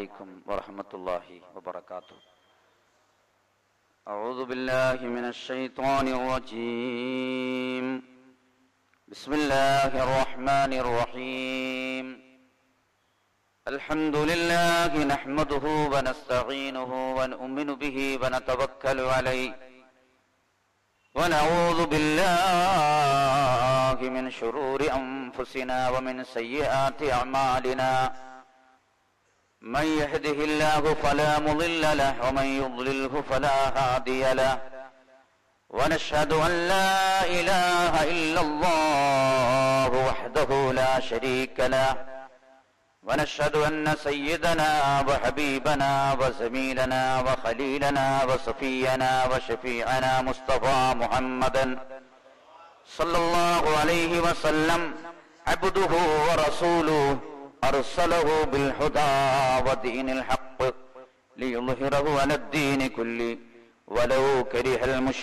عليكم ورحمة الله وبركاته. أعوذ بالله من الشيطان الرجيم. بسم الله الرحمن الرحيم. الحمد لله نحمده ونستعينه ونؤمن به ونتوكل عليه ونعوذ بالله من شرور أنفسنا ومن سيئات أعمالنا. من يهده الله فلا مضل له ومن يضلله فلا هادي له. ونشهد أن لا إله إلا الله وحده لا شريك له. ونشهد أن سيدنا وحبيبنا وزميلنا وخليلنا وصفينا وشفيعنا مصطفى محمدا صلى الله عليه وسلم عبده ورسوله أرسله بالهدى ودين الحق ليظهره على الدين كله ولو كره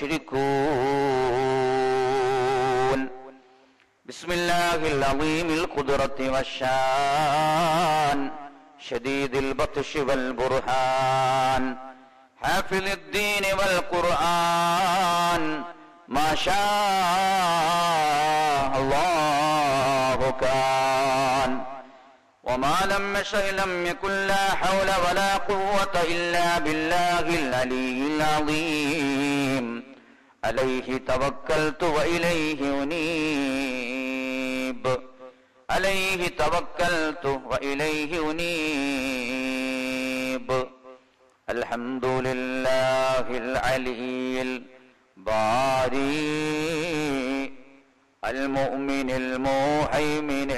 المشركون. بسم الله العظيم القدرة والشان شديد البطش والبرهان حافظ الدين والقرآن ما شاء الله كان وما لم يشأ لم يكن. لا حول ولا قوة إلا بالله العلي العظيم. عليه توكلت وإليه أنيب. عليه توكلت وإليه أنيب. الحمد لله العلي الباري المؤمن المهيمن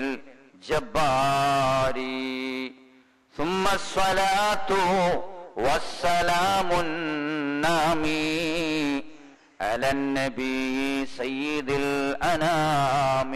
الجباري. ثم الصلاة والسلام النامي على النبي سيد الأنام.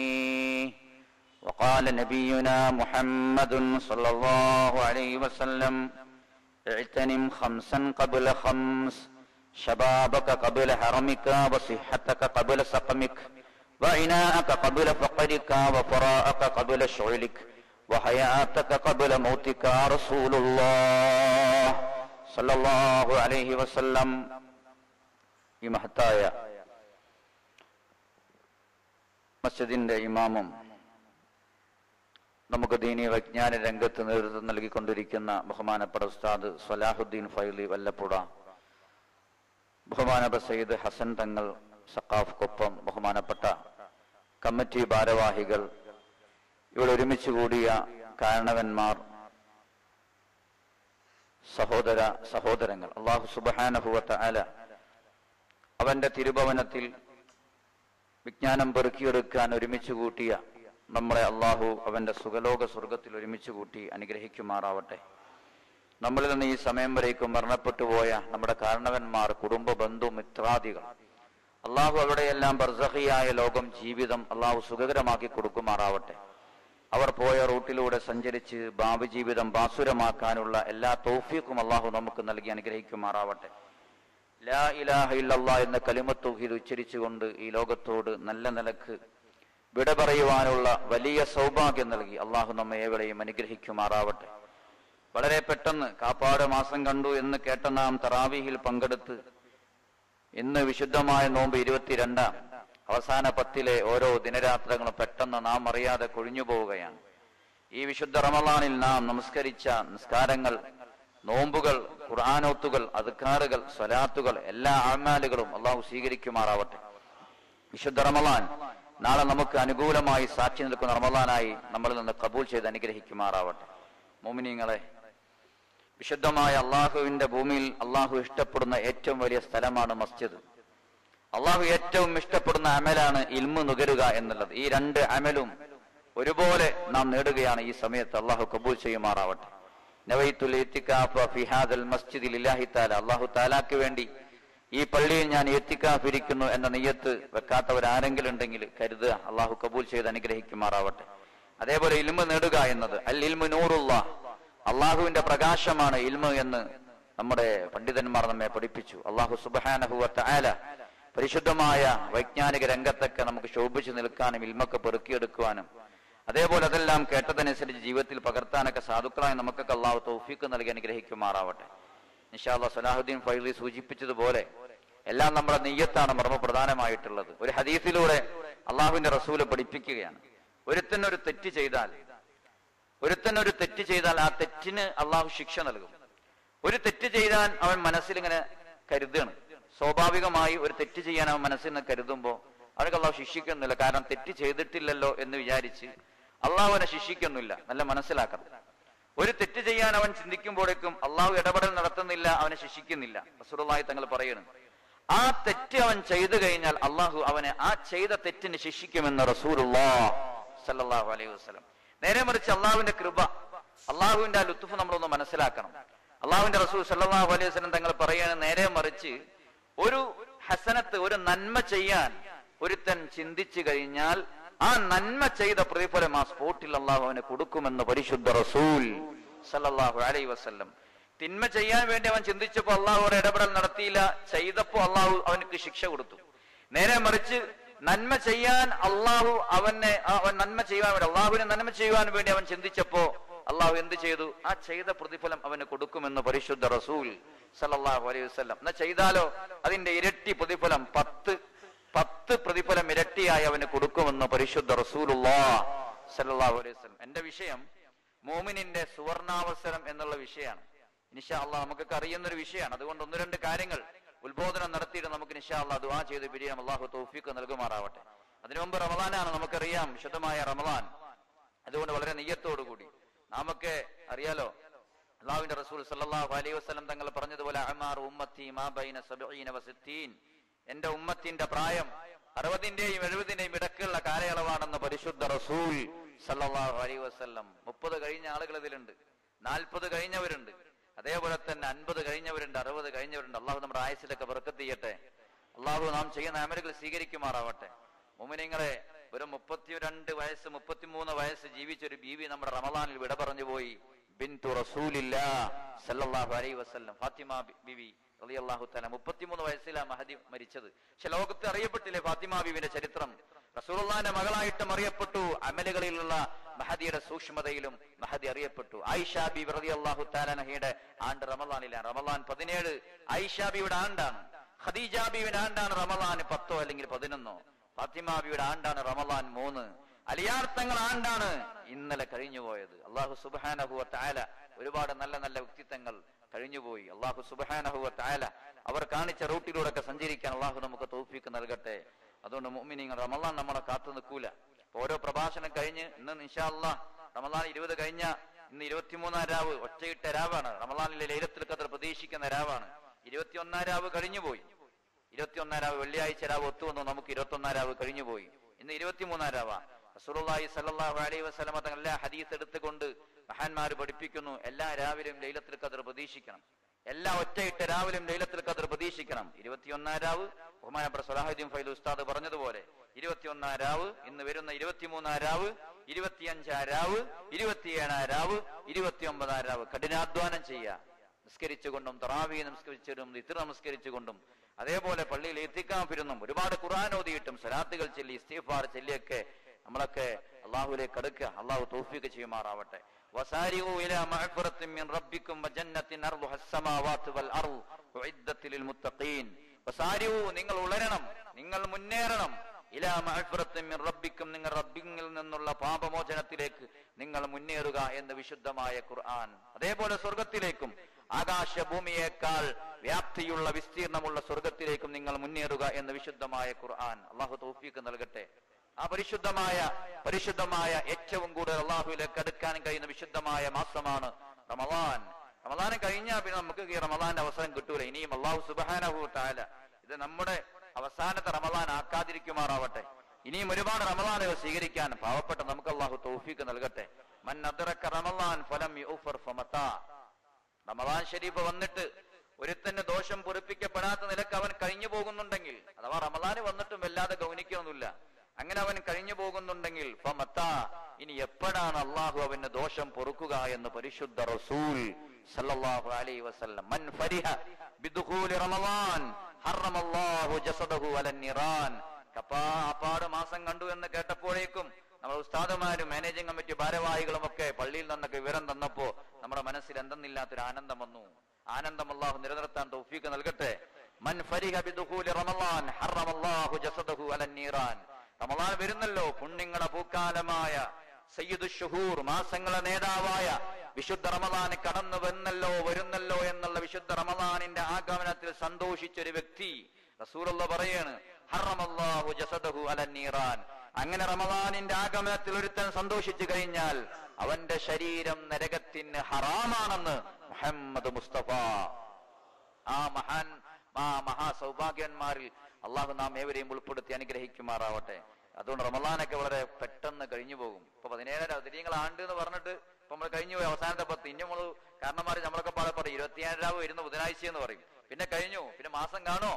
وقال نبينا محمد صلى الله عليه وسلم اغتنم خمسا قبل خمس. شبابك قبل حرمك وصحتك قبل سقمك وعناءك قبل فقرك وفراءك قبل شغلك وحياتك قبل موتك. رسول الله صلى الله عليه وسلم. ഈ മഹത്തായ മസ്ജിദിന്റെ ഇമാമും നമുക്ക് ദീനീ വിജ്ഞാന രംഗത്ത് നേതൃത്വം നൽകിക്കൊണ്ടിരിക്കുന്ന ബഹുമാനപ്പെട്ട ഉസ്താദ് സ്വലാഹുദ്ദീൻ ഫൈലി വല്ലപ്പുഴ, ബഹുമാനപ്പെട്ട സയ്യിദ് ഹസൻ തങ്ങൾ സഖാഫ് കൊപ്പം, ബഹുമാനപ്പെട്ട കമ്മിറ്റി ഭാരവാഹികൾ, ഇവിടെ ഒരുമിച്ച് കൂടിയ കാരണവന്മാർ, സഹോദരങ്ങൾ, അല്ലാഹു സുബ്ഹാനഹു വ തആല അവന്റെ തിരുഭവനത്തിൽ വിജ്ഞാനം പെറുക്കിയെടുക്കാൻ ഒരുമിച്ച് കൂട്ടിയ നമ്മളെ അള്ളാഹു അവന്റെ സുഖലോക സ്വർഗത്തിൽ ഒരുമിച്ച് കൂട്ടി അനുഗ്രഹിക്കുമാറാവട്ടെ. നമ്മളിൽ നിന്ന് ഈ സമയം വരേക്കും മരണപ്പെട്ടു പോയ നമ്മുടെ കാരണവന്മാർ, കുടുംബ ബന്ധു മിത്രാദികൾ, അള്ളാഹു അവിടെയെല്ലാം ബർസഖിയായ ലോകം ജീവിതം അള്ളാഹു സുഖകരമാക്കി കൊടുക്കുമാറാവട്ടെ. അവർ പോയ റൂട്ടിലൂടെ സഞ്ചരിച്ച് ഭാവി ജീവിതം ബാസുരമാക്കാനുള്ള എല്ലാ തൗഫീഖും അള്ളാഹു നമുക്ക് നൽകി അനുഗ്രഹിക്കുമാറാവട്ടെ. ലാ ഇലാഹ ഇല്ലല്ലാഹ് എന്ന കലിമത്ത് തൗഹീദ് ഉച്ചരിച്ചുകൊണ്ട് ഈ ലോകത്തോട് നല്ല നിലക്ക് വിട പറയുവാനുള്ള വലിയ സൗഭാഗ്യം നൽകി അള്ളാഹു നമ്മെ ഏവരെയും അനുഗ്രഹിക്കുമാറാവട്ടെ. വളരെ പെട്ടെന്ന് കാപ്പാട് മാസം കണ്ടു എന്ന് കേട്ട നാം തറാവീഹിൽ പങ്കെടുത്ത് ഇന്ന് വിശുദ്ധമായ നോമ്പ് 22 അവസാന 10 ഓരോ ദിനരാത്രങ്ങളും പെട്ടെന്ന് നാം അറിയാതെ കൊഴിഞ്ഞു പോവുകയാണ്. ഈ വിശുദ്ധ റമളാനിൽ നാം നമസ്കരിച്ച നിസ്കാരങ്ങൾ, നോമ്പുകൾ, ഖുർആനോത്തുകൾ, അദ്കാറുകൾ, സ്വലാത്തുകൾ, എല്ലാ അഅ്മാലുകളും അള്ളാഹു സ്വീകരിക്കുമാറാവട്ടെ. വിശുദ്ധ റമളാൻ നാളെ നമുക്ക് അനുകൂലമായി സാക്ഷി നിൽക്കുന്ന റമളാനായി നമ്മളിൽ നിന്ന് കബൂൽ ചെയ്ത് അനുഗ്രഹിക്കുമാറാവട്ടെ. മുഅ്മിനീങ്ങളെ, വിശുദ്ധമായ അള്ളാഹുവിന്റെ ഭൂമിയിൽ അള്ളാഹു ഇഷ്ടപ്പെടുന്ന ഏറ്റവും വലിയ സ്ഥലമാണ് മസ്ജിദ്. അള്ളാഹു ഏറ്റവും ഇഷ്ടപ്പെടുന്ന അമലാണ് ഇൽമു നുകരുക എന്നുള്ളത്. ഈ രണ്ട് അമലും ഒരുപോലെ നാം നേടുകയാണ് ഈ സമയത്ത്. അള്ളാഹു കബൂൽ ചെയ്യുമാറാവട്ടെ. നവൈത്തുൽ ഇത്തികാഫ ഫി ഹാദൽ മസ്ജിദി ലില്ലാഹി തആല, അള്ളാഹു തആലാക്ക് വേണ്ടി ഈ പള്ളിയിൽ ഞാൻ ഇത്തികാഫ് ഇരിക്കുന്നു എന്ന നിയ്യത്ത് വെക്കാത്തവരാരെങ്കിലും ഉണ്ടെങ്കിൽ കരുതുക, അള്ളാഹു കബൂൽ ചെയ്ത് അനുഗ്രഹിക്കുമാറാവട്ടെ. അതേപോലെ ഇൽമു നേടുക എന്നത് അൽ ഇൽമു നൂറുല്ലാഹ്, അള്ളാഹുവിന്റെ പ്രകാശമാണ് ഇൽമു എന്ന് നമ്മുടെ പണ്ഡിതന്മാർ നമ്മെ പഠിപ്പിച്ചു. അള്ളാഹു സുബ്ഹാനഹു വ തആല പരിശുദ്ധമായ വൈജ്ഞാനിക രംഗത്തൊക്കെ നമുക്ക് ശോഭിച്ചു നിൽക്കാനും ഇൽമൊക്കെ പെറുക്കിയെടുക്കുവാനും അതേപോലെ അതെല്ലാം കേട്ടതനുസരിച്ച് ജീവിതത്തിൽ പകർത്താനൊക്കെ സാധുക്കളായി നമുക്കൊക്കെ അള്ളാഹു തൗഫീഖ് നൽകി അനുഗ്രഹിക്കുമാറാവട്ടെ. ഇൻഷാ അല്ലാഹ് സലാഹുദ്ദീൻ ഫൈസി സൂചിപ്പിച്ചതുപോലെ എല്ലാം നമ്മുടെ നിയ്യത്താണ് മർമ്മപ്രധാനമായിട്ടുള്ളത്. ഒരു ഹദീസിലൂടെ അള്ളാഹുവിന്റെ റസൂല് പഠിപ്പിക്കുകയാണ്, ഒരുത്തനൊരു തെറ്റ് ചെയ്താൽ ആ തെറ്റിന് അള്ളാഹു ശിക്ഷ നൽകും. ഒരു തെറ്റ് ചെയ്താൽ അവൻ മനസ്സിലിങ്ങനെ കരുതുകയാണ്, സ്വാഭാവികമായി ഒരു തെറ്റ് ചെയ്യാൻ അവൻ മനസ്സിൽ നിന്ന് കരുതുമ്പോൾ അവർക്ക് അള്ളാഹു ശിക്ഷിക്കുന്നില്ല. കാരണം തെറ്റ് ചെയ്തിട്ടില്ലല്ലോ എന്ന് വിചാരിച്ച് അള്ളാഹു അവനെ ശിക്ഷിക്കുന്നില്ല. നല്ല മനസ്സിലാക്കണം. ഒരു തെറ്റ് ചെയ്യാൻ അവൻ ചിന്തിക്കുമ്പോഴേക്കും അള്ളാഹു ഇടപെടൽ നടത്തുന്നില്ല, അവനെ ശിക്ഷിക്കുന്നില്ല. റസൂലുള്ളാഹി തങ്ങൾ പറയുന്നു, ആ തെറ്റ് അവൻ ചെയ്തു കഴിഞ്ഞാൽ അള്ളാഹു അവനെ ആ ചെയ്ത തെറ്റിന് ശിക്ഷിക്കുമെന്ന് റസൂലുള്ളാഹി സ്വല്ലല്ലാഹു അലൈഹി വസല്ലം. നേരെ മറിച്ച് അള്ളാഹുവിന്റെ കൃപ, അള്ളാഹുവിന്റെ ആ ലുത്ഫ് നമ്മളൊന്ന് മനസ്സിലാക്കണം. അള്ളാഹുവിന്റെ റസൂൽ സ്വല്ലല്ലാഹു അലൈഹി വസല്ലം തങ്ങൾ പറയാണ്, നേരെ മറിച്ച് ഒരു ഹസനത്ത്, ഒരു നന്മ ചെയ്യാൻ ഒരുത്തൻ ചിന്തിച്ചു കഴിഞ്ഞാൽ ആ നന്മ ചെയ്ത പ്രതിഫലം ആ സ്പോട്ടിൽ അള്ളാഹു അവന് കൊടുക്കുമെന്ന് പരിശുദ്ധ റസൂൽ സല്ലല്ലാഹു അലൈഹി വസല്ലം. തിന്മ ചെയ്യാൻ വേണ്ടി അവൻ ചിന്തിച്ചപ്പോൾ അള്ളാഹു ഒരു ഇടപെടൽ നടത്തിയില്ല, ചെയ്തപ്പോ അള്ളാഹു അവനക്ക് ശിക്ഷ കൊടുത്തു. നേരെ മറിച്ച് നന്മ ചെയ്യാൻ അള്ളാഹു അവൻ നന്മ ചെയ്യുവാൻ വേണ്ടി, അള്ളാഹുവിനെ നന്മ ചെയ്യുവാൻ വേണ്ടി അവൻ ചിന്തിച്ചപ്പോ അള്ളാഹു എന്ത് ചെയ്തു? ആ ചെയ്ത പ്രതിഫലം അവന് കൊടുക്കുമെന്ന് പരിശുദ്ധ റസൂൽ സല്ലല്ലാഹു അലൈഹി വസല്ലം. എന്നാ ചെയ്താലോ അതിന്റെ ഇരട്ടി പ്രതിഫലം, 10 പ്രതിഫലം ഇരട്ടിയായി അവന് കൊടുക്കുമെന്ന് പരിശുദ്ധ റസൂലുള്ളാഹി സല്ലല്ലാഹു അലൈഹി വസല്ലം. എന്റെ വിഷയം മോമിനിന്റെ സുവർണാവസരം എന്നുള്ള വിഷയമാണ്. ഇൻഷാ അല്ലാഹ് നമുക്കൊക്കെ അറിയുന്നൊരു വിഷയമാണ്. അതുകൊണ്ട് 1-2 കാര്യങ്ങൾ ഉത്ബോധനം നടത്തിയിട്ട് നമുക്ക് ഇൻഷാ അല്ലാഹ് ദുആ ചെയ്ത് പിരിയാം. അല്ലാഹു തൗഫീഖ് നൽകുമാറാവട്ടെ. അതിനു മുമ്പ് റമളാനാണ്, നമുക്കറിയാം വിശുദ്ധമായ റമളാൻ. അതുകൊണ്ട് വളരെ നിയ്യത്തോടുകൂടി നമുക്ക് അറിയാലോ, അല്ലാഹുവിന്റെ റസൂൽ സല്ലല്ലാഹു അലൈഹി വസല്ലം തങ്ങൾ പറഞ്ഞതുപോലെ അഅ്മാർ ഉമ്മത്തി മാ ബൈന 70 വ 60, എന്റെ ഉമ്മത്തിന്റെ പ്രായം 60ന്റെയും 70ന്റെയും ഇടക്കുള്ള കാലയളവാണെന്ന് പരിശുദ്ധ റസൂൽ സല്ലല്ലാഹു അലൈഹി വസല്ലം. 30 കഴിഞ്ഞ ആളുകൾ ഇതിലുണ്ട്, 40 കഴിഞ്ഞവരുണ്ട്, അതേപോലെ തന്നെ 50 കഴിഞ്ഞവരുണ്ട്, 60 കഴിഞ്ഞവരുണ്ട്. അള്ളാഹു നമ്മുടെ ആയുസ്സിലൊക്കെ ബർക്കത്ത് ചെയ്യട്ടെ. അള്ളാഹു നാം ചെയ്യുന്ന അമലുകൾ സ്വീകരിക്കുമാറാവട്ടെ. മുഅ്മിനീങ്ങളെ, ഒരു 32 വയസ്സ് 33 വയസ്സ് ജീവിച്ചൊരു ബീവി നമ്മുടെ റമളാനിൽ വിട പറഞ്ഞു പോയി. ബിൻതു റസൂലില്ലാഹ് സല്ലല്ലാഹു അലൈഹി വസല്ലം, ഫാത്തിമ ബീവി റളിയല്ലാഹു തആല. 33 വയസ്സിലാണ് മഹദി മരിച്ചത്. പക്ഷെ ലോകത്ത് അറിയപ്പെട്ടില്ലേ ഫാത്തിമ ബീവിന്റെ ചരിത്രം? റസൂലുള്ളാഹിന്റെ മകളായിട്ടും അറിയപ്പെട്ടു, അമലുകളിലുള്ള മഹദിയുടെ സൂക്ഷ്മതയിലും മഹദി അറിയപ്പെട്ടു. ആയിഷ ബീവി റളിയല്ലാഹു തആല അൻഹയുടെ ആണ്ട് റമളാനിലാണ്. റമളാൻ 17 ആയിഷ ബീവിയുടെ ആണ്ടാണ്. ഖദീജ ബീവിയുടെ ആണ്ടാണ് റമളാൻ 10 അല്ലെങ്കിൽ 11. ഫാത്തിമ ബീവിയുടെ ആണ്ടാണ് റമളാൻ 3. അലിയാർ തങ്ങൾ ആണ്ടാണ് ഇന്നലെ കഴിഞ്ഞുപോയത്. അല്ലാഹു സുബ്ഹാനഹു വ തആല ഒരുപാട് നല്ല നല്ല വ്യക്തിത്വങ്ങൾ കഴിഞ്ഞുപോയി. അല്ലാഹു സുബ്ഹാനഹു വ തആല അവർ കാണിച്ച റൂട്ടിലൂടെ ഒക്കെ സഞ്ചരിക്കാൻ അല്ലാഹു നമുക്ക് തൗഫീഖ് നൽകട്ടെ. അതുകൊണ്ട് മുഅ്മിനീങ്ങൾ, റമളാൻ നമ്മളെ കാത്തു നിൽക്കൂല. ഓരോ പ്രഭാഷണം കഴിഞ്ഞ് ഇന്ന് ഇൻഷാ അല്ലാഹ് റമളാൻ 20 കഴിഞ്ഞ ഇന്ന് 23-ാം രാവ്, ഒറ്റയിട്ട രാവാണ്. റമളാനിലെ ലൈലത്തുൽ ഖദ്ർ പ്രതീക്ഷിക്കുന്ന രാവാണ്. 21-ാം രാവ് കഴിഞ്ഞുപോയി. 21-ാം രാവ് വെള്ളിയാഴ്ച രാവ് ഒത്തുവന്നു. നമുക്ക് 21-ാം രാവ് കഴിഞ്ഞുപോയി. ഇന്ന് 23-ാം രാവാണ്. റസൂലുള്ളാഹി സ്വല്ലല്ലാഹു അലൈഹി വസല്ലം തങ്ങൾ എല്ലാ ഹദീസ് എടുത്തുകൊണ്ട് മഹാന്മാർ പഠിപ്പിക്കുന്നു, എല്ലാ രാവിലെയും ലൈലത്തുൽ ഖദ്ർ പ്രതീക്ഷിക്കണം. എല്ലാ ഒറ്റയിട്ട രാവിലെയും ലൈലത്തുൽ ഖദ്ർ പ്രതീക്ഷിക്കണം. 21-ാം രാവ് ബഹുമാനപ്പെട്ട സലാഹുദ്ദീൻ ഫൈലി ഉസ്താദ് പറഞ്ഞതുപോലെ 21-ാം രാവ്, ഇന്ന് വരുന്ന 23-ാം രാവ്, 25-ാം രാവ്, 27-ാം രാവ്, 29-ാം രാവ് കഠിനാധ്വാനം ചെയ്യുക. നിസ്കരിച്ചുകൊണ്ടും തറാവീഹ് നമസ്കരിച്ചുകൊണ്ടും വിത്ർ നമസ്കരിച്ചുകൊണ്ടും അതേപോലെ പള്ളിയിൽ ഇത്തിക്കാഫിരുന്നും ഒരുപാട് ഖുർആൻ ഓതിയിട്ടും സലാത്തുകൾ ചൊല്ലി ഇസ്തിഗ്ഫാർ ചൊല്ലിയൊക്കെ നമ്മളൊക്കെ അല്ലാഹുവിലേക്ക് അടുക്കുക. അല്ലാഹു തൗഫീഖ് ചെയ്യുമാറാവട്ടെ. വസാരിഉ ഇലാ മഗ്ഫിറത്തിൻ മിൻ റബ്ബിക്കും വജന്നത്തിൻ അർദുഹാ അസ്സമാവാതു വൽ അർദ് ഉഇദ്ദത്ത് ലിൽ മുത്തഖീൻ. വസാരിഉ, നിങ്ങൾ ഉളരണം, നിങ്ങൾ മുന്നേറണം. ഇലാ മഗ്ഫിറത്തിൻ മിൻ റബ്ബിക്കും, നിങ്ങൾ റബ്ബിൽ നിന്നുള്ള പാപമോചനത്തിലേക്ക് നിങ്ങൾ മുന്നേറുക എന്ന് വിശുദ്ധമായ ഖുർആൻ. അതേപോലെ സ്വർഗ്ഗത്തിലേക്കും ആകാശഭൂമിയേക്കാൾ വ്യാപ്തിയുള്ള വിസ്തീർണമുള്ള സ്വർഗ്ഗത്തിലേക്കും നിങ്ങൾ മുന്നേറുക എന്ന് വിശുദ്ധമായ ഖുർആൻ. അല്ലാഹു തൗഫീഖ് നൽകട്ടെ. ആ പരിശുദ്ധമായ ഏറ്റവും കൂടുതൽ അള്ളാഹുവിലേക്ക് അടുക്കാൻ കഴിയുന്ന വിശുദ്ധമായ മാസമാണ് റമളാൻ. റമളാൻ കഴിഞ്ഞാൽ പിന്നെ നമുക്ക് ഈ റമളാന്റെ അവസരം കിട്ടൂല. ഇനിയും അല്ലാഹു സുബ്ഹാനഹു വ തആല ഇത് നമ്മുടെ അവസാനത്തെ റമളാൻ ആക്കാതിരിക്കുമാറാവട്ടെ. ഇനിയും ഒരുപാട് റമളാനുകൾ സ്വീകരിക്കാൻ പാവപ്പെട്ട നമുക്ക് അല്ലാഹു തൗഫീഖ് നൽകട്ടെ. മൻ അദ്റക റമളാൻ ഫലം യുഗ്ഫർ ഫമതാ. റമളാൻ ഷരീഫ് വന്നിട്ട് ഒരുത്തന്നെ ദോഷം പൊറുപ്പിക്കപ്പെടാത്ത നിലക്ക് അവൻ കഴിഞ്ഞു പോകുന്നുണ്ടെങ്കിൽ, അഥവാ റമളാന് വന്നിട്ടും വല്ലാതെ ഗൗനിക്കൊന്നുമില്ല, അങ്ങനെ അവൻ കഴിഞ്ഞു പോകുന്നുണ്ടെങ്കിൽ ഫമതാ, ഇനി എപ്പോഴാണ് അള്ളാഹു അവന് ദോഷം പൊറുക്കുക എന്ന് പരിശുദ്ധ റസൂൽ സല്ലല്ലാഹു അലൈഹി വസല്ലം. മൻ ഫരിഹ ബിദുഖൂലി റമളാൻ ഹറമല്ലാഹു ജസദഹു അലൻ നിറാൻ. അപ്പാട് മാസം കണ്ടു എന്ന് കേട്ടപ്പോഴേക്കും നമ്മൾ ഉസ്താദുമാരും മാനേജിംഗ് കമ്മിറ്റി ഭാരവാഹികളും ഒക്കെ പള്ളിയിൽ നിന്നൊക്കെ വിവരം തന്നപ്പോ നമ്മുടെ മനസ്സിൽ എന്തെന്നില്ലാത്തൊരു ആനന്ദം വന്നു. ആനന്ദം അല്ലാഹു നിലനിർത്താൻ തൗഫീഖ് നൽകട്ടെ. മൻ ഫരിഹ ബിദുഖൂലി റമളാൻ ഹറമല്ലാഹു ജസദഹു അലൻ നീറാൻ. റമളാൻ വരുന്നല്ലോ, പുണ്യങ്ങളുടെ പൂക്കാലമായ സയ്യിദു ശുഹൂർ, മാസങ്ങളുടെ നേതാവായ വിശുദ്ധ റമളാൻ കടന്നു വരുന്നല്ലോ എന്നുള്ള വിശുദ്ധ റമളാനിന്റെ ആഗമനത്തിൽ സന്തോഷിച്ചൊരു വ്യക്തി റസൂലുള്ളാഹി പറയാണ് ഹറമല്ലാഹു ജസദഹു അലൻ നീറാൻ. അങ്ങനെ റമളാനിന്റെ ആഗമനത്തിൽ ഒരുത്തൻ സന്തോഷിച്ചു കഴിഞ്ഞാൽ അവന്റെ ശരീരം നരകത്തിന് ഹറാമാണെന്ന് മുഹമ്മദ് മുസ്തഫ. ആ മഹാ സൗഭാഗ്യന്മാരിൽ അള്ളാഹു നാം ഏവരെയും ഉൾപ്പെടുത്തി അനുഗ്രഹിക്കുമാറാവട്ടെ. അതുകൊണ്ട് റമളാനൊക്കെ വളരെ പെട്ടെന്ന് കഴിഞ്ഞു പോകും. ഇപ്പൊ 17 ആണ്ട് എന്ന് പറഞ്ഞിട്ട് ഇപ്പൊ നമ്മൾ കഴിഞ്ഞു പോയി. അവസാനത്തെ 10 ഇനി നമ്മള് കാരണന്മാര് നമ്മളൊക്കെ പാടെ പറയും 27 വരുന്ന ബുധനാഴ്ച എന്ന് പറയും. പിന്നെ കഴിഞ്ഞു, പിന്നെ മാസം കാണോ,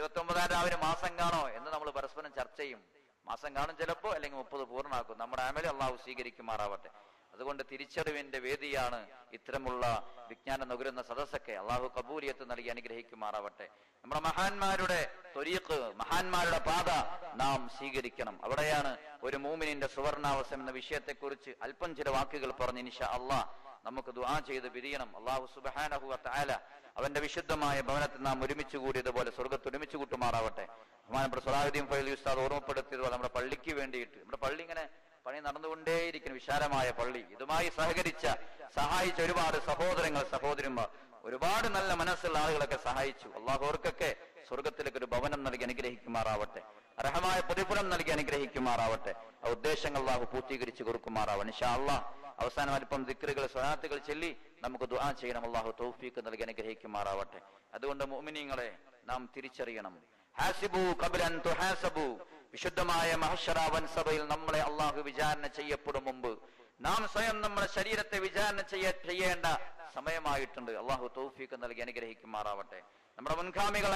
29 മാസം കാണോ എന്ന് നമ്മൾ പരസ്പരം ചർച്ച ചെയ്യും. മാസം കാണും ചിലപ്പോ, അല്ലെങ്കിൽ 30 പൂർണ്ണമാക്കും. നമ്മുടെ അമല് അള്ളാഹു സ്വീകരിക്കുമാറാവട്ടെ. അതുകൊണ്ട് തിരിച്ചറിവിന്റെ വേദിയാണ് ഇത്തരമുള്ള വിജ്ഞാനം നുകരുന്ന സദസ്സൊക്കെ. അള്ളാഹു കബൂലിയത്ത് നൽകി അനുഗ്രഹിക്കുമാറാവട്ടെ. നമ്മുടെ മഹാന്മാരുടെ ത്വരീഖ്, മഹാന്മാരുടെ പാത നാം സ്വീകരിക്കണം. അവിടെയാണ് ഒരു മൂമിനിന്റെ സുവർണാവസം എന്ന വിഷയത്തെക്കുറിച്ച് അല്പം ചില വാക്കുകൾ പറഞ്ഞ് ഇൻഷാ അള്ളാഹ് നമുക്ക് ദുആ ചെയ്ത് പിരിയണം. അള്ളാഹു സുബ്ഹാനഹു വ തആല അവന്റെ വിശുദ്ധമായ ഭവനത്തിൽ നാം ഒരുമിച്ച് കൂടിയതുപോലെ സ്വർഗ്ഗത്ത് ഒരുമിച്ച് കൂട്ടുമാറാവട്ടെ. ബഹുമാനപ്പെട്ട സ്വലാഹുദ്ദീൻ ഫൈസി ഉസ്താദ് ഓർമ്മപ്പെടുത്തിയതുപോലെ നമ്മുടെ പള്ളിക്ക് വേണ്ടിയിട്ട്, നമ്മുടെ പള്ളി ഇങ്ങനെ പണി നടന്നുകൊണ്ടേയിരിക്കുന്ന വിശാലമായ പള്ളി, ഇതുമായി സഹായിച്ച ഒരുപാട് സഹോദരങ്ങൾ സഹോദരിമാർ, ഒരുപാട് നല്ല മനസ്സുള്ള ആളുകളൊക്കെ സഹായിച്ചു. അള്ളാഹു അവർക്കൊക്കെ സ്വർഗത്തിലേക്ക് ഒരു ഭവനം നൽകി അനുഗ്രഹിക്കുമാറാവട്ടെ. അർഹമായ പ്രതിഫലം നൽകി അനുഗ്രഹിക്കുമാറാവട്ടെ. ആ ഉദ്ദേശങ്ങൾ അള്ളാഹു പൂർത്തീകരിച്ച് കൊടുക്കുമാറാവട്ടെ ഇൻഷാ അള്ളാഹ്. അവസാനം അല്പം ദിക്റുകൾ സ്വലാത്തുകൾ ചൊല്ലി നമുക്ക് ദുആ ചെയ്യണം. അള്ളാഹു തൗഫീഖ് നൽകി അനുഗ്രഹിക്കുമാറാവട്ടെ. അതുകൊണ്ട് മുഅ്മിനീങ്ങളെ നാം തിരിച്ചറിയണം. ഹാസിബു ഖബ്ല അൻ തുഹാസബു. വിശുദ്ധമായ മഹ്ശറ വൻസഭയിൽ നമ്മളെ അള്ളാഹു വിചാരണ ചെയ്യപ്പെടും മുമ്പ് നാം സ്വയം നമ്മുടെ ശരീരത്തെ വിചാരണ ചെയ്യേണ്ട സമയമായിട്ടുണ്ട്. അള്ളാഹു തൗഫീഖ് നൽകി അനുഗ്രഹിക്കുമാറാവട്ടെ. നമ്മുടെ മുൻഗാമികൾ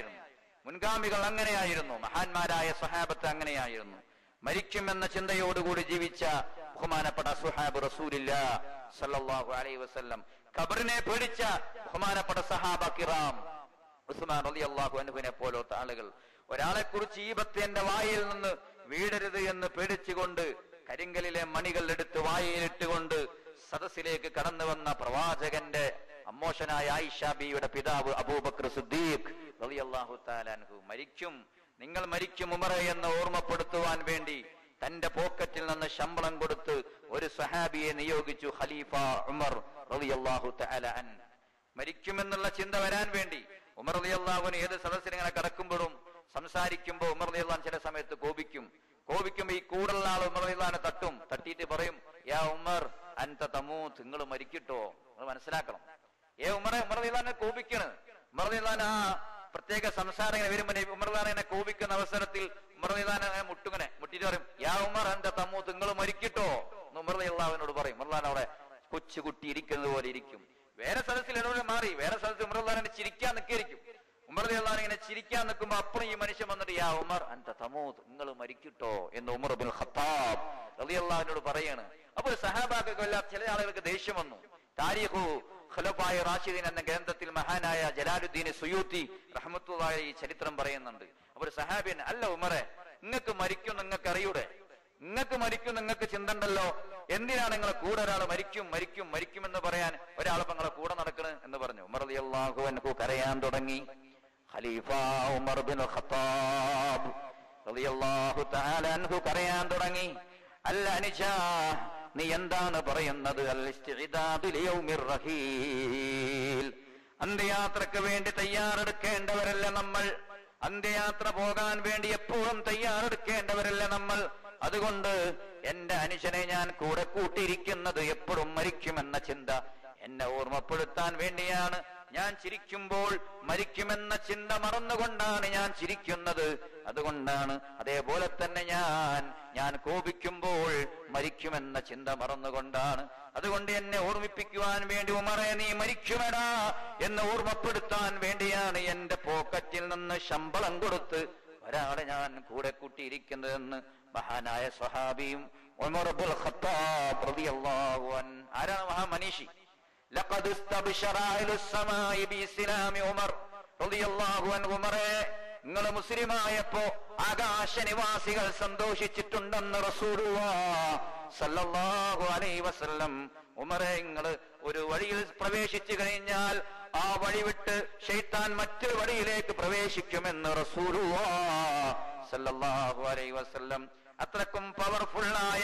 അങ്ങനെയായിരുന്നു. മഹാന്മാരായ സ്വഹാബത്ത് അങ്ങനെയായിരുന്നു. മരിക്കുമെന്ന ചിന്തയോടുകൂടി ജീവിച്ച ബഹുമാനപ്പെട്ട സ്വഹാബ് റസൂലുള്ളാഹി സ്വല്ലല്ലാഹു അലൈഹി വസല്ലം, ഖബറിനെ പേടിച്ച ബഹുമാനപ്പെട്ട സഹാബ കിറാം, ഉസ്മാൻ റളിയല്ലാഹു അൻഹുവിനെ പോലത്തെ ആളുകൾ, ഒരാളെ കുറിച്ച് ഈബത്ത് എന്റെ വായിൽ നിന്ന് വീടരുത് എന്ന് പേടിച്ചുകൊണ്ട് കരിങ്കലിലെ മണികൾ എടുത്ത് വായിലിട്ടുകൊണ്ട് സദസ്സിലേക്ക് കടന്നു വന്ന പ്രവാചകന്റെ അമ്മോഷനായ ആയിഷ ബിയുടെ പിതാവ് അബൂബക്കർ സിദ്ദീഖ് റളിയല്ലാഹു തആല അൻഹു നിങ്ങൾ മരിക്കും ഉമറേ എന്ന് ഓർമ്മപ്പെടുത്തുവാൻ വേണ്ടി തന്റെ പോക്കറ്റിൽ നിന്ന് ശമ്പളം കൊടുത്ത് ഒരു സഹാബിയെ നിയോഗിച്ചു ഖലീഫ ഉമർ റളിയല്ലാഹു തആല അൻ. മരിക്കുമെന്നുള്ള ചിന്ത വരാൻ വേണ്ടി ഉമർ റളിയല്ലാഹു അൻഹു ഏത് സദസ്സിൽ ഇങ്ങനെ കടക്കുമ്പോഴും സംസാരിക്കുമ്പോൾ ഉമർ റളിയല്ലാഹു ചില സമയത്ത് കോപിക്കുമ്പോ ഈ കൂടുള്ള ആൾ ഉമർ റളിയല്ലാഹു തട്ടിയിട്ട് പറയും, യാ ഉമർ അൻത തമൂത്ത്, നിങ്ങൾ മരിക്കട്ടോ, നിങ്ങൾ മനസ്സിലാക്കണം. ഉമർ റളിയല്ലാഹു കോപിക്കണ്. ഉമർ റളിയല്ലാഹു ആ പ്രത്യേക സംസാരം ഇങ്ങനെ വരുമ്പോ ഉമർ റളിയല്ലാഹു കോപിക്കുന്ന അവസരത്തിൽ ഉമർ റളിയല്ലാഹു മുട്ടിട്ട് പറയും, യാ ഉമർ അൻത തമൂത്ത്, നിങ്ങൾ മരിക്കട്ടോ എന്ന് ഉമർ റളിയല്ലാഹുവിനോട് പറയും. ഉമർ റളിയല്ലാഹു അവിടെ കൊച്ചുകുട്ടി ഇരിക്കുന്നത് പോലെ ഇരിക്കും. വേറെ സദസ്സിൽ ഇടപെടൽ മാറി, വേറെ സദസ്സിൽ ഉമർ റളിയല്ലാഹു ചിരിക്കാൻ നിൽക്കായിരിക്കും. ഉമർ റളിയല്ലാഹു ഇങ്ങനെ ചിരിക്കാൻ നിൽക്കുമ്പോ അപ്പുറം ഈ മനുഷ്യൻ വന്നിട്ട്, യാ ഉമർ അൻത തമൂത്ത്, നിങ്ങൾ മരിക്കട്ടോ എന്ന് ഉമർ ഇബ്നുൽ ഖത്താബ് റളിയല്ലാഹുവിനോട് പറയാണ്. അപ്പോൾ സഹാബാക്കൾക്ക് ചില ആളുകൾക്ക് ദേഷ്യം വന്നു. താരിഖു ഖുലഫായ റാഷിദീൻ എന്ന ഗ്രന്ഥത്തിൽ മഹാനായ ജലാലുദ്ദീൻ സുയൂത്തി റഹ്മത്തുള്ളാഹി ഈ ചരിത്രം പറയുന്നുണ്ട്. അപ്പോൾ സഹാബിയൻ, അല്ല ഉമറെ, നിങ്ങൾക്ക് മരിക്കും നിങ്ങൾക്ക് അറിയൂടെ, നിങ്ങൾക്ക് ചിന്ത ഉണ്ടല്ലോ, എന്തിനാണ് നിങ്ങളെ കൂടെ ഒരാൾ മരിക്കും എന്ന് പറയാൻ ഒരാളിപ്പോ നിങ്ങളെ കൂടെ നടക്കണ് എന്ന് പറഞ്ഞു. ഉമർ റളിയല്ലാഹു അൻഹു കരയാൻ തുടങ്ങി. ഖലീഫ ഉമർ ബിൻ ഖത്താബ് റളിയല്ലാഹു തആല അൻഹു കരയാൻ തുടങ്ങി. അല്ല അനുജാ, നീ എന്താണ് പറയുന്നത്? അൽ ഇസ്തിഇദാദു ലിയൗമിർ റഹീൽ. അന്ത്യയാത്രക്ക് വേണ്ടി തയ്യാറെടുക്കേണ്ടവരല്ല നമ്മൾ. അന്ത്യയാത്ര പോകാൻ വേണ്ടി എപ്പോഴും തയ്യാറെടുക്കേണ്ടവരല്ല നമ്മൾ. അതുകൊണ്ട് എന്റെ അനുജനെ ഞാൻ കൂടെ കൂട്ടിയിരിക്കുന്നത് എപ്പോഴും മരിക്കുമെന്ന ചിന്ത എന്നെ ഓർമ്മപ്പെടുത്താൻ വേണ്ടിയാണ്. ഞാൻ ചിരിക്കുമ്പോൾ മരിക്കുമെന്ന ചിന്ത മറന്നുകൊണ്ടാണ് ഞാൻ ചിരിക്കുന്നത്. അതുകൊണ്ടാണ്. അതേപോലെ തന്നെ ഞാൻ കോപിക്കുമ്പോൾ മരിക്കുമെന്ന ചിന്ത മറന്നുകൊണ്ടാണ്. അതുകൊണ്ട് എന്നെ ഓർമ്മിപ്പിക്കുവാൻ വേണ്ടി, ഉമറേ നീ മരിക്കുമെടാ എന്ന് ഓർമ്മപ്പെടുത്താൻ വേണ്ടിയാണ് എന്റെ പോക്കറ്റിൽ നിന്ന് ശമ്പളം കൊടുത്ത് ഒരാളെ ഞാൻ കൂടെ കൂട്ടിയിരിക്കുന്നതെന്ന് മഹാനായ സ്വഹാബിയും ഉമർ ഇബ്നുൽ ഖത്താബ് റളിയല്ലാഹു അൻഹു. ആരാണ് മഹാമനീഷി? ലഖദ് ഇസ്തബ്ശറ അഹ്ലുസ് സമാഇ ബിഇസ്ലാമി ഉമർ റളിയല്ലാഹു അൻഹു. ഉമറേ, നിങ്ങൾ മുസ്ലിമായപ്പോ ആകാശനിവാസികൾ സന്തോഷിച്ചിട്ടുണ്ടെന്ന് റസൂലുള്ളാഹി സല്ലല്ലാഹു അലൈഹി വസല്ലം. ഉമറെ, നിങ്ങൾ ഒരു വഴിയിൽ പ്രവേശിച്ചു കഴിഞ്ഞാൽ ആ വഴി വിട്ട് ശൈത്താൻ മറ്റൊരു വഴിയിലേക്ക് പ്രവേശിക്കുമെന്ന് റസൂലുള്ളാഹി സല്ലല്ലാഹു അലൈഹി വസല്ലം. അത്രക്കും പവർഫുള്ളായ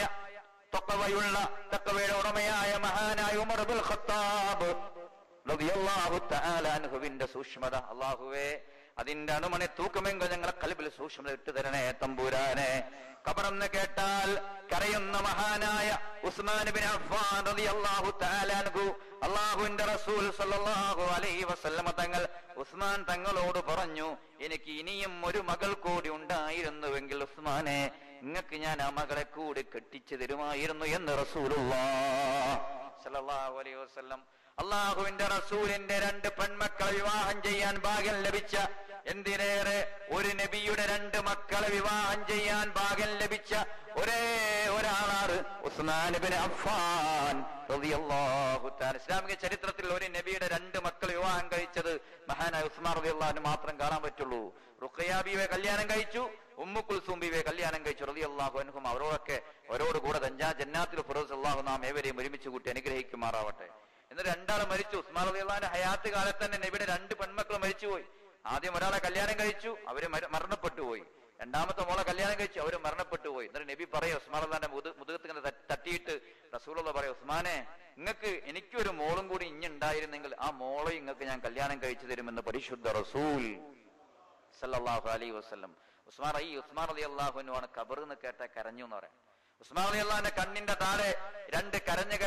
തഖ്വയുടെ ഉടമയായ മഹാനായ ഉമർ ഇബ്നുൽ ഖത്താബ് റളിയല്ലാഹു തആല അൻഹുവിന്റെ സൂക്ഷ്മത, അല്ലാഹുവേ അതിന്റെ അണുമണി തൂക്കമെങ്കിൽ ഞങ്ങളെ ഖൽബിൽ സൂക്ഷ്മത ഇട്ടു തരണേ തമ്പുരാനെ. ഖബറെന്ന് കേട്ടാൽ കരയുന്ന മഹാനായ ഉസ്മാൻ ഇബ്നു അഫ്ഫാൻ റളിയല്ലാഹു തആല അൻഹു, അല്ലാഹുവിന്റെ റസൂൽ സല്ലല്ലാഹു അലൈഹി വസല്ലമ തങ്ങൾ ഉസ്മാൻ തങ്ങളോട് പറഞ്ഞു, എനിക്ക് ഇനിയും ഒരു മകൾ കൂടി ഉണ്ടായിരുന്നുവെങ്കിൽ ഉസ്മാനെ, നിങ്ങൾക്ക് ഞാൻ ആ മകളെ കൂടി കെട്ടിച്ചു തരുമായിരുന്നു എന്ന് റസൂലുള്ളാഹി സല്ലല്ലാഹു അലൈഹി വസല്ലം. അള്ളാഹുവിന്റെ റസൂലിന്റെ 2 പെൺമക്കളെ വിവാഹം ചെയ്യാൻ ഭാഗ്യം ലഭിച്ച, എന്തിനേറെ ഒരു നബിയുടെ 2 മക്കളെ വിവാഹം ചെയ്യാൻ ഭാഗ്യം ലഭിച്ച ഒരേ ഒരാളാണ് ഉസ്മാൻ ഇബ്നു അഫ്ഫാൻ റളിയല്ലാഹു തആല. ഇസ്ലാമിക ചരിത്രത്തിൽ ഒരു നബിയുടെ 2 മക്കൾ വിവാഹം കഴിച്ചത് മഹാനായ ഉസ്മാൻ റളിയല്ലാഹു അൻഹു മാത്രം കാണാൻ പറ്റുള്ളൂ. റുഖയ്യ ബീവിയെ കല്യാണം കഴിച്ചു, ഉമ്മു കുൽസൂം ബീവിയെ കല്യാണം കഴിച്ചു റളിയല്ലാഹു അൻഹും. അവരോട് കൂടെ ജന്നാത്തുൽ ഫിർദൗസ് അല്ലാഹു നാം ഏവരെയും ഒരുമിച്ച് കൂട്ടി അനുഗ്രഹിക്കുമാറാവട്ടെ. എന്നിട്ട് 2 മരിച്ചു. ഉസ്മാൻ റളിയല്ലാഹുവിന്റെ ഹയാത്ത് കാലത്ത് തന്നെ നബിയുടെ 2 പെൺമക്കൾ മരിച്ചുപോയി. ആദ്യം ഒരാളെ കല്യാണം കഴിച്ചു, അവര് മരണപ്പെട്ടു പോയി. രണ്ടാമത്തെ മോളെ കല്യാണം കഴിച്ചു, അവര് മരണപ്പെട്ടു പോയി. എന്നിട്ട് നബി പറയും, ഉസ്മാൻ റളിയല്ലാഹുവിന്റെ മുതുകത്ത് ഇങ്ങനെ തട്ടിയിട്ട് റസൂലുള്ളാഹി പറയും, ഉസ്മാനെ, നിങ്ങൾക്ക് എനിക്കൊരു മോളും കൂടി ഇഞ്ഞുണ്ടായിരുന്നെങ്കിൽ ആ മോളെ നിങ്ങൾക്ക് ഞാൻ കല്യാണം കഴിച്ചു തരുമെന്ന് പരിശുദ്ധ റസൂൽ സല്ലല്ലാഹു അലൈഹി വസല്ലം. ഉസ്മാൻ റളിയല്ലാഹു അൻഹു ആണ് ഖബർ എന്ന് കേട്ട കരഞ്ഞു എന്ന് പറയാം. ഉസ്മാൻ റളിയല്ലാഹുവിന്റെ കണ്ണിന്റെ താഴെ 2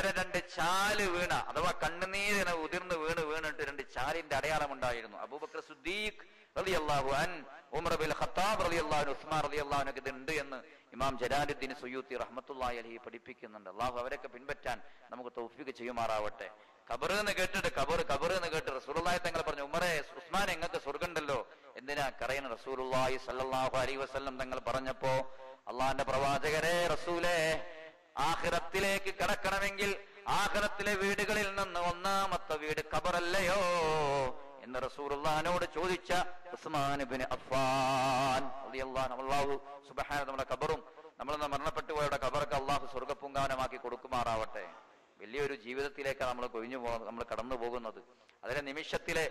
2 ചാല് വീണ, അഥവാ കണ്ണുനീരിനെ ഉതിർന്ന് വീണിട്ട് 2 ചാലിന്റെ അടയാളം ഉണ്ടായിരുന്നു. അബൂബക്കർ സിദ്ദീഖ് റളിയല്ലാഹു അൻഹു, ഉമർ ഇബ്നുൽ ഖത്താബ് റളിയല്ലാഹു അൻഹു, ഉസ്മാൻ റളിയല്ലാഹു അൻഹു ഇതുണ്ട് എന്ന് ഇമാം ജലാലുദ്ദീൻ സുയൂത്തി റഹ്മത്തുള്ളാഹി അലൈഹി പഠിപ്പിക്കുന്നുണ്ട്. അല്ലാഹു അവരൊക്കെ പിൻപറ്റാൻ നമുക്ക് തൗഫീഖ് ചെയ്യുമാറാവട്ടെ. ഖബർ എന്ന് കേട്ടിട്ട് ഖബർ എന്ന് കേട്ട് റസൂലുള്ളാഹി തങ്ങൾ പറഞ്ഞു, ഉമറേ, ഉസ്മാൻ എങ്ങൾക്ക് സ്വർഗ്ഗമുണ്ടല്ലോ, എന്തിനാ കരയുന്ന? റസൂലുള്ളാഹി സല്ലല്ലാഹു അലൈഹി വസല്ലം തങ്ങൾ പറഞ്ഞപ്പോ, അള്ളാന്റെ പ്രവാചകരെ, റസൂലേ, ആഖിറത്തിലേക്ക് കടക്കണമെങ്കിൽ ആഖിറത്തിലെ വീടുകളിൽ നിന്ന് ഒന്നാമത്തെ വീട് ഖബറല്ലയോ എന്ന് റസൂലുള്ളാഹിനോട് ചോദിച്ച ഉസ്മാൻ ഇബ്നു അഫ്ഫാൻ റളിയല്ലാഹു അൻഹു. അല്ലാഹു സുബ്ഹാനഹു നമ്മുടെ ഖബറും നമ്മൾ മരണപ്പെട്ടു പോയവരുടെ ഖബറൊക്കെ അല്ലാഹു സ്വർഗ്ഗപൂങ്കാവനമാക്കി കൊടുക്കുമാറാവട്ടെ. വലിയൊരു ജീവിതത്തിലേക്കാണ് നമ്മൾ കടന്നു പോകുന്നത്. അതിലെ നിമിഷത്തിലെ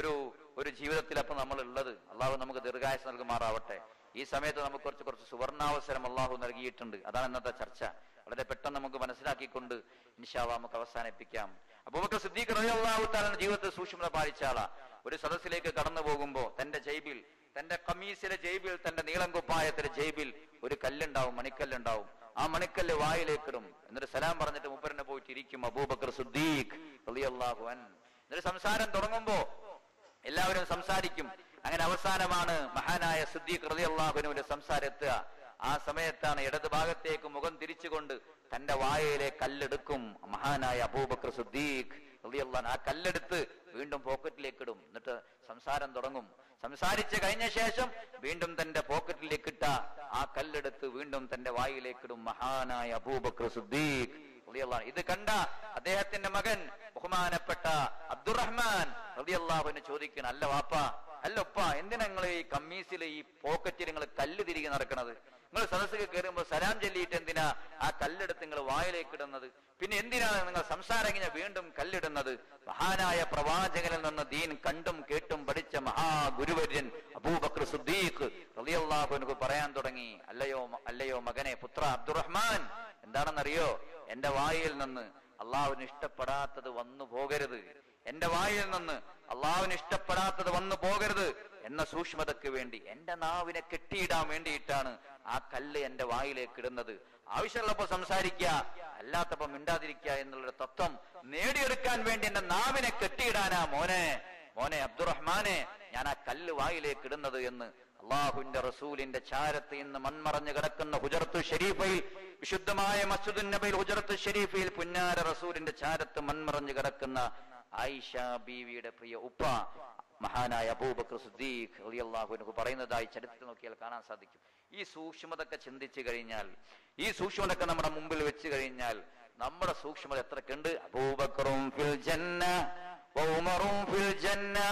ഒരു ജീവിതത്തിലപ്പം നമ്മൾ ഉള്ളത്. അള്ളാഹു നമുക്ക് ദീർഘായുസ്സ് നൽകുമാറാവട്ടെ. ഈ സമയത്ത് നമുക്ക് കുറച്ച് സുവർണാവസരം അള്ളാഹു നൽകിയിട്ടുണ്ട്. അതാണ് ഇന്നത്തെ ചർച്ച. വളരെ പെട്ടെന്ന് നമുക്ക് മനസ്സിലാക്കിക്കൊണ്ട് ഇൻഷാ അല്ലാഹ് നമുക്ക് അവസാനിപ്പിക്കാം. അബൂബക്കർ സിദ്ദീഖ് റളിയല്ലാഹു തആല ജീവിതത്തിൽ സൂക്ഷ്മത പാലിച്ച ആളാ. ഒരു സദസ്സിലേക്ക് കടന്നു പോകുമ്പോ തന്റെ കമീസിലെ ജൈബിൽ, തന്റെ നീളം കുപ്പായത്തിലെ ജൈബിൽ ഒരു കല്ലുണ്ടാവും, മണിക്കല്ലുണ്ടാവും. ആ മണിക്കല്ല് വായിലേക്കിടും. എന്നിട്ട് സലാം പറഞ്ഞിട്ട് മുപ്പരനെ പോയിട്ട് ഇരിക്കും അബൂബക്കർ സിദ്ദീഖ് റളിയല്ലാഹു അൻഹു. എന്നിട്ട് സംസാരം തുടങ്ങുമ്പോ എല്ലാവരും സംസാരിക്കും. അങ്ങനെ അവസാനമാണ് മഹാനായ സിദ്ദീഖ് റളിയല്ലാഹു അൻഹുവിന്റെ സംസാരം എത്തുക. ആ സമയത്താണ് ഇടത് ഭാഗത്തേക്ക് മുഖം തിരിച്ചുകൊണ്ട് തന്റെ വായയിലെ കല്ലെടുക്കും മഹാനായ അബൂബക്കർ സിദ്ദീഖ് റളിയല്ലാഹു അൻഹു. ആ കല്ലെടുത്ത് വീണ്ടും പോക്കറ്റിലേക്ക് ഇടും. എന്നിട്ട് സംസാരം തുടങ്ങും. സംസാരിച്ച് കഴിഞ്ഞ ശേഷം വീണ്ടും തന്റെ പോക്കറ്റിലേക്ക് ഇട്ട ആ കല്ലെടുത്ത് വീണ്ടും തന്റെ വായിലേക്കിടും മഹാനായ അബൂബക്കർ സിദ്ദീഖ് റളിയല്ലാഹു അൻഹു. ഇത് കണ്ട അദ്ദേഹത്തിന്റെ മകൻ ബഹുമാനപ്പെട്ട അബ്ദുറഹ്മാൻ റളിയല്ലാഹു അൻഹു ചോദിക്കണം, അല്ല വാപ്പ, അല്ല ഉപ്പ, എന്തിനാ നിങ്ങൾ ഈ കമ്മീസിൽ ഈ പോക്കറ്റിൽ നിങ്ങൾ കല്ല് തിരികെ നടക്കണത്? നിങ്ങൾ സദസ്സിൽ കയറുമ്പോൾ സലാം ചൊല്ലിയിട്ട് എന്തിനാ ആ കല്ലെടുത്ത് നിങ്ങൾ വായിലേക്ക് ഇടുന്നത്? പിന്നെ എന്തിനാണ് നിങ്ങൾ സംസാരം കഴിഞ്ഞാൽ വീണ്ടും കല്ലിടുന്നത്? മഹാനായ പ്രവാചകനിൽ നിന്ന് ദീൻ കണ്ടും കേട്ടും പഠിച്ച മഹാഗുരുവര്യൻ അബൂബക്കർ സിദ്ദീഖ് റളിയല്ലാഹു അൻഹു പറയാൻ തുടങ്ങി, അല്ലയോ മകനെ, പുത്ര അബ്ദുറഹ്മാൻ, എന്താണെന്നറിയോ, എന്റെ വായിൽ നിന്ന് അള്ളാഹുവിന് ഇഷ്ടപ്പെടാത്തത് വന്നു പോകരുത്. എന്റെ വായിൽ നിന്ന് അള്ളാഹുവിന് ഇഷ്ടപ്പെടാത്തത് വന്നു പോകരുത് എന്ന സൂക്ഷ്മതയ്ക്ക് വേണ്ടി, എന്റെ നാവിനെ കെട്ടിയിടാൻ വേണ്ടിയിട്ടാണ് ആ കല്ല് എന്റെ വായിലേക്ക് ഇടുന്നത്. ആവശ്യമുള്ളപ്പോ സംസാരിക്കുക, അല്ലാത്തപ്പോ മിണ്ടാതിരിക്കുക എന്നുള്ളൊരു തത്വം നേടിയെടുക്കാൻ വേണ്ടി എന്റെ നാവിനെ കെട്ടിയിടാനാ മോനെ അബ്ദുറഹ്മാനെ ഞാൻ ആ കല്ല് വായിലേക്ക് ഇടുന്നത് എന്ന് അള്ളാഹുവിന്റെ റസൂലിന്റെ ചാരത്ത് ഇന്ന് മൺമറഞ്ഞു കിടക്കുന്ന ഹുജറത്തു ഷരീഫയിൽ, വിശുദ്ധമായ മസ്ജിദുൻ നബിയിൽ ഹുജറത്തു ഷരീഫയിൽ പുന്നാര റസൂലിന്റെ ചാരത്ത് മൺമറഞ്ഞു കിടക്കുന്ന ആയിഷ ബീവിയുടെ പ്രിയ ഉപ്പ മഹാനായ അബൂബക്കർ സിദ്ദീഖ് റളിയല്ലാഹു അൻഹു പറയുന്നതായി ചരിത്രത്തിൽ നോക്കിയാൽ കാണാൻ സാധിക്കും. ഈ സൂക്ഷ്മതൊക്കെ ചിന്തിച്ചു കഴിഞ്ഞാൽ, ഈ സൂക്ഷ്മതൊക്കെ നമ്മുടെ മുമ്പിൽ വെച്ച് കഴിഞ്ഞാൽ നമ്മുടെ സൂക്ഷ്മത എത്രക്കുണ്ട്? അബൂബക്കറും ഫിൽ ജന്ന വഉമറും ഫിൽ ജന്ന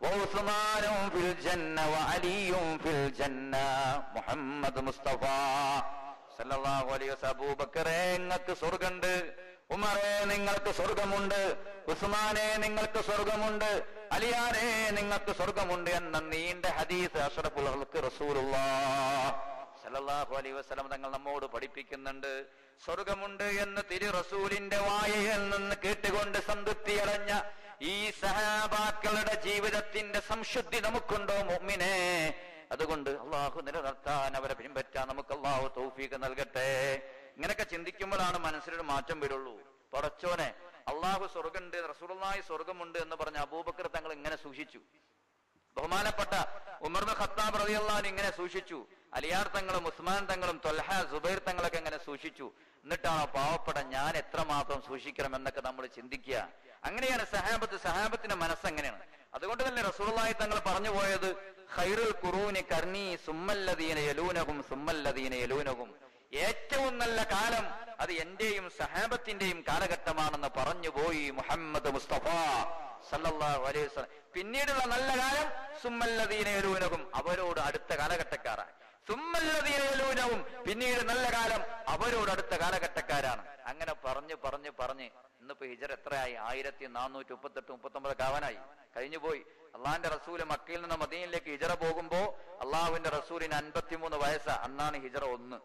വഉസ്മാനും ഫിൽ ജന്ന വഅലിയും ഫിൽ ജന്ന. മുഹമ്മദ് മുസ്തഫ സല്ലല്ലാഹു അലൈഹി വസല്ലം അബൂബക്കറേ നിങ്ങൾക്ക് സ്വർഗ്ഗമുണ്ട്, ഉമറേ നിങ്ങൾക്ക് സ്വർഗമുണ്ട്, ഉസ്മാനെ നിങ്ങൾക്ക് സ്വർഗമുണ്ട്, അലിയാരെ നിങ്ങൾക്ക് സ്വർഗമുണ്ട് എന്ന നീണ്ട ഹദീസ് അഷ്റഫുൽ ഖൽഖ് റസൂലുള്ളാഹ് സല്ലല്ലാഹു അലൈഹി വസല്ലം തങ്ങൾ നമ്മോട് പഠിപ്പിക്കുന്നുണ്ട്. സ്വർഗമുണ്ട് എന്ന് തിരു റസൂലിന്റെ വായിൽ നിന്ന് കേട്ടുകൊണ്ട് സംതൃപ്തി അടഞ്ഞ ഈ സഹാബാക്കളുടെ ജീവിതത്തിന്റെ സംശുദ്ധി നമുക്കുണ്ടോ മുഅ്മിനേ? അതുകൊണ്ട് അള്ളാഹു നിലനിർത്താൻ, അവരെ പിൻപറ്റാൻ നമുക്ക് അള്ളാഹു തൗഫീഖ് നൽകട്ടെ. ഇങ്ങനെയൊക്കെ ചിന്തിക്കുമ്പോഴാണ് മനസ്സിലൊരു മാറ്റം വരുള്ളൂ. പടച്ചോനെ, അള്ളാഹു സ്വർഗമുണ്ട്, റസൂലുള്ളാഹി സ്വർഗമുണ്ട് എന്ന് പറഞ്ഞ അബൂബക്കർ തങ്ങൾ ഇങ്ങനെ സൂക്ഷിച്ചു, ബഹുമാനപ്പെട്ട ഉമർ ഇബ്നു ഖത്താബ് റളിയല്ലാഹു അൻഹു ഇങ്ങനെ സൂക്ഷിച്ചു, അലിയാർ തങ്ങളും ഉസ്മാൻ തങ്ങളും ത്വൽഹ സുബൈർ തങ്ങളൊക്കെ ഇങ്ങനെ സൂക്ഷിച്ചു. എന്നിട്ടാണോ പാവപ്പെട്ട ഞാൻ എത്രമാത്രം സൂക്ഷിക്കണം എന്നൊക്കെ നമ്മൾ ചിന്തിക്കുക. അങ്ങനെയാണ് സഹാബത്തിന്റെ മനസ്സെങ്ങനെയാണ്. അതുകൊണ്ട് തന്നെ റസൂലുള്ളാഹി തങ്ങൾ പറഞ്ഞു പോയത് ഖൈറുൽ ഖുറൂനി ഖർനി സുമ്മല്ലദീന യലൂനഹും സുമ്മല്ലദീന യലൂനഹും, ഏറ്റവും നല്ല കാലം അത് എന്റെയും സഹാബത്തിന്റെയും കാലഘട്ടമാണെന്ന് പറഞ്ഞു പോയി മുഹമ്മദ് മുസ്തഫ സല്ലല്ലാഹു അലൈഹി വസല്ലം. പിന്നീടുള്ള നല്ല കാലം സുമ്മല്ലദീന യലൂനഹും, അവരോട് അടുത്ത കാലഘട്ടക്കാരാണ്. സുമ്മല്ലദീന യലൂനഹും, പിന്നീട് നല്ല കാലം അവരോട് അടുത്ത കാലഘട്ടക്കാരാണ്. അങ്ങനെ പറഞ്ഞ് ഇന്നിപ്പോ ഹിജറ എത്രയായി? 1438-39 ആവാനായി, കഴിഞ്ഞുപോയി. അള്ളാഹിന്റെ റസൂല് മക്കയിൽ നിന്ന് മദീനയിലേക്ക് ഹിജറ പോകുമ്പോ അള്ളാഹുവിന്റെ റസൂലിന് 53 വയസ്സാ. അന്നാണ് ഹിജറ 1.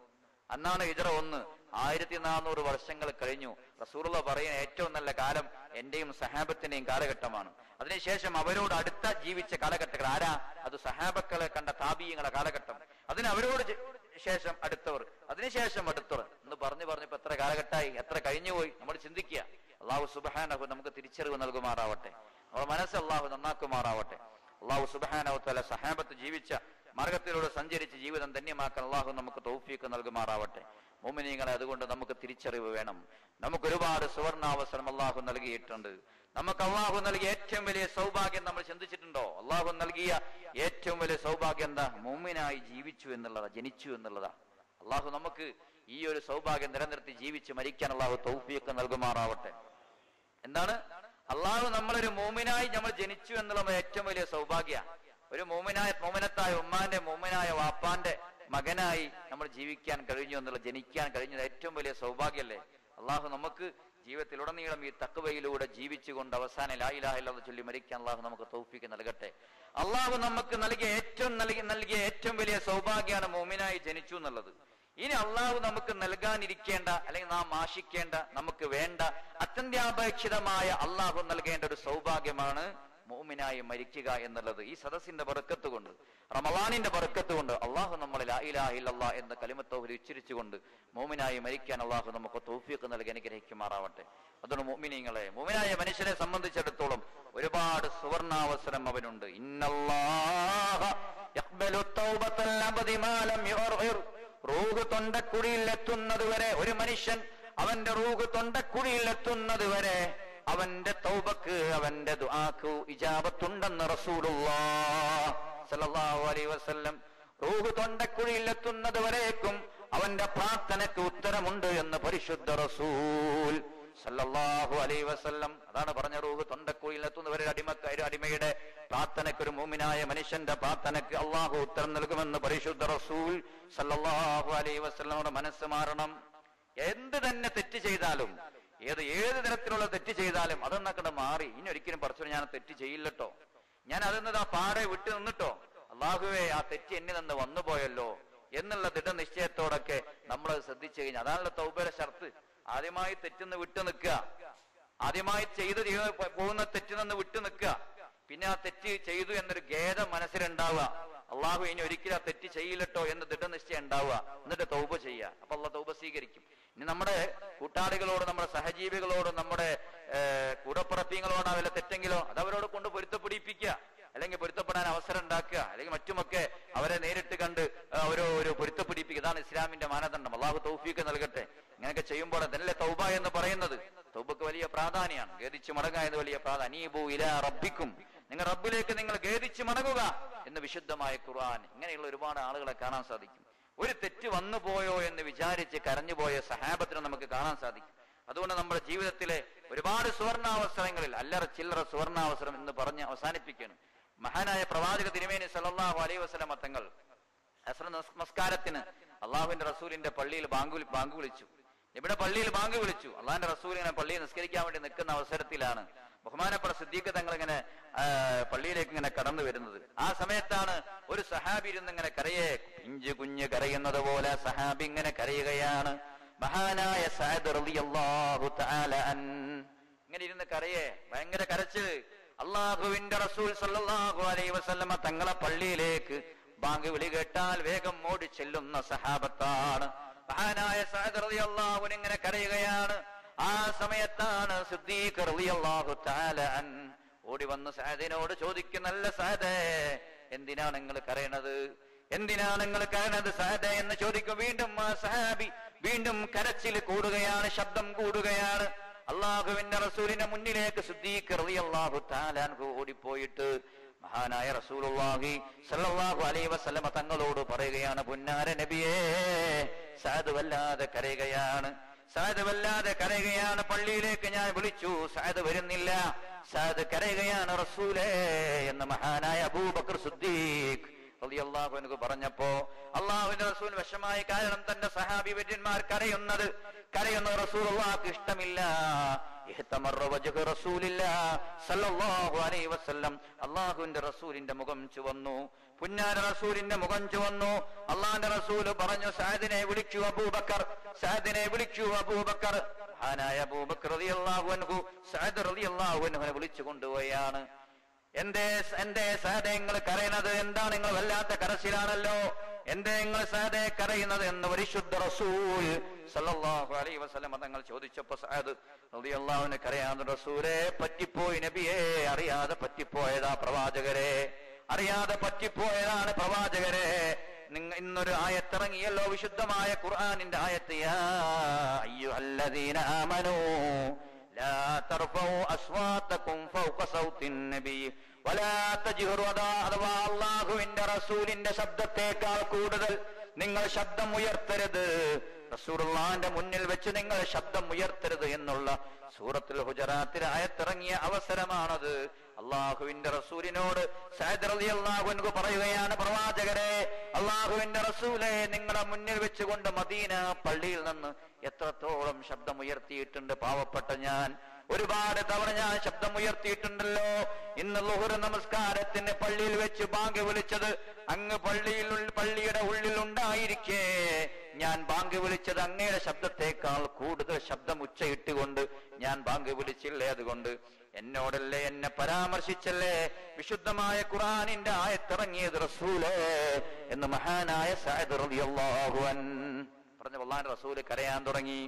1400 വർഷങ്ങൾ കഴിഞ്ഞു. റസൂലുള്ളാഹി പറയുന്ന ഏറ്റവും നല്ല കാലം എന്റെയും സഹാബത്തിന്റെയും കാലഘട്ടമാണ്. അതിനുശേഷം അവരോട് അടുത്ത ജീവിച്ച കാലഘട്ടങ്ങൾ ആരാ? അത് സഹാബക്കളെ കണ്ട താബിഈങ്ങളുടെ കാലഘട്ടം. അവരോട് ശേഷം അടുത്തവർ, അതിനുശേഷം അടുത്തവർ എന്ന് പറഞ്ഞപ്പോ എത്ര കാലഘട്ടമായി, എത്ര കഴിഞ്ഞുപോയി. നമ്മൾ ചിന്തിക്കുക. അള്ളാഹു സുബ്ഹാനഹു നമുക്ക് തിരിച്ചറിവ് നൽകുമാറാവട്ടെ, നമ്മുടെ മനസ്സ് അള്ളാഹു നന്നാക്കുമാറാവട്ടെ. അള്ളാഹു സുബ്ഹാനഹു തആല സഹാബത്ത് ജീവിച്ച മാർഗത്തിലൂടെ സഞ്ചരിച്ച് ജീവിതം ധന്യമാക്കാൻ അള്ളാഹു നമുക്ക് തൗഫീഖ് നൽകുമാറാവട്ടെ. മുഅ്മിനീങ്ങളെ, അതുകൊണ്ട് നമുക്ക് തിരിച്ചറിവ് വേണം. നമുക്ക് ഒരുപാട് സുവർണാവസരം അള്ളാഹു നൽകിയിട്ടുണ്ട്. നമുക്ക് അള്ളാഹു നൽകിയ ഏറ്റവും വലിയ സൗഭാഗ്യം നമ്മൾ ചിന്തിച്ചിട്ടുണ്ടോ? അള്ളാഹു നൽകിയ ഏറ്റവും വലിയ സൗഭാഗ്യം എന്താ? മുഅ്മിനായി ജനിച്ചു എന്നുള്ളതാ. അള്ളാഹു നമുക്ക് ഈ ഒരു സൗഭാഗ്യം നിലനിർത്തി ജീവിച്ച് മരിക്കാൻ അള്ളാഹു തൗഫീഖ് നൽകുമാറാവട്ടെ. എന്താണ്? അള്ളാഹു നമ്മളൊരു മുഅ്മിനായി നമ്മൾ ജനിച്ചു എന്നുള്ളത് ഏറ്റവും വലിയ സൗഭാഗ്യ. ഒരു മുഅ്മിനത്തായ ഉമ്മാന്റെ, മുഅ്മിനായ വാപ്പാന്റെ മകനായി നമ്മൾ ജീവിക്കാൻ കഴിഞ്ഞു എന്നുള്ളത്, ജനിക്കാൻ കഴിഞ്ഞത് ഏറ്റവും വലിയ സൗഭാഗ്യല്ലേ? അള്ളാഹു നമുക്ക് ജീവിതത്തിലുടനീളം ഈ തഖ്വയിലൂടെ ജീവിച്ചുകൊണ്ട് അവസാനം ലാ ഇലാഹ ഇല്ലല്ലാഹ് ചൊല്ലി മരിക്കാൻ അള്ളാഹു നമുക്ക് തൗഫീഖ് നൽകട്ടെ. അള്ളാഹു നമുക്ക് നൽകിയ ഏറ്റവും വലിയ സൗഭാഗ്യമാണ് മുഅ്മിനായി ജനിച്ചു എന്നുള്ളത്. ഇനി അള്ളാഹു നമുക്ക് നൽകാനിരിക്കേണ്ട, അല്ലെങ്കിൽ നാം ആശിക്കേണ്ട, നമുക്ക് വേണ്ട അത്യന്താപേക്ഷിതമായ അള്ളാഹു നൽകേണ്ട ഒരു സൗഭാഗ്യമാണ് മുഅ്മിനായി മരിക്കുക എന്നുള്ളത്. ഈ സദസ്സിന്റെ ബർക്കത്ത് കൊണ്ട്, റമളാനിന്റെ ബർക്കത്ത് കൊണ്ട് അള്ളാഹു നമ്മളെ ലാ ഇലാഹ ഇല്ലല്ലാഹ് എന്ന കലിമത്ത് തൗഹീദ് ഉച്ചരിച്ചുകൊണ്ട് മുഅ്മിനായി മരിക്കാൻ അള്ളാഹു നമുക്ക് തൗഫീഖ് നൽകി അനുഗ്രഹിക്കുമാറാവട്ടെ. അതുകൊണ്ട് മുഅ്മിനീങ്ങളെ, മുഅ്മിനായ മനുഷ്യനെ സംബന്ധിച്ചിടത്തോളം ഒരുപാട് സുവർണാവസരം അവനുണ്ട്. ഇന്നല്ലാഹ യഖ്ബലു തൗബത്തൽ അബ്ദി മാ ലം യുർഹിർ. റൂഹ് തൊണ്ടക്കുഴിയിൽ എത്തുന്നത് വരെ, ഒരു മനുഷ്യൻ അവന്റെ റൂഹ് തൊണ്ടക്കുഴിയിൽ എത്തുന്നത് വരെ അവന്റെ തൗബക്ക്, അവന്റെ ദുആക്ക് ഇജാബത്തുണ്ടെന്ന് റസൂലുള്ളാഹി സ്വല്ലല്ലാഹു അലൈഹി വസല്ലം. റൂഹ് തൊണ്ടക്കുഴിയിൽ എത്തുന്നത് വരേക്കും അവന്റെ പ്രാർത്ഥനയ്ക്ക് ഉത്തരമുണ്ട് എന്ന് പരിശുദ്ധ റസൂൽ സല്ലല്ലാഹു അലൈഹി വസല്ലം. അതാണ് പറഞ്ഞ, റൂഹ് തൊണ്ടക്കുഴിയിൽ എത്തുന്നവരെ അടിമയുടെ പ്രാർത്ഥനയ്ക്ക്, ഒരു മുഅ്മിനായ മനുഷ്യന്റെ പ്രാർത്ഥനയ്ക്ക് അള്ളാഹു ഉത്തരം നൽകുമെന്ന് പരിശുദ്ധ റസൂൽ സല്ലല്ലാഹു അലൈഹി വസല്ലം. നമ്മുടെ മനസ്സ് മാറണം. എന്ത് തന്നെ തെറ്റ് ചെയ്താലും, ഏത് തരത്തിലുള്ള തെറ്റ് ചെയ്താലും അതൊന്നൊക്കെ മാറി, ഇനി ഒരിക്കലും പടച്ചോനെ ഞാൻ തെറ്റ് ചെയ്യില്ലട്ടോ, ഞാൻ അതെന്നത് ആ പാടെ വിട്ടു നിന്നിട്ടോ, അള്ളാഹുവേ ആ തെറ്റ് എന്നിൽ നിന്ന് വന്നുപോയല്ലോ എന്നുള്ള ദൃഢനിശ്ചയത്തോടൊക്കെ നമ്മൾ ശ്രദ്ധിച്ചു കഴിഞ്ഞാൽ അതാണല്ലോ തൗബയുടെ ഷർത്ത്. ആദ്യമായി തെറ്റിന്ന് വിട്ടു നിൽക്കുക, ആദ്യമായി പോകുന്ന തെറ്റിൽ നിന്ന് വിട്ടു നിൽക്കുക, പിന്നെ ആ തെറ്റ് ചെയ്തു എന്നൊരു ഖേദം മനസ്സിലുണ്ടാവുക, അള്ളാഹു ഇനി ഒരിക്കലും ആ തെറ്റ് ചെയ്യില്ലട്ടോ എന്ന് ദൃഢനിശ്ചയം ഉണ്ടാവുക, എന്നിട്ട് തൗബ ചെയ്യുക. അപ്പൊ അള്ളാഹ് തൗബ സ്വീകരിക്കും. ഇനി നമ്മുടെ കൂട്ടാളികളോട്, നമ്മുടെ സഹജീവികളോട്, നമ്മുടെ കൂടപ്പുറപ്പിങ്ങളോട് വല്ല തെറ്റെങ്കിലോ അത് അവരോട് കൊണ്ട് പൊരുത്തപ്പെടിപ്പിക്കുക, അല്ലെങ്കിൽ പൊരുത്തപ്പെടാൻ അവസരം ഉണ്ടാക്കുക, അല്ലെങ്കിൽ മറ്റുമൊക്കെ അവരെ നേരിട്ട് കണ്ട് ഒരു പൊരുത്തപ്പെടിപ്പിക്കുക. ഇതാണ് ഇസ്ലാമിന്റെ മാനദണ്ഡം. അള്ളാഹു തൗഫീഖ് നൽകട്ടെ. ഇങ്ങനെയൊക്കെ ചെയ്യുമ്പോൾ അതല്ലേ തൗബ എന്ന് പറയുന്നത്. തൗബക്ക് വലിയ പ്രാധാന്യമാണ്. ഖേദിച്ചു മടങ്ങുക എന്ന് വലിയ പ്രാധാന്യം. അനീബു ഇലാ റബ്ബിക്കും, നിങ്ങൾ റബ്ബിലേക്ക് നിങ്ങൾ ഖേദിച്ചു മടങ്ങുക എന്ന് വിശുദ്ധമായ ഖുർആൻ. ഇങ്ങനെയുള്ള ഒരുപാട് ആളുകളെ കാണാൻ സാധിക്കും. ഒരു തെറ്റ് വന്നു പോയോ എന്ന് വിചാരിച്ച് കരഞ്ഞുപോയ സഹാബത്തിനെ നമുക്ക് കാണാൻ സാധിക്കും. അതുകൊണ്ട് നമ്മുടെ ജീവിതത്തിലെ ഒരുപാട് സുവർണാവസരങ്ങളിൽ, അല്ലറ ചില്ലറ സുവർണാവസരം എന്ന് പറഞ്ഞ് അവസാനിപ്പിക്കുകയാണ്. മഹാനായ പ്രവാചക തിരുമേനി സല്ലല്ലാഹു അലൈഹി വസല്ലം തങ്ങൾ അസ്ർ നമസ്കാരത്തിന് അള്ളാഹുവിന്റെ റസൂലിന്റെ പള്ളിയിൽ ബാങ്ക് വിളിച്ചു. ഇവിടെ പള്ളിയിൽ ബാങ്ക് വിളിച്ചു. അള്ളാഹിന്റെ റസൂൽ ഇങ്ങനെ പള്ളിയിൽ നിസ്കരിക്കാൻ വേണ്ടി നിൽക്കുന്ന അവസരത്തിലാണ് ബഹുമാനപ്പെട്ട സിദ്ദീഖ് തങ്ങൾ ഇങ്ങനെ പള്ളിയിലേക്ക് ഇങ്ങനെ കടന്നു വരുന്നത്. ആ സമയത്താണ് ഒരു സഹാബി ഇരുന്ന് ഇങ്ങനെ പിഞ്ചു കുഞ്ഞ് കരയുന്നത് പോലെ സഹാബി ഇങ്ങനെ കരയുകയാണ്. മഹാനായ സഅദ് റളിയല്ലാഹു തആല അൻ ഇങ്ങനെ ഇരുന്ന് ഭയങ്കര കരച്ചില്. അള്ളാഹുവിന്റെ റസൂൽ സല്ലല്ലാഹു അലൈഹി വസല്ലമ തങ്ങളെ പള്ളിയിലേക്ക് ബാങ്ക് വിളി കേട്ടാൽ വേഗം ഓടി ചെല്ലുന്ന സഹാബത്താണ്. മഹാനായ സഅദ് റളിയല്ലാഹു അൻഹു ഇങ്ങനെ കരയുകയാണ്. ആ സമയത്താണ് സിദ്ദീഖ് റളിയല്ലാഹു തആല അൻ ഓടി വന്ന് സഅദിനോട് ചോദിക്കുന്നല്ല, സഅദേ എന്തിനാണ് നിങ്ങൾ കരയണത്? എന്തിനാണ് നിങ്ങൾ കരയണത് സഅദേ എന്ന് ചോദിക്കും. വീണ്ടും ആ സഹാബി വീണ്ടും കരച്ചിൽ കൂടുകയാണ്, ശബ്ദം കൂടുകയാണ്. അള്ളാഹുവിന്റെ റസൂലിന്റെ മുന്നിലേക്ക് സിദ്ദീഖ് റളിയല്ലാഹു തആല അൻഹു ഓടിപ്പോയിട്ട് മഹാനായ റസൂലുള്ളാഹി സ്വല്ലല്ലാഹു അലൈഹി വസല്ലമ തങ്ങളോട് പറയുകയാണ്, പുന്നാര നബിയേ, സഅദ് വല്ലാതെ കരയുകയാണ്, സഅദ് വല്ലാതെ കരയുകയാണ്. പള്ളിയിലേക്ക് ഞാൻ വിളിച്ചു, സഅദ് വരുന്നില്ല, സഅദ് കരയുകയാണ് റസൂലേ എന്ന് മഹാനായ അബൂബക്കർ സിദ്ദീഖ് റളിയല്ലാഹു അൻഹു പറഞ്ഞപ്പോ അള്ളാഹുവിന്റെ റസൂൽ വിഷമായി. കാരണം തന്റെ സഹാബി വര്യന്മാർ കരയുന്നത് റസൂലുള്ളാഹിക്ക് ഇഷ്ടമില്ല. അള്ളാഹുവിന്റെ റസൂലിന്റെ മുഖം ചുവന്നു, പുന്നാര റസൂലിന്റെ മുഖം ചുവന്നു. അള്ളാഹിന്റെ റസൂല് പറഞ്ഞു, സഅദിനെ വിളിക്കൂ അബൂബക്കർ, സഅദിനെ വിളിക്കൂ അബൂബക്കർ. മഹാനായ അബൂബക്കർ റളിയല്ലാഹു അൻഹു സഅദ് റളിയല്ലാഹു അൻഹുവിനെ വിളിച്ചു കൊണ്ടുപോയാണ്. എന്തേ സഅദേ നിങ്ങൾ കരയുന്നത്? എന്താണ് നിങ്ങൾ വല്ലാത്ത കരച്ചിലാണല്ലോ, എന്തേ നിങ്ങൾ സഅദേ കരയുന്നത് എന്ന് പരിശുദ്ധ റസൂൽ സല്ലല്ലാഹു അലൈഹി വസല്ലം തങ്ങൾ ചോദിച്ചപ്പോ സഅദ് റളിയല്ലാഹു അൻഹു കരയാതെ, റസൂലേ പറ്റിപ്പോയി നബിയേ, അറിയാതെ പറ്റിപ്പോയതാ പ്രവാചകരെ, അറിയാതെ പറ്റിപ്പോയതാണ് പ്രവാചകരെ. ഇന്നൊരു ആയത്തിറങ്ങിയല്ലോ, വിശുദ്ധമായ ഖുർആനിന്റെ ആയത്ത്, യാ അയ്യുഹല്ലദീന ആമനൂ ലാ തർഫഉ അസ്വാതകും ഫൗക സൗത്തിൻ നബി വലാ തജ്ഹറു. അഥവാ അല്ലാഹുവിന്റെ റസൂലിന്റെ ശബ്ദത്തേക്കാൾ കൂടുതൽ നിങ്ങൾ ശബ്ദം ഉയർത്തരുത്, റസൂലുള്ളാഹിന്റെ മുന്നിൽ വെച്ച് നിങ്ങൾ ശബ്ദം ഉയർത്തരുത് എന്നുള്ള സൂറത്തുൽ ഹുജറാത്തിൽ ആയത്തിറങ്ങിയ അവസരമാണത്. അള്ളാഹുവിന്റെ റസൂലിനോട് സഅദ് റളിയല്ലാഹു അൻഹു പറയുകയാണ്, പ്രവാചകരെ, അള്ളാഹുവിന്റെ റസൂലെ, നിങ്ങളുടെ മുന്നിൽ വെച്ചുകൊണ്ട് മദീന പള്ളിയിൽ നിന്ന് എത്രത്തോളം ശബ്ദം ഉയർത്തിയിട്ടുണ്ട് പാവപ്പെട്ട ഞാൻ, ഒരുപാട് തവണ ഞാൻ ശബ്ദം ഉയർത്തിയിട്ടുണ്ടല്ലോ. ഇന്ന് ളുഹർ നമസ്കാരത്തിന് പള്ളിയിൽ വെച്ച് ബാങ്ക് വിളിച്ചത് അങ്ങ് പള്ളിയുടെ ഉള്ളിൽ ഉണ്ടായിരിക്കേ ഞാൻ ബാങ്ക് വിളിച്ചത് അങ്ങയുടെ ശബ്ദത്തെക്കാൾ കൂടുതൽ ശബ്ദം ഉച്ചയിട്ടുകൊണ്ട് ഞാൻ ബാങ്ക് വിളിച്ചില്ലേ, അതുകൊണ്ട് എന്നോടല്ലേ, എന്നെ പരാമർശിച്ചല്ലേ വിശുദ്ധമായ ഖുർആനിന്റെ ആയത്തിറങ്ങിയത് റസൂലേ എന്ന് മഹാനായ സഅദ് റളിയല്ലാഹു അൻഹു പറഞ്ഞു. അല്ലാഹുവിന്റെ റസൂല് കരയാൻ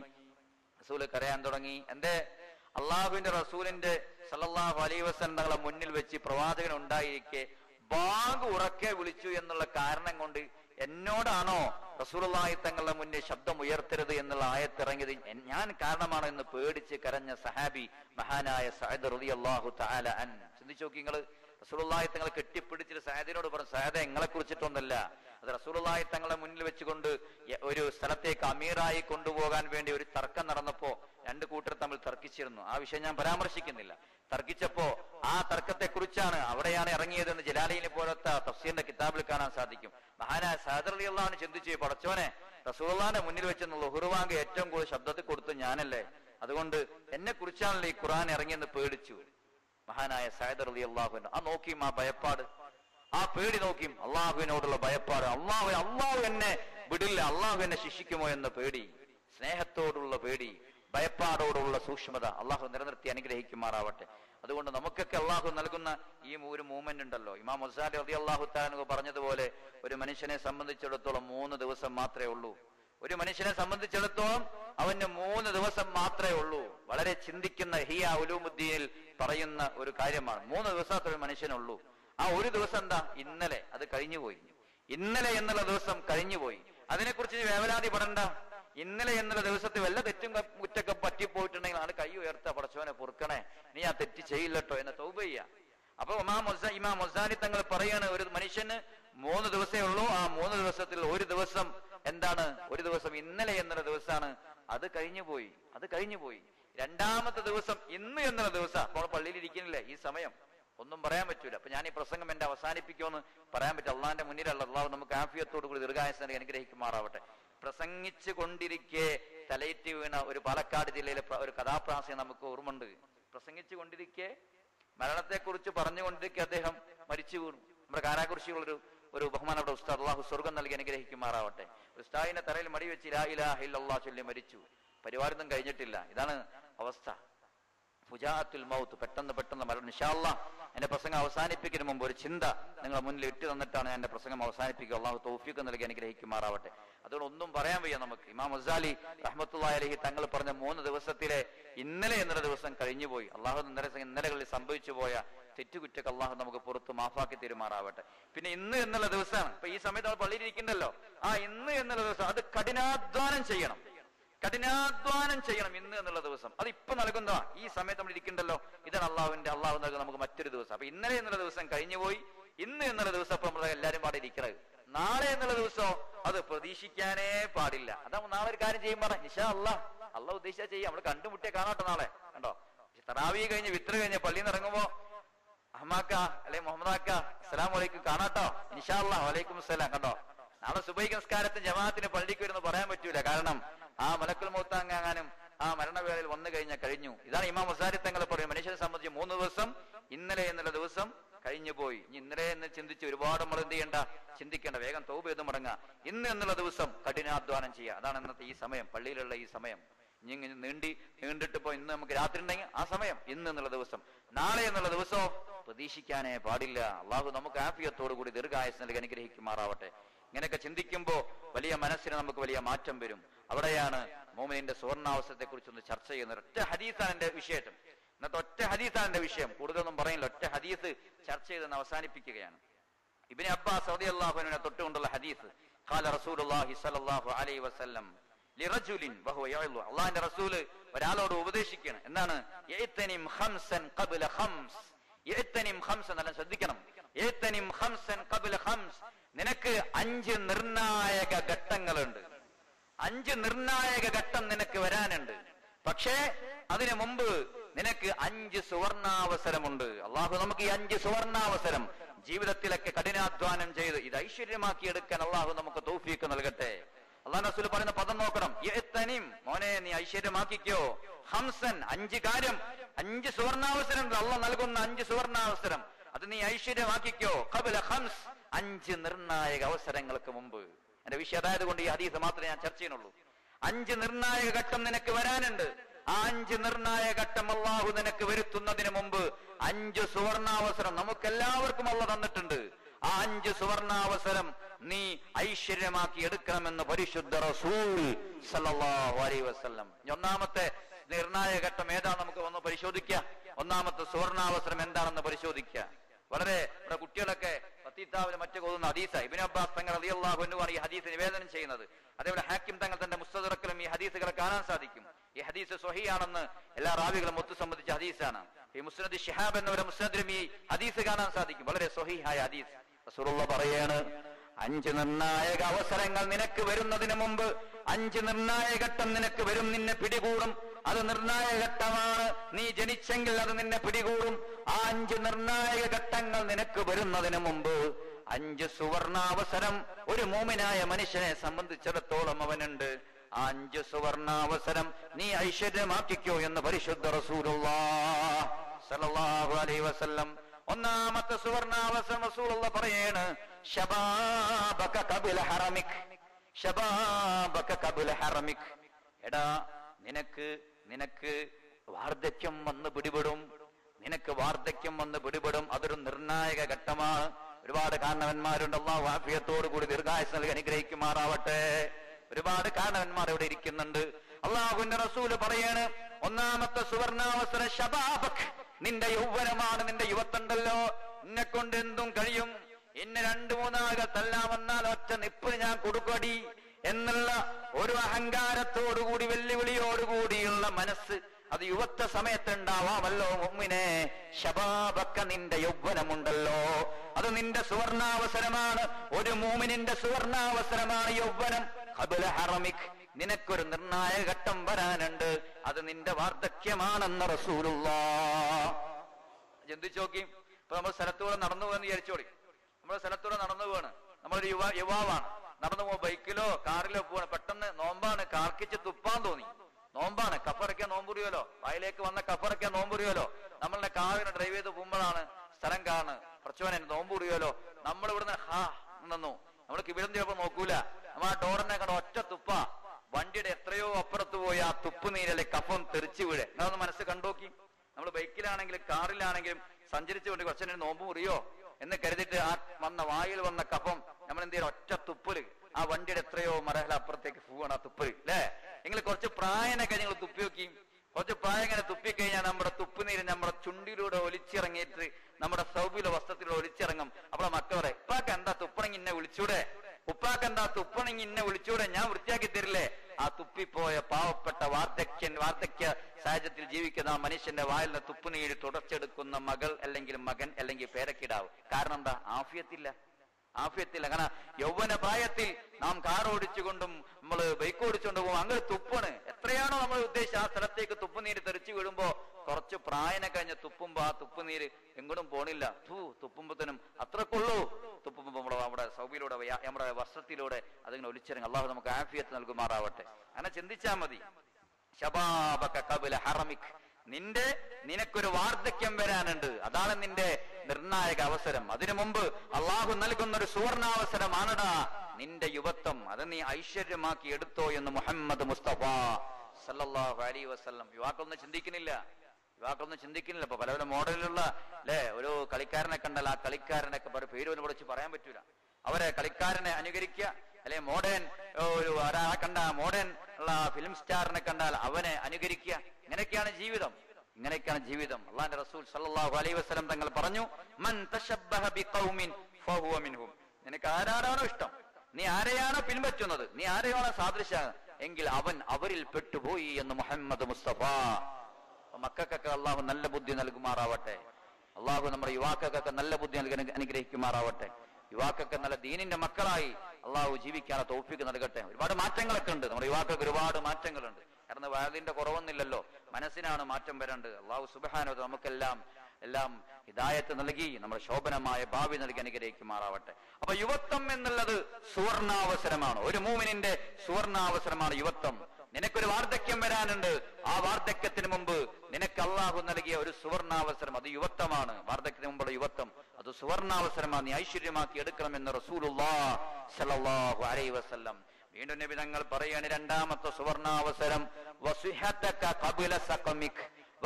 തുടങ്ങി. എന്തേ? അള്ളാഹുവിന്റെ റസൂലിന്റെ സല്ലല്ലാഹു അലൈഹി വസല്ലം തങ്ങളെ മുന്നിൽ വെച്ച് പ്രവാചകൻ ഉണ്ടായിരിക്കെ ബാങ്ക് ഉറക്കെ വിളിച്ചു എന്നുള്ള കാരണം കൊണ്ട് എന്നോടാണോ റസൂലുള്ളാഹി തങ്ങളുടെ മുന്നിൽ ശബ്ദം ഉയർത്തരുത് എന്നുള്ള ആയത്തിറങ്ങിയത് ഞാൻ കാരണമാണോ എന്ന് പേടിച്ച് കരഞ്ഞ സഹാബി മഹാനായ സഅദ് റളിയല്ലാഹു തആല അൻ. ചിന്തിച്ചു നോക്കി നിങ്ങൾ, റസൂലുള്ളാഹി തങ്ങളെ കെട്ടിപ്പിടിച്ചിട്ട് സഅദിനോട് പറഞ്ഞു, സഅദേ നിങ്ങളെ കുറിച്ചിട്ടൊന്നല്ല, അത് റസൂലുള്ളാഹി തങ്ങളെ മുന്നിൽ വെച്ചുകൊണ്ട് ഒരു സ്ഥലത്തേക്ക് അമീറായി കൊണ്ടുപോകാൻ വേണ്ടി ഒരു തർക്കം നടന്നപ്പോ രണ്ട് കൂട്ടർ തമ്മിൽ തർക്കിച്ചിരുന്നു. ആ വിഷയം ഞാൻ പരാമർശിക്കുന്നില്ല. തർക്കിച്ചപ്പോ ആ തർക്കത്തെ കുറിച്ചാണ് അവിടെയാണ് ഇറങ്ങിയതെന്ന് ജലാലയിലെ പോലത്തെ തഫ്സീറിന്റെ കിതാബിൽ കാണാൻ സാധിക്കും. മഹാനായ സഅദ് റളിയല്ലാഹു അൻഹു ചിന്തിച്ചു, പടച്ചോനെ, റസൂലുള്ളാഹിന്റെ മുന്നിൽ വെച്ച് ളുഹർ ബാങ്ക് ഏറ്റവും കൂടുതൽ ശബ്ദത്തിൽ കൊടുത്തു ഞാനല്ലേ, അതുകൊണ്ട് എന്നെ കുറിച്ചാണല്ലോ ഈ ഖുർആൻ ഇറങ്ങിയെന്ന് പേടിച്ചു മഹാനായ സഅദ് റളിയല്ലാഹു അൻഹു. ആ നോക്കിയും ആ ഭയപ്പാട്, ആ പേടി നോക്കിയും, അള്ളാഹുവിനോടുള്ള ഭയപ്പാട്, അള്ളാഹു എന്നെ വിടില്ല, അള്ളാഹു എന്നെ ശിക്ഷിക്കുമോ എന്ന പേടി, സ്നേഹത്തോടുള്ള പേടി, ഭയപ്പാടോടുള്ള സൂക്ഷ്മത അള്ളാഹു നിലനിർത്തി അനുഗ്രഹിക്കുമാറാവട്ടെ. അതുകൊണ്ട് നമുക്കൊക്കെ അള്ളാഹു നൽകുന്ന ഈ ഒരു മൂവ്മെന്റ് ഉണ്ടല്ലോ, ഇമാം ഗസാലി റളിയല്ലാഹു തആല അൻഹു പറഞ്ഞതുപോലെ ഒരു മനുഷ്യനെ സംബന്ധിച്ചിടത്തോളം 3 ദിവസം മാത്രമേ ഉള്ളൂ. ഒരു മനുഷ്യനെ സംബന്ധിച്ചിടത്തോളം അവന് 3 ദിവസം മാത്രമേ ഉള്ളൂ. വളരെ ചിന്തിക്കുന്ന ഹിയ ഉലൂമുദ്ദീനിൽ പറയുന്ന ഒരു കാര്യമാണ്. 3 ദിവസത്തെ ഒരു മനുഷ്യനുള്ളൂ. ആ ഒരു ദിവസം എന്താ? ഇന്നലെ. അത് കഴിഞ്ഞുപോയി. ഇന്നലെ എന്നുള്ള ദിവസം കഴിഞ്ഞുപോയി. അതിനെക്കുറിച്ച് വേവലാതി പെടണ്ട. ഇന്നലെ എന്നുള്ള ദിവസത്തിൽ വല്ല തെറ്റും കുറ്റൊക്കെ പറ്റിപ്പോയിട്ടുണ്ടെങ്കിൽ ആള് കൈ ഉയർത്ത, പടച്ചോനെ പൊറുക്കണേ, നീ ആ തെറ്റ് ചെയ്യില്ലട്ടോ എന്ന് തൗബ ചെയ്യാ. അപ്പൊ ഇമാം ഗസാലി തങ്ങൾ പറയാണ്, ഒരു മനുഷ്യന് 3 ദിവസമേ ഉള്ളൂ. ആ 3 ദിവസത്തിൽ ഒരു ദിവസം എന്താണ്? ഒരു ദിവസം ഇന്നലെ എന്നുള്ള ദിവസമാണ്. അത് കഴിഞ്ഞുപോയി. രണ്ടാമത്തെ ദിവസം ഇന്ന് എന്നുള്ള ദിവസം. അപ്പോൾ പള്ളിയിൽ ഇരിക്കുന്നില്ലേ ഈ സമയം, ഒന്നും പറയാൻ പറ്റൂല. അപ്പൊ ഞാൻ ഈ പ്രസംഗം എന്റെ അവസാനിപ്പിക്കുമെന്ന് പറയാൻ പറ്റും. അള്ളാന്റെ മുന്നിലുള്ള അള്ളാഹു നമുക്ക് ആഫിയത്തോടു കൂടി ദീർഘായുസ്സ് നൽകി അനുഗ്രഹിക്കുമാറാവട്ടെ. പ്രസംഗിച്ചു കൊണ്ടിരിക്കെ തലയിറ്റ് വീണ ഒരു പാലക്കാട് ജില്ലയിലെ ഒരു കഥാപ്രാസം നമുക്ക് ഓർമ്മയുണ്ട്. പ്രസംഗിച്ചു കൊണ്ടിരിക്കെ മരണത്തെക്കുറിച്ച് പറഞ്ഞുകൊണ്ടിരിക്കെ അദ്ദേഹം മരിച്ചു വീണു. നമ്മുടെ കാരാകുറിശിയുള്ളൊരു ബഹുമാനപ്പെട്ട ഉസ്താദ്, അള്ളാഹു സ്വർഗം നൽകി അനുഗ്രഹിക്കുമാറാവട്ടെ. ഉസ്താദിന്റെ തലയിൽ മടി വെച്ച് ലാ ഇലാഹ ഇല്ലല്ലാഹ് ചൊല്ലി മരിച്ചു. പരിപാടിയൊന്നും കഴിഞ്ഞിട്ടില്ല. ഇതാണ് അവസ്ഥ. ഫുജാഅത്തുൽ മൗത്ത്, പെട്ടെന്ന് മരണം. ഇൻഷാ അല്ലാഹ് എന്റെ പ്രസംഗം അവസാനിപ്പിക്കുന്നതിന് മുമ്പ് ഒരു ചിന്ത നിങ്ങളെ മുന്നിൽ ഇട്ട് തന്നിട്ടാണ് ഞാൻ എന്റെ പ്രസംഗം അവസാനിപ്പിക്കുക. അള്ളാഹു തൗഫീഖ് നൽകി അനുഗ്രഹിക്കുമാറാവട്ടെ. അതുകൊണ്ട് ഒന്നും പറയാൻ വയ്യ നമുക്ക്. ഇമാം ഗസാലി റഹ്മത്തുള്ളാഹി അലൈഹി തങ്ങൾ പറഞ്ഞ 3 ദിവസത്തിലെ ഇന്നലെ എന്നൊരു ദിവസം കഴിഞ്ഞുപോയി. അള്ളാഹു ഇന്നലകളിൽ സംഭവിച്ചു പോയ തെറ്റുകുറ്റക്ക് അള്ളാഹു നമുക്ക് പുറത്ത് മാഫാക്കി തീരുമാറാവട്ടെ. പിന്നെ ഇന്ന് എന്നുള്ള ദിവസമാണ്. ഇപ്പൊ ഈ സമയത്ത് നമ്മൾ പള്ളിയിൽ ഇരിക്കണ്ടല്ലോ, ആ ഇന്ന് എന്നുള്ള ദിവസം അത് കഠിനാധ്വാനം ചെയ്യണം. ഇന്ന് എന്നുള്ള ദിവസം അത് ഇപ്പൊ നൽകുന്നതാ. ഈ സമയത്ത് നമ്മൾ ഇരിക്കണ്ടല്ലോ, ഇതാണ് അള്ളാഹു നൽകുന്ന നമുക്ക് മറ്റൊരു ദിവസം. അപ്പൊ ഇന്നലെ എന്നുള്ള ദിവസം കഴിഞ്ഞുപോയി. ഇന്ന് എന്നുള്ള ദിവസം അപ്പൊ നമ്മൾ എല്ലാരും പാടെ ഇരിക്കണത്. നാളെ എന്നുള്ള ദിവസം അത് പ്രതീക്ഷിക്കാനേ പാടില്ല. അതാ നാളെ ഒരു കാര്യം ചെയ്യുമ്പോൾ ഇൻഷാ അല്ലാഹ് ഉദ്ദേശിച്ചാൽ ചെയ്യാം. നമ്മൾ കണ്ടുമുട്ടിയെ കാണാട്ടോ നാളെ. കണ്ടോ, തറാവീഹ് കഴിഞ്ഞ് വിത്ർ കഴിഞ്ഞ് പള്ളിയിൽ നിന്ന് ഇറങ്ങുമ്പോ അഹ്മാക്ക അല്ലെ മുഹമ്മദാക്ക അസ്സലാമു അലൈക്കും കാണാട്ടോ. ഇൻഷാ അല്ലാഹ് വലൈക്കും അസ്സലാം. കണ്ടോ, നാളെ സുബൈഹ് നിസ്കാരത്തിന് ജമാഅത്തിന് പള്ളിക്ക് വരുന്നു പറയാൻ പറ്റൂല. കാരണം ആ മലക്കുൽ മൗത്ത് അങ്ങാനും ആ മരണവേളയിൽ വന്നു കഴിഞ്ഞു. ഇതാണ് ഇമാം ഗസാലി തങ്ങൾ പറയും, മനുഷ്യനെ സംബന്ധിച്ച് 3 ദിവസം ഇന്നലെ എന്നുള്ള ദിവസം കഴിഞ്ഞു പോയി. ഇനി ഇന്നലെ എന്ന് ചിന്തിച്ച് ഒരുപാട് നമ്മൾ എന്ത് ചെയ്യണ്ട, ചിന്തിക്കേണ്ട. വേഗം തൗബ ചെയ്ത് മടങ്ങുക. ഇന്ന് എന്നുള്ള ദിവസം കഠിനാധ്വാനം ചെയ്യുക. അതാണ് ഇന്നത്തെ ഈ സമയം, പള്ളിയിലുള്ള ഈ സമയം. ഇനി ഇങ്ങനെ നീണ്ടിട്ടിപ്പോ ഇന്ന് നമുക്ക് രാത്രി ഉണ്ടെങ്കിൽ ആ സമയം ഇന്ന് എന്നുള്ള ദിവസം. നാളെ എന്നുള്ള ദിവസമോ പ്രതീക്ഷിക്കാനേ പാടില്ല. അള്ളാഹു നമുക്ക് ആഫിയത്തോടു കൂടി ദീർഘായുസ്സ് നൽകി അനുഗ്രഹിക്കുമാറാവട്ടെ. ഇങ്ങനെയൊക്കെ ചിന്തിക്കുമ്പോൾ വലിയ മനസ്സിന് നമുക്ക് വലിയ മാറ്റം വരും. അവിടെയാണ് മുഅ്മിനിന്റെ സുവർണാവസരത്തെ കുറിച്ചൊന്ന് ചർച്ച ചെയ്യുന്നത്. ഒറ്റ ഹദീസാണ് എന്റെ വിഷയം. ഇന്നത്തെ ഒറ്റ ഹദീസാണ് എന്റെ വിഷയം. കൂടുതലൊന്നും പറയില്ല. ഒറ്റ ഹദീസ് ചർച്ച ചെയ്തെന്ന് അവസാനിപ്പിക്കുകയാണ്. ഇബ്നു അബ്ബാസ് റളിയല്ലാഹു അൻഹുവിനെ തൊട്ടുകൊണ്ടുള്ള ഹദീസ്. ഖാല റസൂലുള്ളാഹി സ്വല്ലല്ലാഹു അലൈഹി വസല്ലം ലിറജുലിൻ വഹുവ യഅ്ലു. അല്ലാഹുവിന്റെ റസൂൽ ഒരാളോട് ഉപദേശിക്കുകയാണ്. എന്താണ്? യഅ്തനിം ഖംസൻ ഖബ്ല ഖംസ്. യഅ്തനിം ഖംസൻ, നല്ല ശ്രദ്ധിക്കണം. യഅ്തനിം ഖംസൻ ഖബ്ല ഖംസ്. നിനക്ക് 5 നിർണായക ഘട്ടങ്ങളുണ്ട്. 5 നിർണായക ഘട്ടം നിനക്ക് വരാനുണ്ട്. പക്ഷേ അതിനു മുമ്പ് നിനക്ക് 5 സുവർണാവസരമുണ്ട്. അള്ളാഹു നമുക്ക് ഈ 5 സുവർണാവസരം ജീവിതത്തിലൊക്കെ കഠിനാധ്വാനം ചെയ്ത് ഇത് ഐശ്വര്യമാക്കി എടുക്കാൻ അള്ളാഹു നമുക്ക് തൗഫീഖ് നൽകട്ടെ. അള്ളാഹു റസൂൽ പറയുന്ന പദം നോക്കണം. യഅ്തനിം, മോനെ നീ ഐശ്വര്യമാക്കിക്കോ. ഖംസൻ, 5 കാര്യം, 5 സുവർണാവസരം അള്ളാഹ് നൽകുന്ന 5 സുവർണാവസരം, അത് നീ ഐശ്വര്യമാക്കിക്കോ. ഖബ്ല ഖംസ്, 5 നിർണായക അവസരങ്ങൾക്ക് മുമ്പ്. എന്റെ വിഷയം അതായത് കൊണ്ട് ഈ ഹദീസ് മാത്രമേ ഞാൻ ചർച്ച ചെയ്യുന്നുള്ളൂ. 5 നിർണായക ഘട്ടം നിനക്ക് വരാനുണ്ട്. ആ 5 നിർണായക ഘട്ടം അള്ളാഹു നിനക്ക് വരുത്തുന്നതിന് മുമ്പ് 5 സുവർണാവസരം നമുക്കെല്ലാവർക്കും അള്ളാഹ് തന്നിട്ടുണ്ട്. ആ 5 സുവർണാവസരം നീ ഐശ്വര്യമാക്കി എടുക്കണമെന്ന് പരിശുദ്ധ റസൂൽ സല്ലല്ലാഹു അലൈഹി വസല്ലം. ഒന്നാമത്തെ നിർണായക ഘട്ടം ഏതാ നമുക്ക് വന്ന് പരിശോധിക്കാം. ഒന്നാമത്തെ സുവർണാവസരം എന്താണെന്ന് പരിശോധിക്കുക. വളരെ നമ്മുടെ കുട്ടികളൊക്കെ ഫത്തീത്താവിന് മറ്റു കൊതുന്ന ഹദീസ. ഇബ്നു അബ്ബാസ് തങ്ങൾ റളിയല്ലാഹു അൻഹുവാണ് ഈ ഹദീസ് നിവേദനം ചെയ്യുന്നത്. അതേപോലെ ഹാക്കിം തങ്ങൾ തന്റെ മുസ്തദറക്കിലും ഈ ഹദീസുകളെ കാണാൻ സാധിക്കും. ഈ ഹദീസ് സ്വഹീഹാണെന്ന് എല്ലാ റാവികളും ഒത്തു സംബന്ധിച്ച ഹദീസാണ്. ഈ മുസ്നദ് ശിഹാബ് എന്നവരെ മുസ്നദിലും ഈ ഹദീസ് കാണാൻ സാധിക്കും. വളരെ സ്വഹീഹായ ഹദീസ്. റസൂലുള്ളാഹി പറയാണ്, 5 നിർണായക അവസരങ്ങൾ നിനക്ക് വരുന്നതിന് മുമ്പ് 5 നിർണായക ഘട്ടം നിനക്ക് വരും, നിന്നെ പിടികൂടും. അത് നിർണായക ഘട്ടമാണ്. നീ ജനിച്ചെങ്കിൽ അത് നിന്നെ പിടികൂടും. ആ 5 നിർണായക ഘട്ടങ്ങൾ നിനക്ക് വരുന്നതിന് മുമ്പ് 5 സുവർണാവസരം ഒരു മുഅ്മിനായ മനുഷ്യനെ സംബന്ധിച്ചിടത്തോളം അവനുണ്ട്. ആ 5 സുവർണാവസരം നീ ഐശ്വര്യമാക്കിക്കോ എന്ന് പരിശുദ്ധ റസൂലുള്ളാഹി സ്വല്ലല്ലാഹു അലൈഹി വസല്ലം. ഒന്നാമത്തെ സുവർണാവസരം റസൂലുള്ളാഹി പറയാണ്, ശബാബക ഖബ്ല ഹറമിക്. ശബാബക ഖബ്ല ഹറമിക്. എടാ, നിനക്ക് വാർദ്ധക്യം വന്ന് പിടിപെടും. അതൊരു നിർണായക ഘട്ടമാണ്. ഒരുപാട് കാരണവന്മാരുണ്ട്. അല്ലാഹു ആഫിയത്തോടു കൂടി ദീർഘായുസ്സ് നൽകി അനുഗ്രഹിക്കുമാറാവട്ടെ. ഒരുപാട് കാരണവന്മാർ ഇവിടെ ഇരിക്കുന്നുണ്ട്. അല്ലാഹുവിന്റെ റസൂല് പറയാണ്, ഒന്നാമത്തെ സുവർണാവസര ശബാബക്, നിന്റെ യൗവനമാണ്, നിന്റെ യുവത്തുണ്ടല്ലോ, നിന്നെ കൊണ്ട് എന്തും കഴിയും. ഇന്ന് 2-3 ആളുകൾ തല്ലാൻ വന്നാൽ ഒറ്റ നിപ്പ് ഞാൻ കൊടുക്കടി എന്നുള്ള ഒരു അഹങ്കാരത്തോടുകൂടി വെല്ലുവിളിയോടുകൂടിയുള്ള മനസ്സ് അത് യുവത്വ സമയത്തുണ്ടാവാമല്ലോ മുഅ്മിനേ. ശബാബക്ക, നിന്റെ യൗവനമുണ്ടല്ലോ, അത് നിന്റെ സുവർണാവസരമാണ്. ഒരു മുഅ്മിനിന്റെ സുവർണാവസരമാണ് യൗവനം. ഖബ്ല ഹറമിക്, നിനക്കൊരു നിർണായക ഘട്ടം വരാനുണ്ട്. അത് നിന്റെ വാർദ്ധക്യമാണെന്ന് റസൂലുള്ളാഹി. ചിന്തിച്ചു നോക്കി. ഇപ്പൊ നമ്മൾ സ്ഥലത്തൂടെ നടന്നു പോകാന്ന് വിചാരിച്ചോളി. നമ്മുടെ സ്ഥലത്തൂടെ നടന്നു പോവാണ്, നമ്മളൊരു യുവാവാണ്, നടന്നു പോകും, ബൈക്കിലോ കാറിലോ പോവാണ്, പെട്ടെന്ന് നോമ്പാണ്, കാർക്കിച്ച് തുപ്പാൻ തോന്നി. നോമ്പാണ്, കഫറയ്ക്കാൻ നോമ്പുറിയോലോ, വായിലേക്ക് വന്ന കഫറയ്ക്കാൻ നോമ്പുറിയോലോ. നമ്മളുടെ കാറിന് ഡ്രൈവ് ചെയ്ത് പോകുമ്പോഴാണ് സ്ഥലം കാണുന്നത്, പ്രച്ചോനെ നോമ്പുറിയോലോ. നമ്മൾ ഇവിടുന്ന് നിന്നു, നമ്മൾ കിബിലം ചിലപ്പോ നോക്കൂല, നമ്മൾ ആ ഡോറിനെ കണ്ട ഒറ്റ തുപ്പ, വണ്ടിയുടെ എത്രയോ അപ്പുറത്ത് പോയി ആ തുപ്പ് നീരല്ലേ കഫം തെറിച്ചു വീഴെ. നിങ്ങളൊന്ന് മനസ്സ് കണ്ടോക്കി. നമ്മൾ ബൈക്കിലാണെങ്കിലും കാറിലാണെങ്കിലും സഞ്ചരിച്ചുകൊണ്ട് കുറച്ചു നോമ്പ് മുറിയോ എന്ന് കരുതിയിട്ട് ആ വായിൽ വന്ന കഫം നമ്മൾ എന്ത് ചെയ്യണം, ഒറ്റ തുപ്പല് ആ വണ്ടിയുടെ എത്രയോ മരഹല അപ്പുറത്തേക്ക് പോവാണ് ആ തുപ്പല് അല്ലേ. നിങ്ങൾ കുറച്ച് പ്രായനൊക്കെ നിങ്ങൾ തുപ്പി നോക്കി, കുറച്ച് പ്രായം ഇങ്ങനെ തുപ്പിക്കഴിഞ്ഞാൽ നമ്മുടെ തുപ്പുനീര് നമ്മുടെ ചുണ്ടിലൂടെ ഒലിച്ചിറങ്ങിയിട്ട് നമ്മുടെ സൗബിലെ വസ്ത്രത്തിലൂടെ ഒലിച്ചിറങ്ങും. അപ്പോൾ മക്കളെ, ഉപ്പാക്ക് എന്താ തുപ്പണങ്ങി ഇന്നെ വിളിച്ചൂടെ, ഉപ്പാക്ക് എന്താ തുപ്പണങ്ങി ഇന്നെ വിളിച്ചൂടെ, ഞാൻ വൃത്തിയാക്കി തരില്ലേ. ആ തുപ്പിപ്പോയ പാവപ്പെട്ട വാർദ്ധക്യ സാഹചര്യത്തിൽ ജീവിക്കുന്ന ആ മനുഷ്യന്റെ വായിൽ നിന്ന് തുപ്പുനീര് തുടച്ചെടുക്കുന്ന മകൾ അല്ലെങ്കിൽ മകൻ അല്ലെങ്കിൽ പേരക്കിടാവ്. കാരണം എന്താ? ആഫിയത്തില്ല. കാരണം യൗവന പ്രായത്തിൽ നാം കാർ ഓടിച്ചുകൊണ്ടും നമ്മൾ ബൈക്ക് ഓടിച്ചുകൊണ്ട് പോകും, അങ്ങനെ തുപ്പാണ്. എത്രയാണോ നമ്മൾ ഉദ്ദേശിച്ച ആ സ്ഥലത്തേക്ക് തുപ്പുനീര് തെറിച്ചു വീഴുമ്പോ കുറച്ച് പ്രായനെ കഴിഞ്ഞ് തുപ്പുമ്പോ ആ തുപ്പുനീര് എങ്ങോട്ടും പോണില്ല. തുപ്പുമ്പത്തിനും അത്രക്കുള്ളൂ. തുപ്പുമ്പോ നമ്മുടെ സൗബിലൂടെ നമ്മുടെ വസ്ത്രത്തിലൂടെ അതിങ്ങനെ ഒലിച്ചിറങ്ങി. അള്ളാഹു നമുക്ക് ആഫിയത്ത് നൽകുമാറാവട്ടെ. അങ്ങനെ ചിന്തിച്ചാൽ മതി. ശബാബക ഖബല ഹറമിക്, നിനക്കൊരു വാർദ്ധക്യം വരാനുണ്ട്, അതാണ് നിന്റെ നിർണായക അവസരം. അതിനു മുമ്പ് അള്ളാഹു നൽകുന്ന ഒരു സുവർണാവസരമാണടാ നിന്റെ യുവത്വം. അത് നീ ഐശ്വര്യമാക്കി എടുത്തോ എന്ന് മുഹമ്മദ് മുസ്തഫ സല്ലല്ലാഹു അലൈഹി വസല്ലം. യുവാക്കളൊന്നും ചിന്തിക്കുന്നില്ല. ഇപ്പൊ പല പല മോഡലിലുള്ള ഒരു കളിക്കാരനെ കണ്ടാൽ ആ കളിക്കാരനൊക്കെ പേര് പോലും വിളിച്ച് പറയാൻ പറ്റൂല. അവരെ കളിക്കാരനെ അനുകരിക്കുക, അല്ലെ മോഡേൺ ഒരാളെ കണ്ട മോഡേൺ ഉള്ള ഫിലിം സ്റ്റാറിനെ കണ്ടാൽ അവനെ അനുകരിക്കുക. ഇങ്ങനെയൊക്കെയാണ് ജീവിതം. അള്ളാഹുവിന്റെ റസൂൽ സല്ലല്ലാഹു അലൈഹി വസല്ലം തങ്ങൾ പറഞ്ഞു, മൻ തശബ്ബഹ ബിഖൗമിൻ ഫഹുവ മിൻഹും. നിനക്ക് ആരാണോ ഇഷ്ടം, നീ ആരെയാണോ പിൻപറ്റുന്നത്, നീ ആരെയാണോ സാദൃശ എങ്കിൽ അവൻ അവരിൽ പെട്ടുപോയി എന്ന് മുഹമ്മദ് മുസ്തഫ. മക്കൾക്കൊക്കെ അള്ളാഹു നല്ല ബുദ്ധി നൽകുമാറാവട്ടെ. അള്ളാഹു നമ്മുടെ യുവാക്കൾക്കൊക്കെ നല്ല ബുദ്ധി അനുഗ്രഹിക്കുമാറാവട്ടെ. യുവാക്കൾക്ക് നല്ല ദീനിന്റെ മക്കളായി അള്ളാഹു ജീവിക്കാനുള്ള തൗഫീഖ് നൽകട്ടെ. ഒരുപാട് മാറ്റങ്ങളൊക്കെ ഉണ്ട്, നമ്മുടെ യുവാക്കൾക്ക് ഒരുപാട് മാറ്റങ്ങളുണ്ട്. കാരണം വയതിന്റെ കുറവൊന്നുമില്ലല്ലോ, മനസ്സിനാണ് മാറ്റം വരേണ്ടത്. അള്ളാഹു സുബ്ഹാനഹു നമുക്കെല്ലാം ഹിദായത്ത് നൽകി നമ്മുടെ ശോഭനമായ ഭാവി നൽകി അനുഗ്രഹിക്കുമാറാവട്ടെ. അപ്പൊ യുവത്വം എന്നുള്ളത് സുവർണാവസരമാണ്. ഒരു മൂമിനിന്റെ സുവർണാവസരമാണ് യുവത്വം. നിനക്കൊരു വാർദ്ധക്യം വരാനുണ്ട്, ആ വാർദ്ധക്യത്തിന് മുമ്പ് നിനക്ക് അള്ളാഹു നൽകിയ ഒരു സുവർണാവസരം, അത് യുവത്വമാണ്. വാർദ്ധക്യത്തിന് മുമ്പുള്ള യുവത്വം അത് സുവർണാവസരമാണ്, നീ ഐശ്വര്യമാക്കി എടുക്കണമെന്ന് റസൂലുള്ളാഹി സ്വല്ലല്ലാഹു അലൈഹി വസല്ലം. വീണ്ടും നബി തങ്ങൾ പറയാണ്, രണ്ടാമത്തെ സുവർണാവസരം വസിഹതക ഖബല സഖമിക്.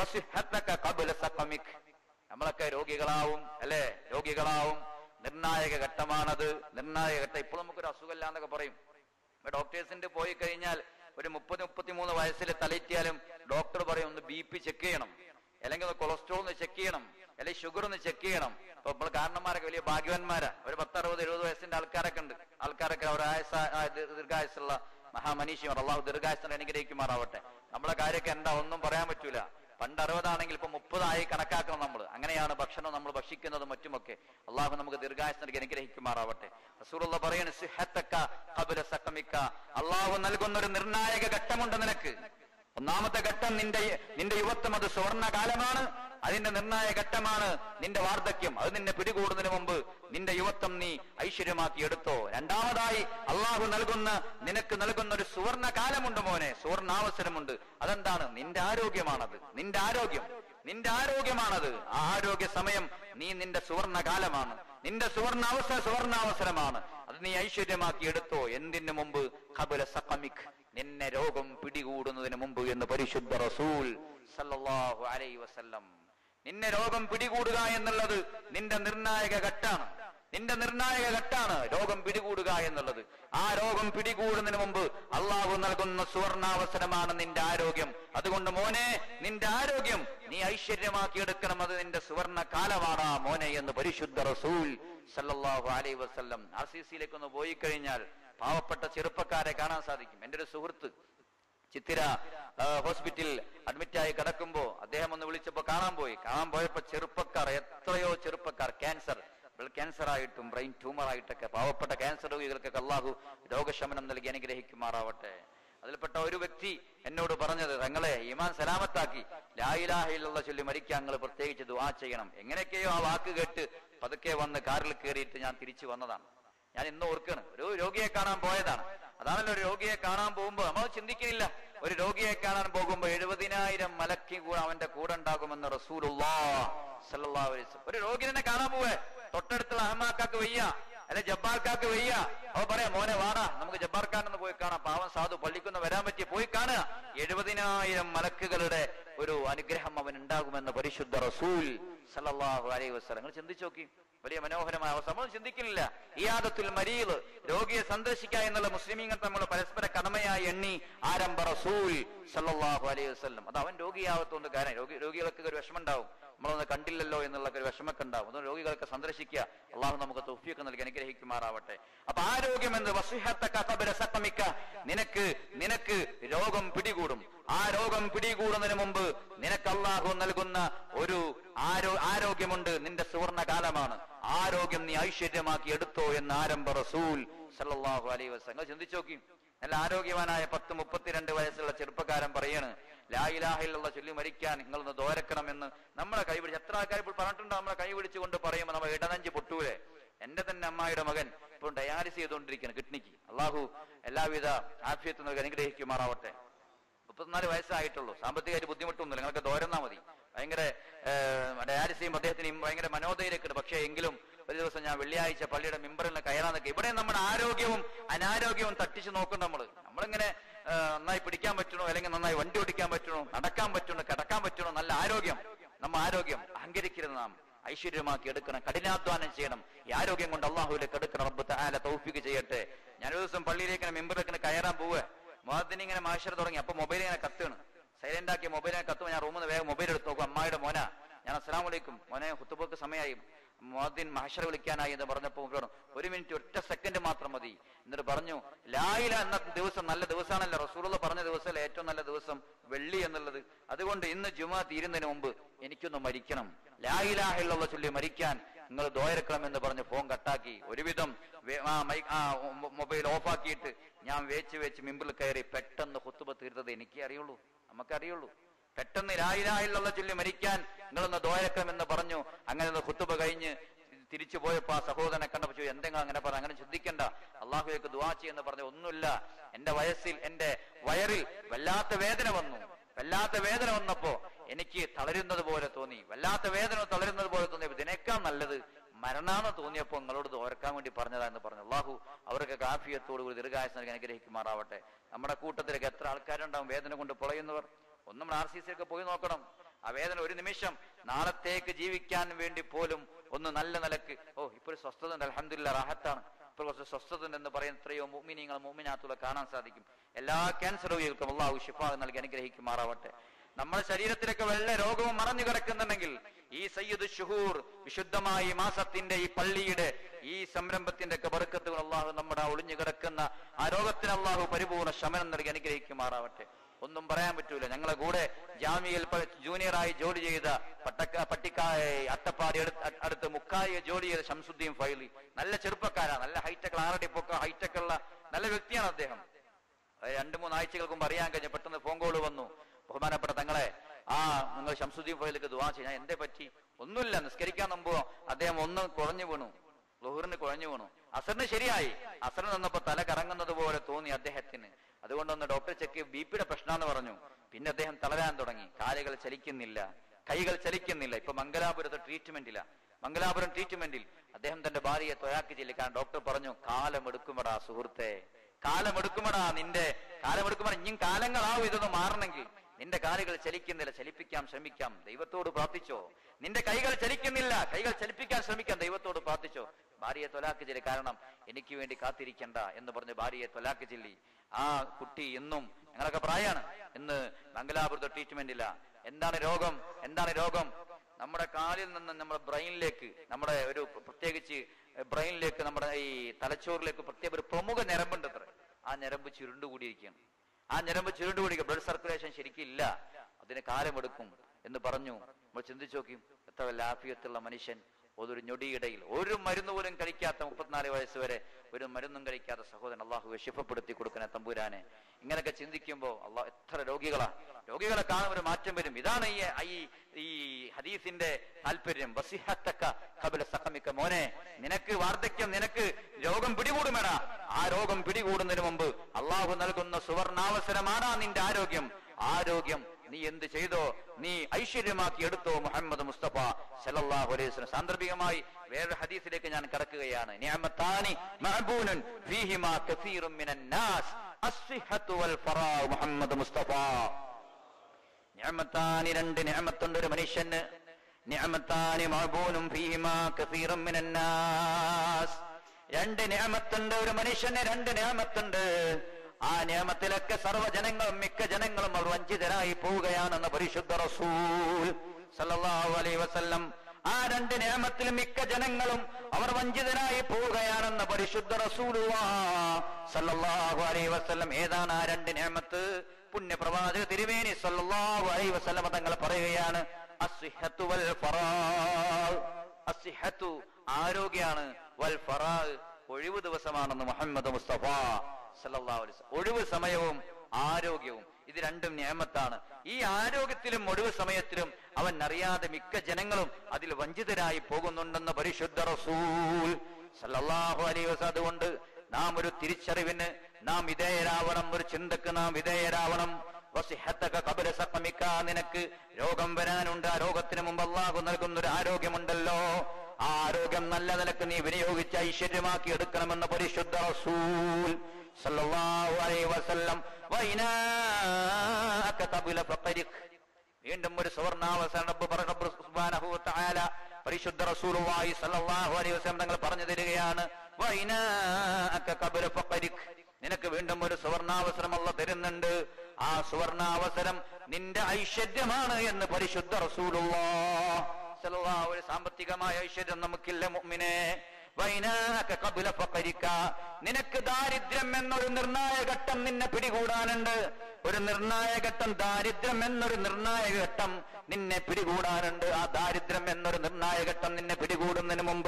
നമ്മളൊക്കെ രോഗികളാവും, അല്ലെ? രോഗികളാവും. നിർണായക ഘട്ടമാണത്. നിർണായക ഘട്ടം. ഇപ്പോൾ നമുക്കൊരു അസുഖമില്ല എന്നൊക്കെ പറയും. ഡോക്ടേഴ്സിന്റെ പോയി കഴിഞ്ഞാൽ ഒരു 30-33 വയസ്സിൽ തലയിറ്റിയാലും ഡോക്ടർ പറയും ഒന്ന് BP ചെക്ക് ചെയ്യണം, അല്ലെങ്കിൽ ഒന്ന് കൊളസ്ട്രോൾ ഒന്ന് ചെക്ക് ചെയ്യണം, അല്ലെങ്കിൽ ഷുഗർ ഒന്ന് ചെക്ക് ചെയ്യണം. അപ്പൊ നമ്മൾ കാരണന്മാരൊക്കെ വലിയ ഭാഗ്യവാന്മാരാ. ഒരു 10-60-70 വയസ്സിന്റെ ആൾക്കാരൊക്കെ ഉണ്ട്. ആൾക്കാരൊക്കെ ദീർഘായുസുള്ള മഹാമനീഷിമാർ. അള്ളാഹു ദീർഘായുസിനെ അനുഗ്രഹിക്കുമാറാവട്ടെ. നമ്മളെ കാര്യമൊക്കെ എന്താ ഒന്നും പറയാൻ പറ്റൂല. പണ്ട് 60 ആണെങ്കിൽ ഇപ്പൊ 30 കണക്കാക്കണം നമ്മൾ. അങ്ങനെയാണ് ഭക്ഷണം നമ്മൾ ഭക്ഷിക്കുന്നതും മറ്റുമൊക്കെ. അള്ളാഹു നമുക്ക് ദീർഘായുസ് നൽകി അനുഗ്രഹിക്കുമാറാവട്ടെ. റസൂലുള്ളാഹി പറയാണ്, സിഹത്തക ഖബല സഖമിക. അള്ളാഹു നൽകുന്ന ഒരു നിർണായക ഘട്ടമുണ്ട് നിനക്ക്. ഒന്നാമത്തെ ഘട്ടം നിന്റെ യുവത്വം, അത് സുവർണകാലമാണ്. അതിന്റെ നിർണായക ഘട്ടമാണ് നിന്റെ വാർദ്ധക്യം. അത് നിന്നെ പിടികൂടുന്നതിന് മുമ്പ് നിന്റെ യുവത്വം നീ ഐശ്വര്യമാക്കി എടുത്തോ. രണ്ടാമതായി അള്ളാഹു നിനക്ക് നൽകുന്ന ഒരു സുവർണ കാലമുണ്ട് മോനെ, സുവർണാവസരമുണ്ട്. അതെന്താണ്? നിന്റെ ആരോഗ്യമാണത്. നിന്റെ ആരോഗ്യമാണത്. ആ ആരോഗ്യ സമയം നിന്റെ സുവർണ കാലമാണ്, നിന്റെ സുവർണാവസരമാണ്. അത് നീ ഐശ്വര്യമാക്കി എടുത്തോ. എന്തിനു മുമ്പ്? ഖബല സഖമിക്, നിന്നെ രോഗം പിടികൂടുന്നതിന് മുമ്പ് എന്ന് പരിശുദ്ധ റസൂൽ സല്ലല്ലാഹു അലൈഹി വസല്ലം. നിന്നെ രോഗം പിടികൂടുക എന്നുള്ളത് നിന്റെ നിർണായക ഘട്ടാണ്. രോഗം പിടികൂടുക എന്നുള്ളത്. ആ രോഗം പിടികൂടുന്നതിന് മുമ്പ് അള്ളാഹു നൽകുന്ന സുവർണാവസരമാണ് നിന്റെ ആരോഗ്യം. അതുകൊണ്ട് മോനെ, നിന്റെ ആരോഗ്യം നീ ഐശ്വര്യമാക്കി എടുക്കണം. അത് നിന്റെ സുവർണ കാലമാണ് മോനെ എന്ന് പരിശുദ്ധ റസൂൽ സല്ലല്ലാഹു അലൈഹി വസല്ലം. RCCയിലേക്ക് ഒന്ന് പോയി കഴിഞ്ഞാൽ പാവപ്പെട്ട ചെറുപ്പക്കാരെ കാണാൻ സാധിക്കും. എന്റെ ഒരു സുഹൃത്ത് ചിത്തിര ഹോസ്പിറ്റലിൽ അഡ്മിറ്റായി കിടക്കുമ്പോ അദ്ദേഹം ഒന്ന് വിളിച്ചപ്പോ കാണാൻ പോയപ്പോ എത്രയോ ചെറുപ്പക്കാർ ബ്ലഡ് ക്യാൻസർ ആയിട്ടും ബ്രെയിൻ ട്യൂമർ ആയിട്ടൊക്കെ പാവപ്പെട്ട ക്യാൻസർ രോഗികൾക്കൊക്കെ അള്ളാഹു രോഗശമനം നൽകി അനുഗ്രഹിക്കുമാറാവട്ടെ. അതിൽപ്പെട്ട ഒരു വ്യക്തി എന്നോട് പറഞ്ഞത്, തങ്ങളെ ഈമാൻ സലാമത്താക്കി ലാ ഇലാഹ ഇല്ലല്ലാഹ് ചൊല്ലി മരിക്കാൻ നിങ്ങൾ പ്രത്യേകിച്ച് ദുആ ചെയ്യണം. എങ്ങനെയൊക്കെയോ ആ വാക്ക് കേട്ട് പതുക്കെ വന്ന് കാറിൽ കയറിയിട്ട് ഞാൻ തിരിച്ചു വന്നതാണ്. ഞാൻ ഇന്ന് ഓർക്കാണ്, ഒരു രോഗിയെ കാണാൻ പോയതാണ്. അതാണല്ലോ, ഒരു രോഗിയെ കാണാൻ പോകുമ്പോൾ നമ്മൾ ചിന്തിക്കുന്നില്ല, ഒരു രോഗിയെ കാണാൻ പോകുമ്പോൾ 70,000 മലക്കി കൂടെ അവന്റെ കൂടെ ഉണ്ടാകുമെന്ന് റസൂലുള്ളാഹി സ്വല്ലല്ലാഹു അലൈഹി വസല്ലം. ഒരു രോഗിനെ കാണാൻ പോവേ, തൊട്ടടുത്തുള്ള അഹ്മാക്കാക്ക് വയ്യ, അല്ലെ ജബ്ബാർക്കാക്ക് വയ്യ, അവ പറയാം മോനെ വാടാ നമുക്ക് ജബ്ബാർക്കാരനൊന്ന് പോയി കാണാം, പാവം സാധു പള്ളിക്കൊന്ന് വരാൻ പറ്റി, പോയി കാണുക. 70,000 മലക്കുകളുടെ ഒരു അനുഗ്രഹം അവൻ ഉണ്ടാകുമെന്ന് പരിശുദ്ധ റസൂൽ സല്ലല്ലാഹു അലൈഹി വസല്ലം. നിങ്ങൾ ചിന്തിച്ചു നോക്കി, വലിയ മനോഹരമായ അവസ്ഥ. നമ്മൾ ചിന്തിക്കുന്നില്ല. ഇയാദത്തുൽ മരീദ്, രോഗിയെ സന്ദർശിക്കുക എന്നുള്ള മുസ്ലിമീങ്ങൾ നമ്മൾ പരസ്പര കടമയായി എണ്ണി ആരംഭ റസൂൽ സല്ലല്ലാഹു അലൈഹി വസല്ലം. അത് അവൻ രോഗിയാവത്തോണ്ട് കാരണം രോഗികൾക്ക് ഒരു വിഷമം ഉണ്ടാവും, നമ്മളൊന്ന് കണ്ടില്ലല്ലോ എന്നുള്ള ഒരു വിഷമൊക്കെ ഉണ്ടാവും. അതുകൊണ്ട് രോഗികൾക്ക് സന്ദർശിക്കുക. അള്ളാഹു നമുക്ക് തൗഫീഖ് നൽകി അനുഗ്രഹിക്കുമാറാവട്ടെ. അപ്പൊ ആരോഗ്യം എന്ന് നിനക്ക് രോഗം പിടികൂടും. ആ രോഗം പിടികൂടുന്നതിന് മുമ്പ് നിനക്ക് അള്ളാഹു നൽകുന്ന ഒരു ആരോഗ്യമുണ്ട്, നിന്റെ സുവർണ കാലമാണ്. ആരോഗ്യം നീ ഐശ്വര്യമാക്കി എടുത്തോ എന്ന് ആരംഭ റസൂൽ സല്ലല്ലാഹു അലൈഹി വസല്ലം. ചിന്തിച്ചു നോക്കി, നല്ല ആരോഗ്യവാനായ 10-32 വയസ്സുള്ള ചെറുപ്പക്കാരൻ പറയാണ്, ലാ ഇലാഹ ഇല്ലല്ലാഹ് ചൊല്ലി മരിക്കാൻ നിങ്ങളൊന്ന് ദോരക്കണം എന്ന് നമ്മളെ കൈ പിടിച്ച്. എത്ര ആൾക്കാർ ഇപ്പോൾ പറഞ്ഞിട്ടുണ്ടോ, നമ്മളെ കൈ പിടിച്ചുകൊണ്ട് പറയുമ്പോൾ നമ്മൾ ഇടനഞ്ച് പൊട്ടൂലെ. എന്റെ തന്നെ അമ്മായിയുടെ മകൻ ഇപ്പോൾ ഡയാലിസ് ചെയ്തുകൊണ്ടിരിക്കുകയാണ് കിഡ്നിക്ക്. അള്ളാഹു എല്ലാവിധ ആഫിയത്ത് നൽകി അനുഗ്രഹിക്കുമാറാവട്ടെ. 34 വയസ്സായിട്ടുള്ളൂ, സാമ്പത്തികമായിട്ട് ബുദ്ധിമുട്ടൊന്നുമില്ല, നിങ്ങൾക്ക് ദോരന്നാ മതി. ഭയങ്കര ഡയാലിസ് ചെയ്യുമ്പോൾ അദ്ദേഹത്തിന് ഭയങ്കര മനോധൈര്യമൊക്കെ. പക്ഷേ എങ്കിലും ഒരു ദിവസം ഞാൻ വെള്ളിയാഴ്ച പള്ളിയുടെ മിമ്പറിൽ കയറാൻ നിൽക്കുക. ഇവിടെ നമ്മുടെ ആരോഗ്യവും അനാരോഗ്യവും തട്ടിച്ചു നോക്കും. നമ്മളിങ്ങനെ നന്നായി പിടിക്കാൻ പറ്റണോ, അല്ലെങ്കിൽ നന്നായി വണ്ടി ഓടിക്കാൻ പറ്റണോ, നടക്കാൻ പറ്റണോ, കിടക്കാൻ പറ്റണോ, നല്ല ആരോഗ്യം. നമ്മ ആരോഗ്യം അഹങ്കരിക്കരുത്, നാം ഐശ്വര്യമാക്കി എടുക്കണം, കഠിനാധ്വാനം ചെയ്യണം. ഈ ആരോഗ്യം കൊണ്ട് അള്ളാഹുവിലേക്ക് എടുക്കണം. റബ്ബ് തആല തൗഫീഖ് ചെയ്യട്ടെ. ഞാനൊരു ദിവസം പള്ളിയിലേക്ക് മിമ്പറിലേക്ക് കയറാൻ പോവുക. മുഅദ്ദിൻ ഇങ്ങനെ മാഷർ തുടങ്ങി. അപ്പൊ മൊബൈൽ ഇങ്ങനെ കത്തുകയാണ്. സൈലന്റ് ആക്കിയ മൊബൈലിനെ കത്തുമ്പോൾ ഞാൻ റൂമിൽ നിന്ന് വേഗം മൊബൈൽ എടുത്ത് നോക്കും. അമ്മായിയുടെ മോനാ. ഞാൻ അസ്സലാമു അലൈക്കും മോനെ, ഖുതുബക്ക് സമയമായി, മുഅദ്ദിൻ മഹ്ശർ വിളിക്കാനായി എന്ന് പറഞ്ഞപ്പോൾ 1 മിനിറ്റ്, ഒറ്റ സെക്കൻഡ് മാത്രം മതി. എന്നിട്ട് പറഞ്ഞു, ലാ ഇലാഹ എന്ന ദിവസം നല്ല ദിവസമാണല്ലോ, റസൂലുള്ളാഹി പറഞ്ഞ ദിവസമല്ലേ ഏറ്റവും നല്ല ദിവസം വെള്ളി എന്നുള്ളത്. അതുകൊണ്ട് ഇന്ന് ജുമുഅ തീരുന്നതിന് മുമ്പ് എനിക്കൊന്ന് മരിക്കണം, ലാ ഇലാഹ ഇല്ലല്ലാഹ് ചൊല്ലി മരിക്കാൻ നിങ്ങൾ ദുആ എന്ന് പറഞ്ഞ് ഫോൺ കട്ടാക്കി. ഒരുവിധം മൊബൈൽ ഓഫാക്കിയിട്ട് ഞാൻ വേച്ച് മിമ്പിൽ കയറി പെട്ടെന്ന് ഖുതുബ തീർത്തത് എനിക്കേ അറിയുള്ളൂ, നമുക്കറിയുള്ളൂ. പെട്ടെന്ന് ലാ ഇലാഹ ഇല്ലല്ലാഹ് ചൊല്ലി മരിക്കാൻ നിങ്ങളൊന്ന് ദുആ എന്ന് പറഞ്ഞു. അങ്ങനെ ഖുതുബ കഴിഞ്ഞ് തിരിച്ചു പോയപ്പോ ആ സഹോദരനെ കണ്ടപ്പോ എന്തെങ്കിലും അങ്ങനെ പറഞ്ഞു, അങ്ങനെ ചിന്തിക്കണ്ട, അള്ളാഹുവിലേക്ക് ദുആ ചെയ്യുന്ന പറഞ്ഞു. ഒന്നുമില്ല, എന്റെ എന്റെ വയറിൽ വല്ലാത്ത വേദന വന്നു. വല്ലാത്ത വേദന വന്നപ്പോ എനിക്ക് തളരുന്നത് പോലെ തോന്നി, വല്ലാത്ത വേദന തളരുന്നത് പോലെ തോന്നിയപ്പോ ഇതിനേക്കാൾ നല്ലത് മരണാന്ന് തോന്നിയപ്പോ നിങ്ങളോട് ഓർക്കാൻ വേണ്ടി പറഞ്ഞതാ എന്ന് പറഞ്ഞു. അള്ളാഹു അവർക്ക് ആഫിയത്തോട് കൂടി ദീർഘായുസ്സ് നൽകി അനുഗ്രഹിക്കുമാറാവട്ടെ. നമ്മുടെ കൂട്ടത്തിലേക്ക് എത്ര ആൾക്കാരുണ്ടാവും വേദന കൊണ്ട് പൊളയുന്നവർ. ഒന്നും RCC ഒക്കെ പോയി നോക്കണം. ആ വേദന ഒരു നിമിഷം നാളത്തേക്ക് ജീവിക്കാൻ വേണ്ടി പോലും ഒന്ന് നല്ല നിലക്ക് ഇപ്പൊ ഒരു സ്വസ്ഥത ഉണ്ട്, അൽഹംദുലില്ലാഹ് റാഹത്താണ്, ഇപ്പോൾ കുറച്ച് സ്വസ്ഥത എന്ന് പറയുന്ന എത്രയോ മുഅ്മിനീങ്ങൾ മുഅ്മിനാത്തുകളെ കാണാൻ സാധിക്കും. എല്ലാ ക്യാൻസർ രോഗികൾക്കും അള്ളാഹു ശിഫാ നൽകി അനുഗ്രഹിക്കുമാറാവട്ടെ. നമ്മുടെ ശരീരത്തിലൊക്കെ വല്ല രോഗവും മറഞ്ഞു കിടക്കുന്നുണ്ടെങ്കിൽ ഈ സയ്യിദ് ഷുഹൂർ, വിശുദ്ധമായ ഈ മാസത്തിന്റെ, ഈ പള്ളിയുടെ ഈ സംരംഭത്തിന്റെ ഒക്കെ ബർക്കത്തുകൾ അള്ളാഹു നമ്മുടെ ഒളിഞ്ഞു കിടക്കുന്ന ആ രോഗത്തിന് അള്ളാഹു പരിപൂർണ്ണ ശമനം നൽകി അനുഗ്രഹിക്കുമാറാവട്ടെ. ഒന്നും പറയാൻ പറ്റൂല. ഞങ്ങളെ കൂടെ ജാമിയയിൽ ജൂനിയറായി ജോലി ചെയ്ത അട്ടപ്പാടി അടുത്ത് മുക്കായി ജോലി ചെയ്ത ഷംസുദ്ദീൻ ഫൈലി, നല്ല ചെറുപ്പക്കാരാണ്, നല്ല ഹൈടെക്, ഹൈടെക് ഉള്ള നല്ല വ്യക്തിയാണ് അദ്ദേഹം. 2-3 ആഴ്ചകൾക്ക് മുമ്പ് അറിയാൻ കഴിഞ്ഞ പെട്ടെന്ന് ഫോൺ കോൾ വന്നു, ബഹുമാനപ്പെട്ട തങ്ങളെ നിങ്ങൾ ഷംസുദ്ദീൻ ഫൈലിക്ക് ദുആ ചെയ്യാൻ. എന്തേ പറ്റി? ഒന്നുമില്ല, നിസ്കരിക്കാൻ മുമ്പോ അദ്ദേഹം ഒന്ന് കുഴഞ്ഞു വീണു, ളുഹറിന് കുഴഞ്ഞു വീണു. അസറിന് ശരിയായി, അസറിന് നിന്നപ്പോ തല കറങ്ങുന്നത് പോലെ തോന്നി അദ്ദേഹത്തിന്. അതുകൊണ്ടൊന്ന് ഡോക്ടർ ചെക്ക് ബിപിയുടെ പ്രശ്നമാണെന്ന് പറഞ്ഞു. പിന്നെ അദ്ദേഹം തളരാൻ തുടങ്ങി, കാലുകൾ ചലിക്കുന്നില്ല, കൈകൾ ചലിക്കുന്നില്ല. ഇപ്പൊ മംഗലാപുരത്ത് മംഗലാപുരം ട്രീറ്റ്മെന്റിൽ അദ്ദേഹം തന്റെ ഭാര്യയെ ത്വയാക്ക് ചെല്ലി. കാരണം ഡോക്ടർ പറഞ്ഞു, കാലമെടുക്കുമടാ സുഹൃത്തെ, കാലമെടുക്കുമടാ, ഇനിയും കാലങ്ങളാവും ഇതൊന്ന് മാറണമെങ്കിൽ. നിന്റെ കാലുകൾ ചലിക്കുന്നില്ല, ചലിപ്പിക്കാൻ ശ്രമിക്കാം, ദൈവത്തോട് പ്രാർത്ഥിച്ചോ. നിന്റെ കൈകൾ ചലിക്കുന്നില്ല, കൈകൾ ചലിപ്പിക്കാൻ ശ്രമിക്കാം, ദൈവത്തോട് പ്രാർത്ഥിച്ചോ. ഭാര്യയെ ത്വലാക്ക് ചൊല്ലി, കാരണം എനിക്ക് വേണ്ടി കാത്തിരിക്കണ്ട എന്ന് പറഞ്ഞ് ഭാര്യയെ ത്വലാക്ക് ചൊല്ലി. ആ കുട്ടി ഇന്നും ഞങ്ങളൊക്കെ പ്രായമാണ്, ഇന്ന് മംഗലാപുരത്തെ ട്രീറ്റ്മെന്റില്ല. എന്താണ് രോഗം? നമ്മുടെ കാലിൽ നിന്ന് നമ്മുടെ ബ്രെയിനിലേക്ക്, നമ്മുടെ ഒരു പ്രത്യേകിച്ച് ബ്രെയിനിലേക്ക്, നമ്മുടെ ഈ തലച്ചോറിലേക്ക് പ്രത്യേക ഒരു പ്രമുഖ ഞരമ്പുണ്ട് അത്ര. ആ ഞരമ്പ് ചുരുണ്ടുകൂടിയിരിക്കുകയാണ്. ബ്ലഡ് സർക്കുലേഷൻ ശരിക്കില്ല, അതിന് കാലമെടുക്കും എന്ന് പറഞ്ഞു. നമ്മൾ ചിന്തിച്ചു നോക്കി, എത്ര വല്ല ആഫിയത്തുള്ള മനുഷ്യൻ ഒരു ഞൊടിയിടയിൽ ഒരു മരുന്ന് പോലും കഴിക്കാത്ത 34 വയസ്സ് വരെ ഒരു മരുന്നും കഴിക്കാത്ത സഹോദരൻ അള്ളാഹുവെ ശിഫപ്പെടുത്തി കൊടുക്കണേ തമ്പുരാനെ. ഇങ്ങനെയൊക്കെ ചിന്തിക്കുമ്പോൾ അള്ളാഹ് എത്ര രോഗികളെ കാണും ഒരു മാറ്റം വരും. ഇതാണ് ഈ ഹദീസിന്റെ താല്പര്യം. മോനെ, നിനക്ക് വാർദ്ധക്യം, നിനക്ക് രോഗം പിടികൂടുമേടാ. ആ രോഗം പിടികൂടുന്നതിന് മുമ്പ് അള്ളാഹു നൽകുന്ന സുവർണാവസരമാണ് നിന്റെ ആരോഗ്യം. നീ എന്ത് ചെയ്തോ, നീ ഐശ്വര്യമാക്കി എടുത്തോ മുഹമ്മദ് മുസ്തഫ സല്ലല്ലാഹു അലൈഹി വസല്ലം. സാന്ദർഭികമായി വേറൊരു ഹദീസിലേക്ക് ഞാൻ കടക്കുകയാണ്. നിഅമതാനി മഅബൂനുൻ ഫീഹിമാ കസീറുൻ മിനൻ നാസ് അസ്സിഹത്തു വൽ ഫറാഉ മുഹമ്മദ് മുസ്തഫ. നിഅമതാനി, രണ്ട് നിഅമത്തുണ്ട് ഒരു മനുഷ്യന്. നിഅമതാനി മഅബൂനുൻ ഫീഹിമാ കസീറുൻ മിനൻ നാസ്. രണ്ട് നിഅമത്തുണ്ട് ഒരു മനുഷ്യന്, രണ്ട് നിഅമത്തുണ്ട്. ആ നിയമത്തിലൊക്കെ സർവ്വജനങ്ങളും മിക്ക ജനങ്ങളും അവർ വഞ്ചിതരായി പോവുകയാണെന്ന് പരിശുദ്ധ റസൂൽ സല്ലല്ലാഹു അലൈഹി വസല്ലം. ആ രണ്ട് നിയമത്തിൽ മിക്ക ജനങ്ങളും അവർ വഞ്ചിതരായി പോവുകയാണെന്ന് പരിശുദ്ധ റസൂലുള്ളാഹി സല്ലല്ലാഹു അലൈഹി വസല്ലം. ഏതാണ് ആ രണ്ട് നിയമത്ത്? പുണ്യപ്രവാചക തിരുമേനി സല്ലല്ലാഹു അലൈഹി വസല്ലം തങ്ങൾ പറയുകയാണ്, അസ്സിഹത്തു വൽ ഫറാഗ്. അസ്സിഹത്തു ആരോഗ്യമാണ്, വൽ ഫറാഗ് ഒഴിവ് ദിവസമാണെന്ന് മുഹമ്മദ് മുസ്തഫ സല്ലല്ലാഹു അലൈഹി വസല്ലം. ഒഴിവ് സമയവും ആരോഗ്യവും ഇത് രണ്ടും നിഅമത്താണ്. ഈ ആരോഗ്യത്തിലും ഒഴിവ് സമയത്തിലും അവൻ അറിയാതെ മിക്ക ജനങ്ങളും അതിൽ വഞ്ചിതരായി പോകുന്നുണ്ടെന്ന് പരിശുദ്ധ റസൂൽ സല്ലല്ലാഹു അലൈഹി വസല്ലം. അതുകൊണ്ട് നാം ഒരു തിരിച്ചറിവിന് നാം വിധേയരാവണം, ഒരു ചിന്തക്ക് നാം വിധേയരാവണം. വസിഹത്തക ഖബല സഖമിക, നിനക്ക് രോഗം വരാനുണ്ട്. ആ രോഗത്തിന് മുമ്പ് അല്ലാഹു നൽകുന്ന ഒരു ആരോഗ്യമുണ്ടല്ലോ, ആ ആരോഗ്യം നല്ല നിലക്ക് നീ വിനിയോഗിച്ച് ഐശ്വര്യമാക്കി എടുക്കണമെന്ന് പരിശുദ്ധ റസൂൽ സല്ലല്ലാഹു അലൈഹി വസല്ലം. വൈനാക തബില ഫഖരിഖ്. വീണ്ടും ഒരു സുവർണാവസരം റബ്ബ് സുബ്ഹാനഹു വ തആല പരിശുദ്ധ റസൂലുള്ളാഹി സ്വല്ലല്ലാഹു അലൈഹി വസല്ലം തങ്ങൾ പറഞ്ഞു തരികയാണ്, വൈനാക ഖബല ഫഖരിഖ്. നിനക്ക് വീണ്ടും ഒരു സുവർണാവസരം അല്ലാഹു തരുന്നുണ്ട്. ആ സുവർണാവസരം നിന്റെ ഐശ്വര്യമാണ് എന്ന് പരിശുദ്ധ റസൂലുള്ളാഹി സ്വല്ലല്ലാഹു അലൈഹി. സാമ്പത്തികമായ ഐശ്വര്യം നമുക്കില്ല മുഅ്മിനേ. വൈനാക ഖബല ഫഖരിക, നിനക്ക് ദാരിദ്ര്യം എന്നൊരു നിർണായക ഘട്ടം നിന്നെ പിടികൂടാനുണ്ട്. ഒരു നിർണായക ഘട്ടം, ദാരിദ്ര്യം എന്നൊരു നിർണായക ഘട്ടം നിന്നെ പിടികൂടാനുണ്ട്. ആ ദാരിദ്ര്യം എന്നൊരു നിർണായക ഘട്ടം നിന്നെ പിടികൂടുന്നതിന് മുമ്പ്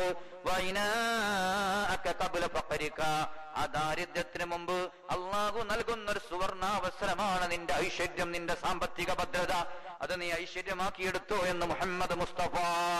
വൈനാക ഖബല ഫഖരിക, ആ ദാരിദ്ര്യത്തിന് മുമ്പ് അല്ലാഹു നൽകുന്ന ഒരു സുവർണാവസരമാണ് നിന്റെ ഐശ്വര്യം, നിന്റെ സാമ്പത്തിക ഭദ്രത. അത് നീ ഐശ്വര്യമാക്കിയെടുത്തോ എന്ന് മുഹമ്മദ് മുസ്തഫ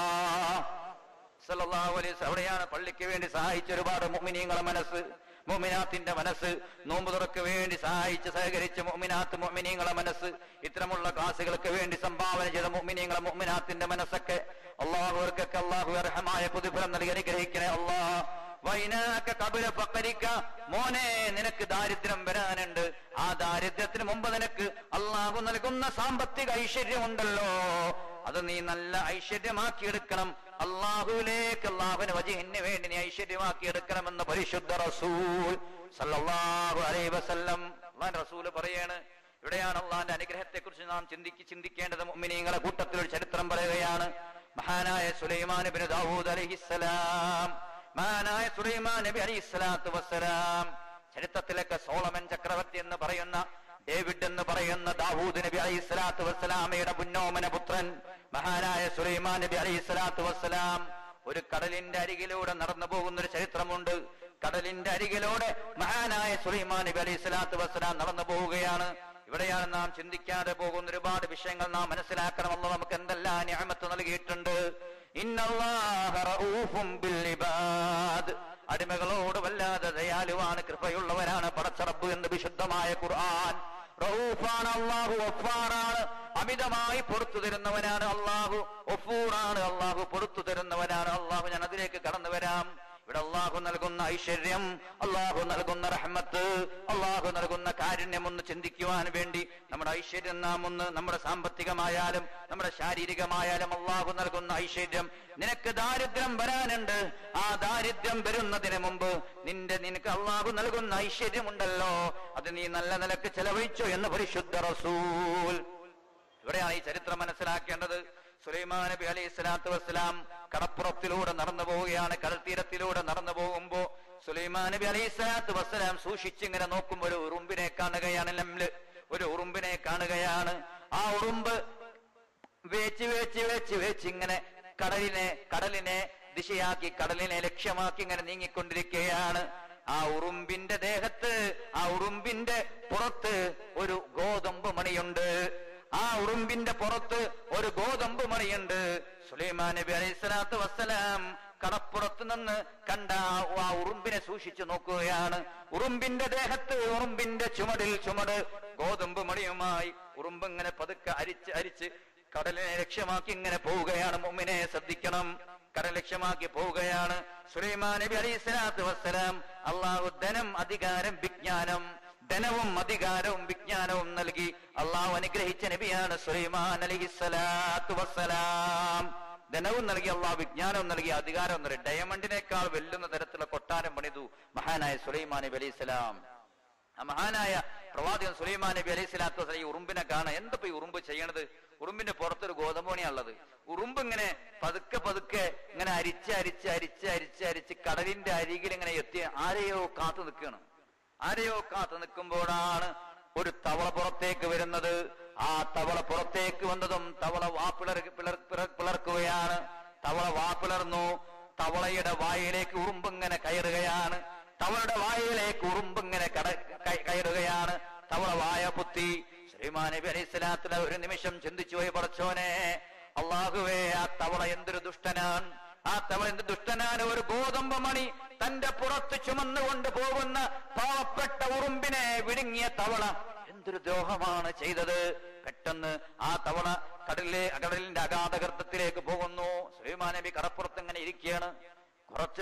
സല്ലല്ലാഹു അലൈഹി വസല്ലം. അവിടെയാണ് പള്ളിക്ക് വേണ്ടി സഹായിച്ച ഒരുപാട് മുഅ്മിനീങ്ങളുടെ മനസ്സ്, മുഅ്മിനാത്തിന്റെ മനസ്സ്, നോമ്പ് തുറക്ക് വേണ്ടി സഹായിച്ച് സഹകരിച്ച മുഅ്മിനീങ്ങളുടെ മനസ്സ്, ഇത്തരമുള്ള ക്ലാസുകൾക്ക് വേണ്ടി സംഭാവന ചെയ്ത മുഅ്മിനാത്തിന്റെ മനസ്സൊക്കെ അല്ലാഹുവർക്കൊക്കെ അല്ലാഹു അർഹമായ പ്രതിഫലം നൽകി അനുഗ്രഹിക്കണേ അല്ലാഹ്. വൈനാക ഖബല ഫഖരിക, മോനെ നിനക്ക് ദാരിദ്ര്യം വരാനുണ്ട്. ആ ദാരിദ്ര്യത്തിന് മുമ്പ് നിനക്ക് അല്ലാഹു നൽകുന്ന സാമ്പത്തിക ഐശ്വര്യമുണ്ടല്ലോ, അത് നീ നല്ല ഐശ്വര്യമാക്കിയെടുക്കണം. അള്ളാഹുവിലേക്ക്, അള്ളാഹുവിന്റെ വജഹിന് വേണ്ടി നീ ഐശ്വര്യമാക്കിയെടുക്കണമെന്ന് പരിശുദ്ധ റസൂൽ സല്ലല്ലാഹു അലൈഹി വസല്ലം. അല്ലാഹുവിന്റെ റസൂൽ പറയാണ്, ഇവിടെയാണ് അള്ളാഹിന്റെ അനുഗ്രഹത്തെ കുറിച്ച് നാം ചിന്തിക്കേണ്ടത്. മുഅ്മിനീങ്ങളുടെ കൂട്ടത്തിൽ ഒരു ചരിത്രം പറയുകയാണ്. മഹാനായ സുലൈമാൻ ഇബ്നു ദാവൂദ് അലൈഹിസ്സലാം, മഹാനായ സുലൈമാൻ നബി അലൈഹിസ്സലാത്തു വസ്സലാം, ചരിത്രത്തിലൊക്കെ സോളമൻ ചക്രവർത്തി എന്ന് പറയുന്ന, ഡേവിഡ് എന്ന് പറയുന്ന ദാവൂദ് നബി അലൈഹിസ്സലാത്തു വസ്സലാമയുടെ പുന്നോമന പുത്രൻ മഹാനായ സുലൈമാൻ നബി അലൈഹിസ്സലാത്തു വസ്സലാം ഒരു കടലിന്റെ അരികിലൂടെ നടന്നു പോകുന്ന ഒരു ചരിത്രമുണ്ട്. കടലിന്റെ അരികിലൂടെ മഹാനായ സുലൈമാൻ നബി അലൈഹിസ്സലാത്തു വസ്സലാം നടന്നു പോവുകയാണ്. ഇവിടെയാണ് നാം ചിന്തിക്കാതെ പോകുന്ന ഒരുപാട് വിഷയങ്ങൾ നാം മനസ്സിലാക്കണം. അല്ലാഹു നമുക്ക് എന്തെല്ലാം നിഅമത്ത് നൽകിയിട്ടുണ്ട്. ഇന്നല്ലാഹ റഊഫും ബിൽ ഇബാദ്, അടിമകളോട് വല്ലാതെ ദയാലുവാണ്, കൃപയുള്ളവരാണ് പടച്ച റബ്ബ് എന്ന് വിശുദ്ധമായ ഖുർആൻ. റഊഫാണ് അല്ലാഹു, ഗഫാറാണ്, അമിതമായി പുറത്തു തരുന്നവനാണ് അല്ലാഹു, ഗഫൂറാണ് അല്ലാഹു, പുറത്തു തരുന്നവനാണ് അല്ലാഹു. ഞാൻ അതിലേക്ക് കടന്നു വരാം. ഇവിടെ അല്ലാഹു നൽകുന്ന ഐശ്വര്യം, അല്ലാഹു നൽകുന്ന റഹ്മത്ത്, അല്ലാഹു നൽകുന്ന കാരുണ്യം ഒന്ന് ചിന്തിക്കുവാൻ വേണ്ടി നമ്മുടെ ഐശ്വര്യം നാം ഒന്ന്, നമ്മുടെ സാമ്പത്തികമായാലും നമ്മുടെ ശാരീരികമായാലും അല്ലാഹു നൽകുന്ന ഐശ്വര്യം. നിനക്ക് ദാരിദ്ര്യം വരാനുണ്ട്. ആ ദാരിദ്ര്യം വരുന്നതിന് മുമ്പ് നിനക്ക് അല്ലാഹു നൽകുന്ന ഐശ്വര്യമുണ്ടല്ലോ, അത് നീ നല്ല നിലക്ക് ചെലവഴിച്ചോ എന്ന് പരിശുദ്ധ റസൂൽ. ഇവിടെയാണ് ഈ ചരിത്രം മനസ്സിലാക്കേണ്ടത്. സുലൈമാൻ നബി അലൈഹിസ്സലാത്തു വസ്സലാം കടപ്പുറത്തിലൂടെ നടന്നു പോവുകയാണ്. കടൽ തീരത്തിലൂടെ നടന്നു പോകുമ്പോ സുലൈമാൻ നബി അലൈഹിസ്സലാത്തു വസ്സലാം സൂക്ഷിച്ചിങ്ങനെ നോക്കുമ്പോൾ ഒരു ഉറുമ്പിനെ കാണുകയാണ്. നംല്, ഒരു ഉറുമ്പിനെ കാണുകയാണ്. ആ ഉറുമ്പ് വേച്ച് ഇങ്ങനെ കടലിനെ ദിശയാക്കി, കടലിനെ ലക്ഷ്യമാക്കി ഇങ്ങനെ നീങ്ങിക്കൊണ്ടിരിക്കുകയാണ്. ആ ഉറുമ്പിന്റെ ദേഹത്ത്, ആ ഉറുമ്പിന്റെ പുറത്ത് ഒരു ഗോതമ്പ് മണിയുണ്ട്. ആ ഉറുമ്പിന്റെ പുറത്ത് ഒരു ഗോതമ്പ് മണിയുണ്ട്. സുലൈമാൻ നബി അലൈഹിസ്സലാത്തു വസ്സലാം കടപ്പുറത്ത് നിന്ന് കണ്ട ആ ഉറുമ്പിനെ സൂക്ഷിച്ചു നോക്കുകയാണ്. ഉറുമ്പിന്റെ ദേഹത്ത്, ഉറുമ്പിന്റെ ചുമട് ഗോതമ്പ് മണിയുമായി ഉറുമ്പ് ഇങ്ങനെ പതുക്കെ അരിച്ച് കടലിനെ ലക്ഷ്യമാക്കി ഇങ്ങനെ പോവുകയാണ്. മുഅ്മിനെ ശ്രദ്ധിക്കണം, കടൽ ലക്ഷ്യമാക്കി പോവുകയാണ്. സുലൈമാൻ നബി അലൈഹിസ്സലാത്തു വസ്സലാം അള്ളാഹു ധനം, അധികാരം, വിജ്ഞാനം, ധനവും അധികാരവും വിജ്ഞാനവും നൽകി അള്ളാഹു അനുഗ്രഹിച്ച നബിയാണ് സുലൈമാൻ അലൈഹിസ്സലാത്തു വസ്സലാം. ധനവും നൽകി അള്ളാഹു, വിജ്ഞാനവും നൽകി, അധികാരവും നൽകി. ഡയമണ്ടിനേക്കാൾ വെല്ലുന്ന തരത്തിലുള്ള കൊട്ടാരം പണിതു മഹാനായ സുലൈമാൻ നബി അലൈഹിസ്സലാം. ആ മഹാനായ പ്രവാചകൻ സുലൈമാൻ നബി അലൈഹിസ്സലാത്തു വസ്സലാം ഈ ഉറുമ്പിനെ കാണാൻ, എന്തപ്പോ ഈ ഉറുമ്പ് ചെയ്യണത്? ഉറുമ്പിന്റെ പുറത്തൊരു ഗോതമ്പോണിയാണുള്ളത്. ഉറുമ്പ് ഇങ്ങനെ പതുക്കെ ഇങ്ങനെ അരിച്ച് കടലിന്റെ അരികിൽ ഇങ്ങനെ എത്തി ആരെയോ കാത്തു നിൽക്കുമ്പോഴാണ് ഒരു തവള പുറത്തേക്ക് വരുന്നത്. ആ തവള പുറത്തേക്ക് വന്നതും തവള പിളർക്കുകയാണ്. തവള പിളർന്നു. തവളയുടെ വായിലേക്ക് ഉറുമ്പിങ്ങനെ കയറുകയാണ്. തവളയുടെ വായിലേക്ക് ഉറുമ്പിങ്ങനെ കയറുകയാണ്. തവള വായ പുത്തി. സുലൈമാൻ നബി അലൈഹിസ്സലാത്തു ഒരു നിമിഷം ചിന്തിച്ചു പോയി, പടച്ചോനെ അല്ലാഹുവേ, ആ തവള എന്തൊരു ദുഷ്ടനാണ്! ആ തവള എന്ത് ദുഷ്ടനാണ്! ഒരു ഗോതമ്പ് മണി തന്റെ പുറത്ത് ചുമന്നുകൊണ്ട് പോകുന്ന പാവപ്പെട്ട ഉറുമ്പിനെ വിഴുങ്ങിയ തവള എന്തൊരു ദ്രോഹമാണ് ചെയ്തത്! പെട്ടെന്ന് ആ തവള കടലിന്റെ അഗാധഗർത്തത്തിലേക്ക് പോകുന്നു. സുലൈമാൻ നബി കടപ്പുറത്ത് ഇങ്ങനെ ഇരിക്കുകയാണ്. കുറച്ച്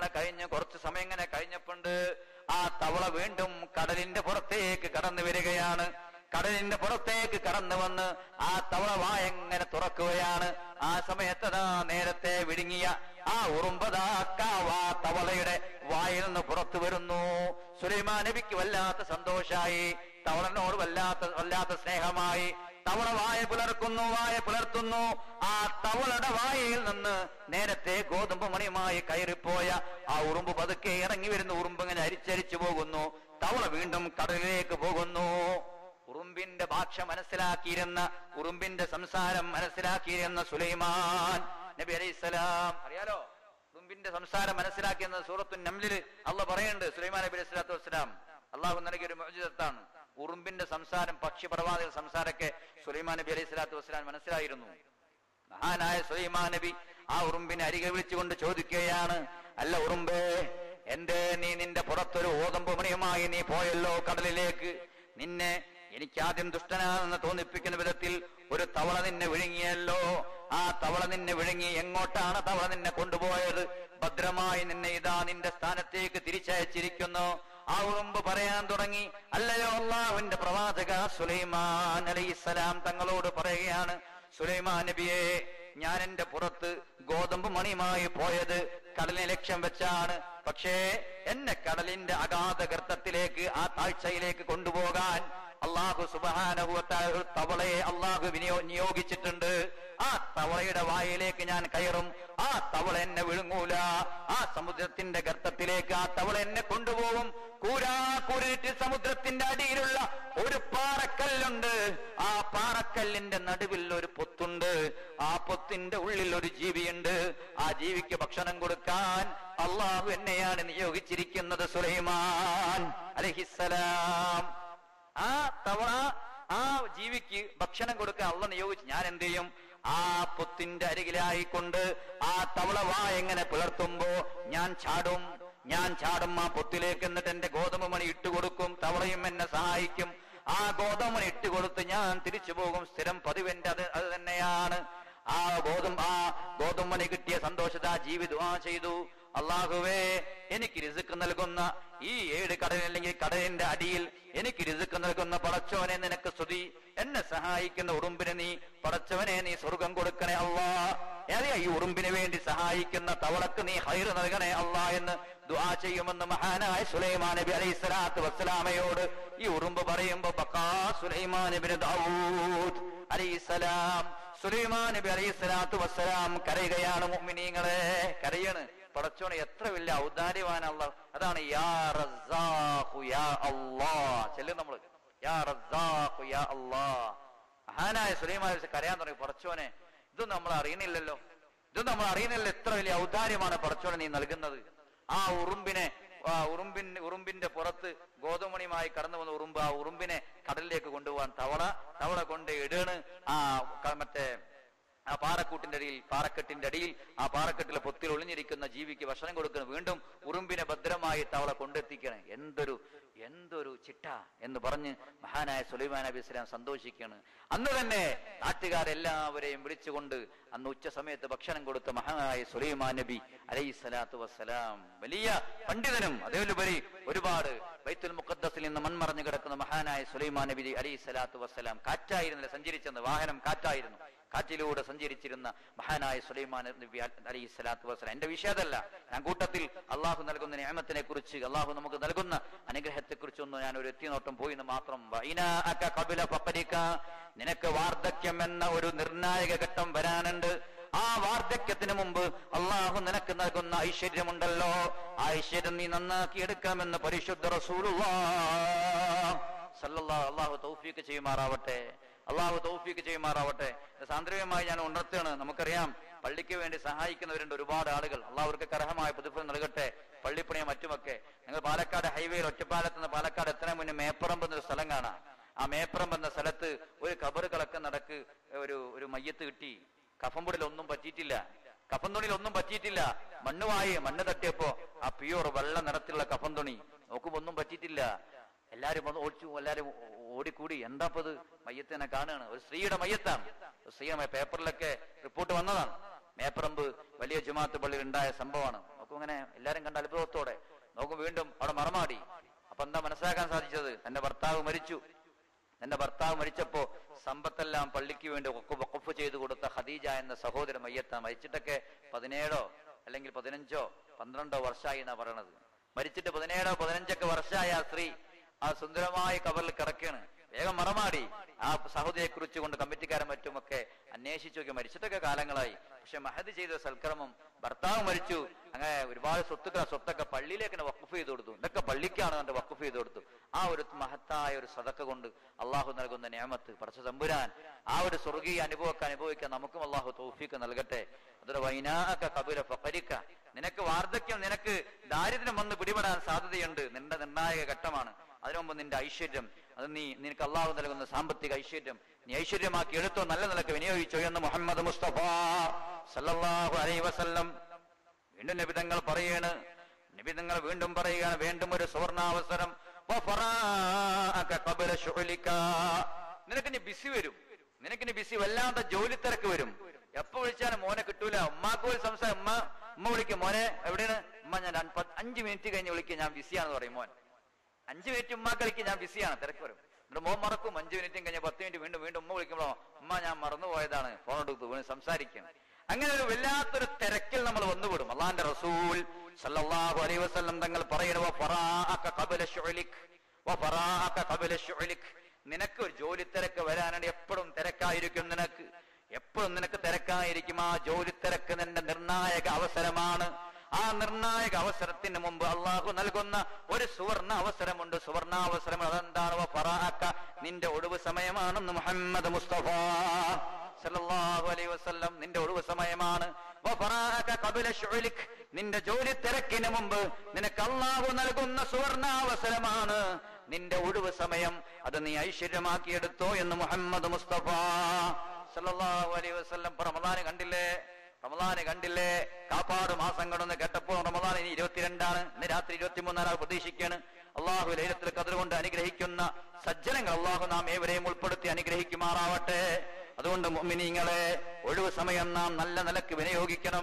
സമയം കഴിഞ്ഞപ്പോണ്ട് ആ തവള വീണ്ടും കടലിന്റെ പുറത്തേക്ക് കടന്നു വരികയാണ്. കടലിന്റെ പുറത്തേക്ക് കടന്നു വന്ന് ആ തവള വായെങ്ങനെ തുറക്കുകയാണ്. ആ സമയത്തതാ നേരത്തെ വിഴുങ്ങിയ ആ ഉറുമ്പതാക്കാവാ തവളയുടെ വായിൽ നിന്ന് പുറത്തു വരുന്നു. സുലൈമാൻ നബിക്ക് വല്ലാത്ത സന്തോഷായി, തവളനോട് വല്ലാത്ത സ്നേഹമായി. തവള വായ പുലർത്തുന്നു. ആ തവളയുടെ വായയിൽ നിന്ന് നേരത്തെ ഗോതമ്പ് മണിയുമായി കയറിപ്പോയ ആ ഉറുമ്പ് പതുക്കെ ഇറങ്ങി വരുന്നു. ഉറുമ്പ് ഇങ്ങനെ അരിച്ചരിച്ചു പോകുന്നു. തവള വീണ്ടും കടലിലേക്ക് പോകുന്നു. ഉറുമ്പിന്റെ ഭാഷ മനസ്സിലാക്കിയിരുന്ന, ഉറുമ്പിന്റെ സംസാരം മനസ്സിലാക്കിയിരുന്ന സുലൈമാൻ നബി അലൈഹിസ്സലാം, അറിയാലോ ഉറുമ്പിന്റെ സംസാരം മനസ്സിലാക്കിയെന്ന സൂറത്തുൻ നംലിൽ അള്ളാഹ് പറയുന്നുണ്ട്. സുലൈമാൻ നബി അലൈഹിസ്സലാത്തു വസ്സലാം അള്ളാഹു നൽകിയ ഒരു മുഅ്ജിസത്താണ്. ഉറുമ്പിന്റെ സംസാരം, പക്ഷിപ്രവാദികളുടെ സംസാരമൊക്കെ സുലൈമാൻ നബി അലൈഹിസ്സലാത്തു വസ്സലാം മനസ്സിലായിരുന്നു. മഹാനായ സുലൈമാൻ നബി ആ ഉറുമ്പിനെ അരികെ വിളിച്ചുകൊണ്ട് ചോദിക്കുകയാണ്, അല്ല ഉറുമ്പേ, നിന്റെ പുറത്തൊരു ഗോതമ്പ് മണിയുമായി നീ പോയല്ലോ കടലിലേക്ക്. നിന്നെ എനിക്ക് ആദ്യം ദുഷ്ടനാണെന്ന് തോന്നിപ്പിക്കുന്ന വിധത്തിൽ ഒരു തവള നിന്നെ വിഴുങ്ങിയല്ലോ. ആ തവള നിന്നെ വിഴുങ്ങി. എങ്ങോട്ടാണ് തവള നിന്നെ കൊണ്ടുപോയത്? ഭദ്രമായി നിന്നെ ഇതാ നിന്റെ സ്ഥാനത്തേക്ക് തിരിച്ചയച്ചിരിക്കുന്നു. ആ ഉറുമ്പ് പറയാൻ തുടങ്ങി, അല്ലയോ അല്ലാഹുവിന്റെ പ്രവാചക സുലൈമാൻ അലൈഹിസ്സലാം തങ്ങളോട് പറയുകയാണ്, സുലൈമാൻ നബിയെ, ഞാൻ എന്റെ പുറത്ത് ഗോതമ്പ് മണിയുമായി പോയത് കടലിനെ ലക്ഷ്യം വെച്ചാണ്. പക്ഷേ എന്നെ കടലിന്റെ അഗാധ ഗർത്തത്തിലേക്ക്, ആ താഴ്ചയിലേക്ക് കൊണ്ടുപോകാൻ അള്ളാഹു സുബ്ഹാനഹു വ തആല ഒരു തവളയെ അള്ളാഹു നിയോഗിച്ചിട്ടുണ്ട്. ആ തവളയുടെ വായിലേക്ക് ഞാൻ കയറും. ആ തവള എന്നെ വിഴുങ്ങൂല. ആ സമുദ്രത്തിന്റെ ഗർത്തത്തിലേക്ക് ആ തവള എന്നെ കൊണ്ടുപോകും. കൂരാക്കൂരിട്ട് സമുദ്രത്തിന്റെ അടിയിലുള്ള ഒരു പാറക്കല്ലുണ്ട്. ആ പാറക്കല്ലിന്റെ നടുവിൽ ഒരു പൊത്തുണ്ട്. ആ പൊത്തിന്റെ ഉള്ളിൽ ഒരു ജീവിയുണ്ട്. ആ ജീവിക്ക് ഭക്ഷണം കൊടുക്കാൻ അള്ളാഹു എന്നെയാണ് നിയോഗിച്ചിരിക്കുന്നത്. സുലൈമാൻ അലൈഹിസ്സലാം, ആ തവള, ആ ജീവിക്ക് ഭക്ഷണം കൊടുക്കാൻ അള്ളാഹ് നിയോഗിച്ച് ഞാൻ എന്ത് ചെയ്യും? ആ പൊത്തിന്റെ അരികിലായിക്കൊണ്ട് ആ തവള എങ്ങനെ പിളർത്തുമ്പോ ഞാൻ ചാടും. ആ പൊത്തിലേക്ക്. എന്നിട്ട് എന്റെ ഗോതമ്പ് മണി ഇട്ടുകൊടുക്കും. തവളയും എന്നെ സഹായിക്കും. ആ ഗോതമ്പ് മണി ഇട്ടുകൊടുത്ത് ഞാൻ തിരിച്ചു പോകും. സ്ഥിരം പതിവെന്റെ അത് തന്നെയാണ്. ആ ഗോതമ്പ് മണി കിട്ടിയ സന്തോഷത ജീവി ദുആ ചെയ്തു, അല്ലാഹുവേ, എനിക്ക് റിസ്ക് നൽകുന്ന ഈ 7 കടൽ അല്ലെങ്കിൽ കടലിന്റെ അടിയിൽ എനിക്ക് റിസ്ക് നൽകുന്ന പടച്ചവനെ നിനക്ക് സ്തുതി. എന്നെ സഹായിക്കുന്ന ഉറുമ്പിന് നീ പടച്ചവനെ നീ സ്വർഗം കൊടുക്കണേ അല്ലാഹ്. ഈ ഉറുമ്പിന് വേണ്ടി സഹായിക്കുന്ന തവളക്ക് നീ ഹൈർ നൽകണേ അല്ലാഹ് എന്ന് ദുആ ചെയ്യുമെന്ന് മഹാനായ സുലൈമാൻ നബി അലൈഹിസ്സലാത്തു വസ്സലാമയോട് ഈ ഉറുമ്പ് പറയുമ്പോ ബഖാ സുലൈമാൻ ഇബ്നു ദാവൂദ് അലൈഹിസ്സലാം, സുലൈമാൻ നബി അലൈഹിസ്സലാത്തു വസ്സലാം കരയുകയാണ്. മുഅ്മിനീങ്ങളെ, കരയാണ്. പടച്ചോനെ എത്ര വലിയ ഔദാര്യവാൻ അല്ലാഹ്. അതാണ് യാ റസ്സാഖു യാ അല്ലാഹ് ചെല്ലും നമ്മള്, യാ റസ്സാഖു യാ അല്ലാഹ്. മഹാനായ സുലൈമാൻ കരയാൻ തുടങ്ങി, പടച്ചോനെ ഇതൊന്നും നമ്മൾ അറിയണില്ലല്ലോ, എത്ര വലിയ ഔദാര്യമാണ് പടച്ചോനെ നീ നൽകുന്നത്. ആ ഉറുമ്പിനെ ഉറുമ്പിന്റെ പുറത്ത് ഗോതമണിയുമായി കടന്നു വന്ന ഉറുമ്പ്, ആ ഉറുമ്പിനെ കടലിലേക്ക് കൊണ്ടുപോകാൻ തവള കൊണ്ട് ഇടണ് മറ്റേ ആ പാറക്കെട്ടിന്റെ അടിയിൽ ആ പാറക്കെട്ടിലെ പൊത്തിൽ ഒളിഞ്ഞിരിക്കുന്ന ജീവിക്ക് ഭക്ഷണം കൊടുക്കണം. വീണ്ടും ഉറുമ്പിനെ ഭദ്രമായി തവള കൊണ്ടെത്തിക്കണം. എന്തൊരു ചിട്ട എന്ന് പറഞ്ഞ് മഹാനായ സുലൈമാൻ നബി ഇസ്ലാം സന്തോഷിക്കുകയാണ്. അന്ന് തന്നെ നാട്ടുകാരെല്ലാവരെയും വിളിച്ചുകൊണ്ട് അന്ന് ഉച്ച സമയത്ത് ഭക്ഷണം കൊടുത്ത മഹാനായ സുലൈമാൻ നബി അലൈഹി സ്വലാത്തു വസ്സലാം വലിയ പണ്ഡിതനും അതേലുപരി ഒരുപാട് ബൈത്തുൽ മുഖദ്ദസിൽ നിന്ന് മൺമറഞ്ഞു കിടക്കുന്ന മഹാനായ സുലൈമാൻ നബി അലൈഹി സ്വലാത്തു വസ്സലാം കാറ്റായിരുന്നില്ല സഞ്ചരിച്ചെന്ന്, വാഹനം കാറ്റായിരുന്നു, കാറ്റിലൂടെ സഞ്ചരിച്ചിരുന്ന മഹാനായ സുലൈമാൻ നബി അലൈഹി സ്വലാത്തു വസ്സലാം. എന്റെ വിഷയതല്ല, ഞാൻ കൂട്ടത്തിൽ അള്ളാഹു നൽകുന്ന നിഅമത്തിനെ കുറിച്ച്, അള്ളാഹു നമുക്ക് നൽകുന്ന അനുഗ്രഹത്തെ കുറിച്ചൊന്ന് ഞാൻ ഒരു എത്തിനോട്ടം പോയി എന്ന് മാത്രം. നിനക്ക് വാർദ്ധക്യം എന്ന ഒരു നിർണായക ഘട്ടം വരാനുണ്ട്. ആ വാർദ്ധക്യത്തിന് മുമ്പ് അള്ളാഹു നിനക്ക് നൽകുന്ന ഐശ്വര്യമുണ്ടല്ലോ, ആ ഐശ്വര്യം നീ നന്നാക്കി എടുക്കാമെന്ന് പരിശുദ്ധ റസൂലുള്ളാഹ് സല്ലല്ലാഹു അല്ലാഹു തൗഫീഖ് ചെയ്യുമാറാവട്ടെ, അള്ളാഹു തൗഫീഖ് ചെയ്യുമാറാവട്ടെ. സാന്ദ്രവ്യമായി ഞാൻ ഉണർത്തുകയാണ്. നമുക്കറിയാം പള്ളിക്ക് വേണ്ടി സഹായിക്കുന്നവരുണ്ട് ഒരുപാട് ആളുകൾ. അള്ളാഹു അവർക്ക് കർഹമായ പ്രതിഫലം നൽകട്ടെ. പള്ളിപ്പണിയും മറ്റുമൊക്കെ. നിങ്ങൾ പാലക്കാട് ഹൈവേയിൽ ഒറ്റപ്പാലത്ത് നിന്ന് പാലക്കാട് എത്ര മുന്നേ മേപ്പറമ്പ് എന്നൊരു സ്ഥലം കാണാം. ആ മേപ്പറമ്പ് എന്ന സ്ഥലത്ത് ഒരു ഖബർ കളക്കം നടക്ക് ഒരു മയ്യത്ത് കിട്ടി. കഫംപൊടിയിൽ ഒന്നും പറ്റിയിട്ടില്ല, കഫൻ തുണിയിൽ ഒന്നും പറ്റിയിട്ടില്ല. മണ്ണ് തട്ടിയപ്പോ ആ പ്യൂർ വെള്ള നിറത്തിലുള്ള കഫൻ തുണി നോക്കുമ്പോ ഒന്നും പറ്റിയിട്ടില്ല. എല്ലാരും എല്ലാരും ഓടിക്കൂടി. എന്താപ്പത്? മയ്യത്തിനെ കാണുകയാണ്. ഒരു സ്ത്രീയുടെ മയ്യത്താണ്. സ്ത്രീയുടെ പേപ്പറിലൊക്കെ റിപ്പോർട്ട് വന്നതാണ്. മേപ്പറമ്പ് വലിയ ജുമാഅത്ത് പള്ളിയിൽ ഉണ്ടായ സംഭവമാണ്. നോക്കും ഇങ്ങനെ എല്ലാരും കണ്ട അത്ഭുതത്തോടെ നോക്കും. വീണ്ടും അവിടെ മറമാടി. അപ്പൊ എന്താ മനസ്സിലാക്കാൻ സാധിച്ചത്? എന്റെ ഭർത്താവ് മരിച്ചപ്പോ സമ്പത്തെല്ലാം പള്ളിക്ക് വേണ്ടി വഖഫ് ചെയ്തു കൊടുത്ത ഖദീജ എന്ന സഹോദര മയ്യത്ത. മരിച്ചിട്ടൊക്കെ 17 അല്ലെങ്കിൽ 15 12 വർഷമായി എന്നാ പറയണത്. മരിച്ചിട്ട് 17 15 വർഷമായ ആ സ്ത്രീ ആ സുന്ദരമായ കബറിൽ കിടക്കുകയാണ്. വേഗം മറമാടി. ആ സഹോദരിയെ കുറിച്ച് കൊണ്ട് കമ്മിറ്റിക്കാരും മറ്റുമൊക്കെ അന്വേഷിച്ചു നോക്കി. മരിച്ചിട്ടൊക്കെ കാലങ്ങളായി. പക്ഷെ മഹദി ചെയ്ത സൽക്കർമ്മം, ഭർത്താവ് മരിച്ചു, അങ്ങനെ ഒരുപാട് സ്വത്തൊക്കെ പള്ളിയിലേക്ക് വഖഫ് ചെയ്ത് കൊടുത്തു. ഇതൊക്കെ പള്ളിക്കാണ് എന്റെ വഖഫ് ചെയ്ത് കൊടുത്തു. ആ ഒരു മഹത്തായ ഒരു സദഖ കൊണ്ട് അള്ളാഹു നൽകുന്ന നിഅമത്ത് പടച്ച തമ്പുരാൻ ആ ഒരു സ്വർഗീയ അനുഭവിക്കാൻ നമുക്കും അള്ളാഹു തൗഫീഖ് നൽകട്ടെ. അതൊരു വൈനാക കബില ഫഖരിക, നിനക്ക് വാർദ്ധക്യം, നിനക്ക് ദാരിദ്ര്യം വന്ന് പിടിപെടാൻ സാധ്യതയുണ്ട്. നിന്റെ നിർണായക ഘട്ടമാണ്. അതിനു മുമ്പ് നിന്റെ ഐശ്വര്യം, അത് നിനക്ക് അള്ളാഹു നൽകുന്ന സാമ്പത്തിക ഐശ്വര്യം നീ ഐശ്വര്യമാക്കി എടുത്തോ, നല്ല നിലക്ക് വിനിയോഗിച്ചോ എന്ന് മുഹമ്മദ് മുസ്തഫ സല്ലല്ലാഹു അലൈഹി വസല്ലം. വീണ്ടും നബിതങ്ങൾ പറയാണ്, നബിതങ്ങൾ വീണ്ടും പറയുകയാണ്, വീണ്ടും ഒരു സുവർണാവസരം. നിനക്കിനി ബിസി വരും, നിനക്കിനി ബിസി വല്ലാത്ത ജോലി തിരക്ക് വരും. എപ്പോ വിളിച്ചാലും മോനെ കിട്ടൂല. ഉമ്മാക്ക് പോയി സംസാരം, ഉമ്മ വിളിക്കും, മോനെ എവിടെയാണ്? ഉമ്മ ഞാൻ 5 മിനിറ്റ് കഴിഞ്ഞ് വിളിക്കുക, ഞാൻ ബിസിയാണെന്ന് പറയും മോൻ. 5 മിനിറ്റ് ഉമ്മ കളിക്ക്, ഞാൻ ബിസിയാണ്, തിരക്ക് വരും. എന്നിട്ട് മോൻ മറക്കും. 5 മിനിറ്റും കഴിഞ്ഞ് 10 മിനിറ്റ് വീണ്ടും ഉമ്മ വിളിക്കുമ്പോ ഉമ്മ ഞാൻ മറന്നുപോയതാണ്, ഫോൺ എടുത്ത് വീണ്ടും സംസാരിക്കണം. അങ്ങനെ ഒരു വല്ലാത്തൊരു തിരക്കിൽ നമ്മൾ വന്നുവിടും. അള്ളാന്റെ റസൂൽ സല്ലല്ലാഹു അലൈഹി വസല്ലം തങ്ങൾ പറയുന്നു, നിനക്ക് ഒരു ജോലി തിരക്ക് വരാനാണ്. എപ്പോഴും തിരക്കായിരിക്കും, എപ്പോഴും നിനക്ക് തിരക്കായിരിക്കും. ആ ജോലി തിരക്ക് നിന്റെ നിർണായക അവസരമാണ്. ആ നിർണായക അവസരത്തിന് മുമ്പ് അള്ളാഹു നൽകുന്ന ഒരു സുവർണ അവസരമുണ്ട്. സുവർണാവസരം അതെന്താണ്? നിന്റെ ഒഴിവ് സമയമാണെന്ന് മുഹമ്മദ് മുസ്തഫ സല്ലല്ലാഹു അലൈഹി വസല്ലം. നിന്റെ ഒഴിവ് സമയമാണ്. നിന്റെ ജോലി തിരക്കിന് മുമ്പ് നിനക്ക് അള്ളാഹു നൽകുന്ന സുവർണാവസരമാണ് നിന്റെ ഒഴിവ് സമയം. അത് നീ ഐശ്വര്യമാക്കിയെടുത്തോ എന്ന് മുഹമ്മദ് മുസ്തഫ സല്ലല്ലാഹു അലൈഹി വസല്ലം. റമദാന് കണ്ടില്ലേ? കാപ്പാട് മാസം കടന്ന് കേട്ടപ്പോൾ റമദാൻ ഇനി 22 ഇന്ന് രാത്രി 23 പ്രതീക്ഷിക്കാണ്. അള്ളാഹു ലൈലത്തുൽ ഖദ്ർ കൊണ്ട് അനുഗ്രഹിക്കുന്ന സജ്ജനങ്ങൾ അള്ളാഹു നാം ഏവരെയും ഉൾപ്പെടുത്തി അനുഗ്രഹിക്കുമാറാവട്ടെ. അതുകൊണ്ട് മുഅ്മിനീങ്ങളെ, ഒഴിവ് സമയം നാം നല്ല നിലക്ക് വിനിയോഗിക്കണം.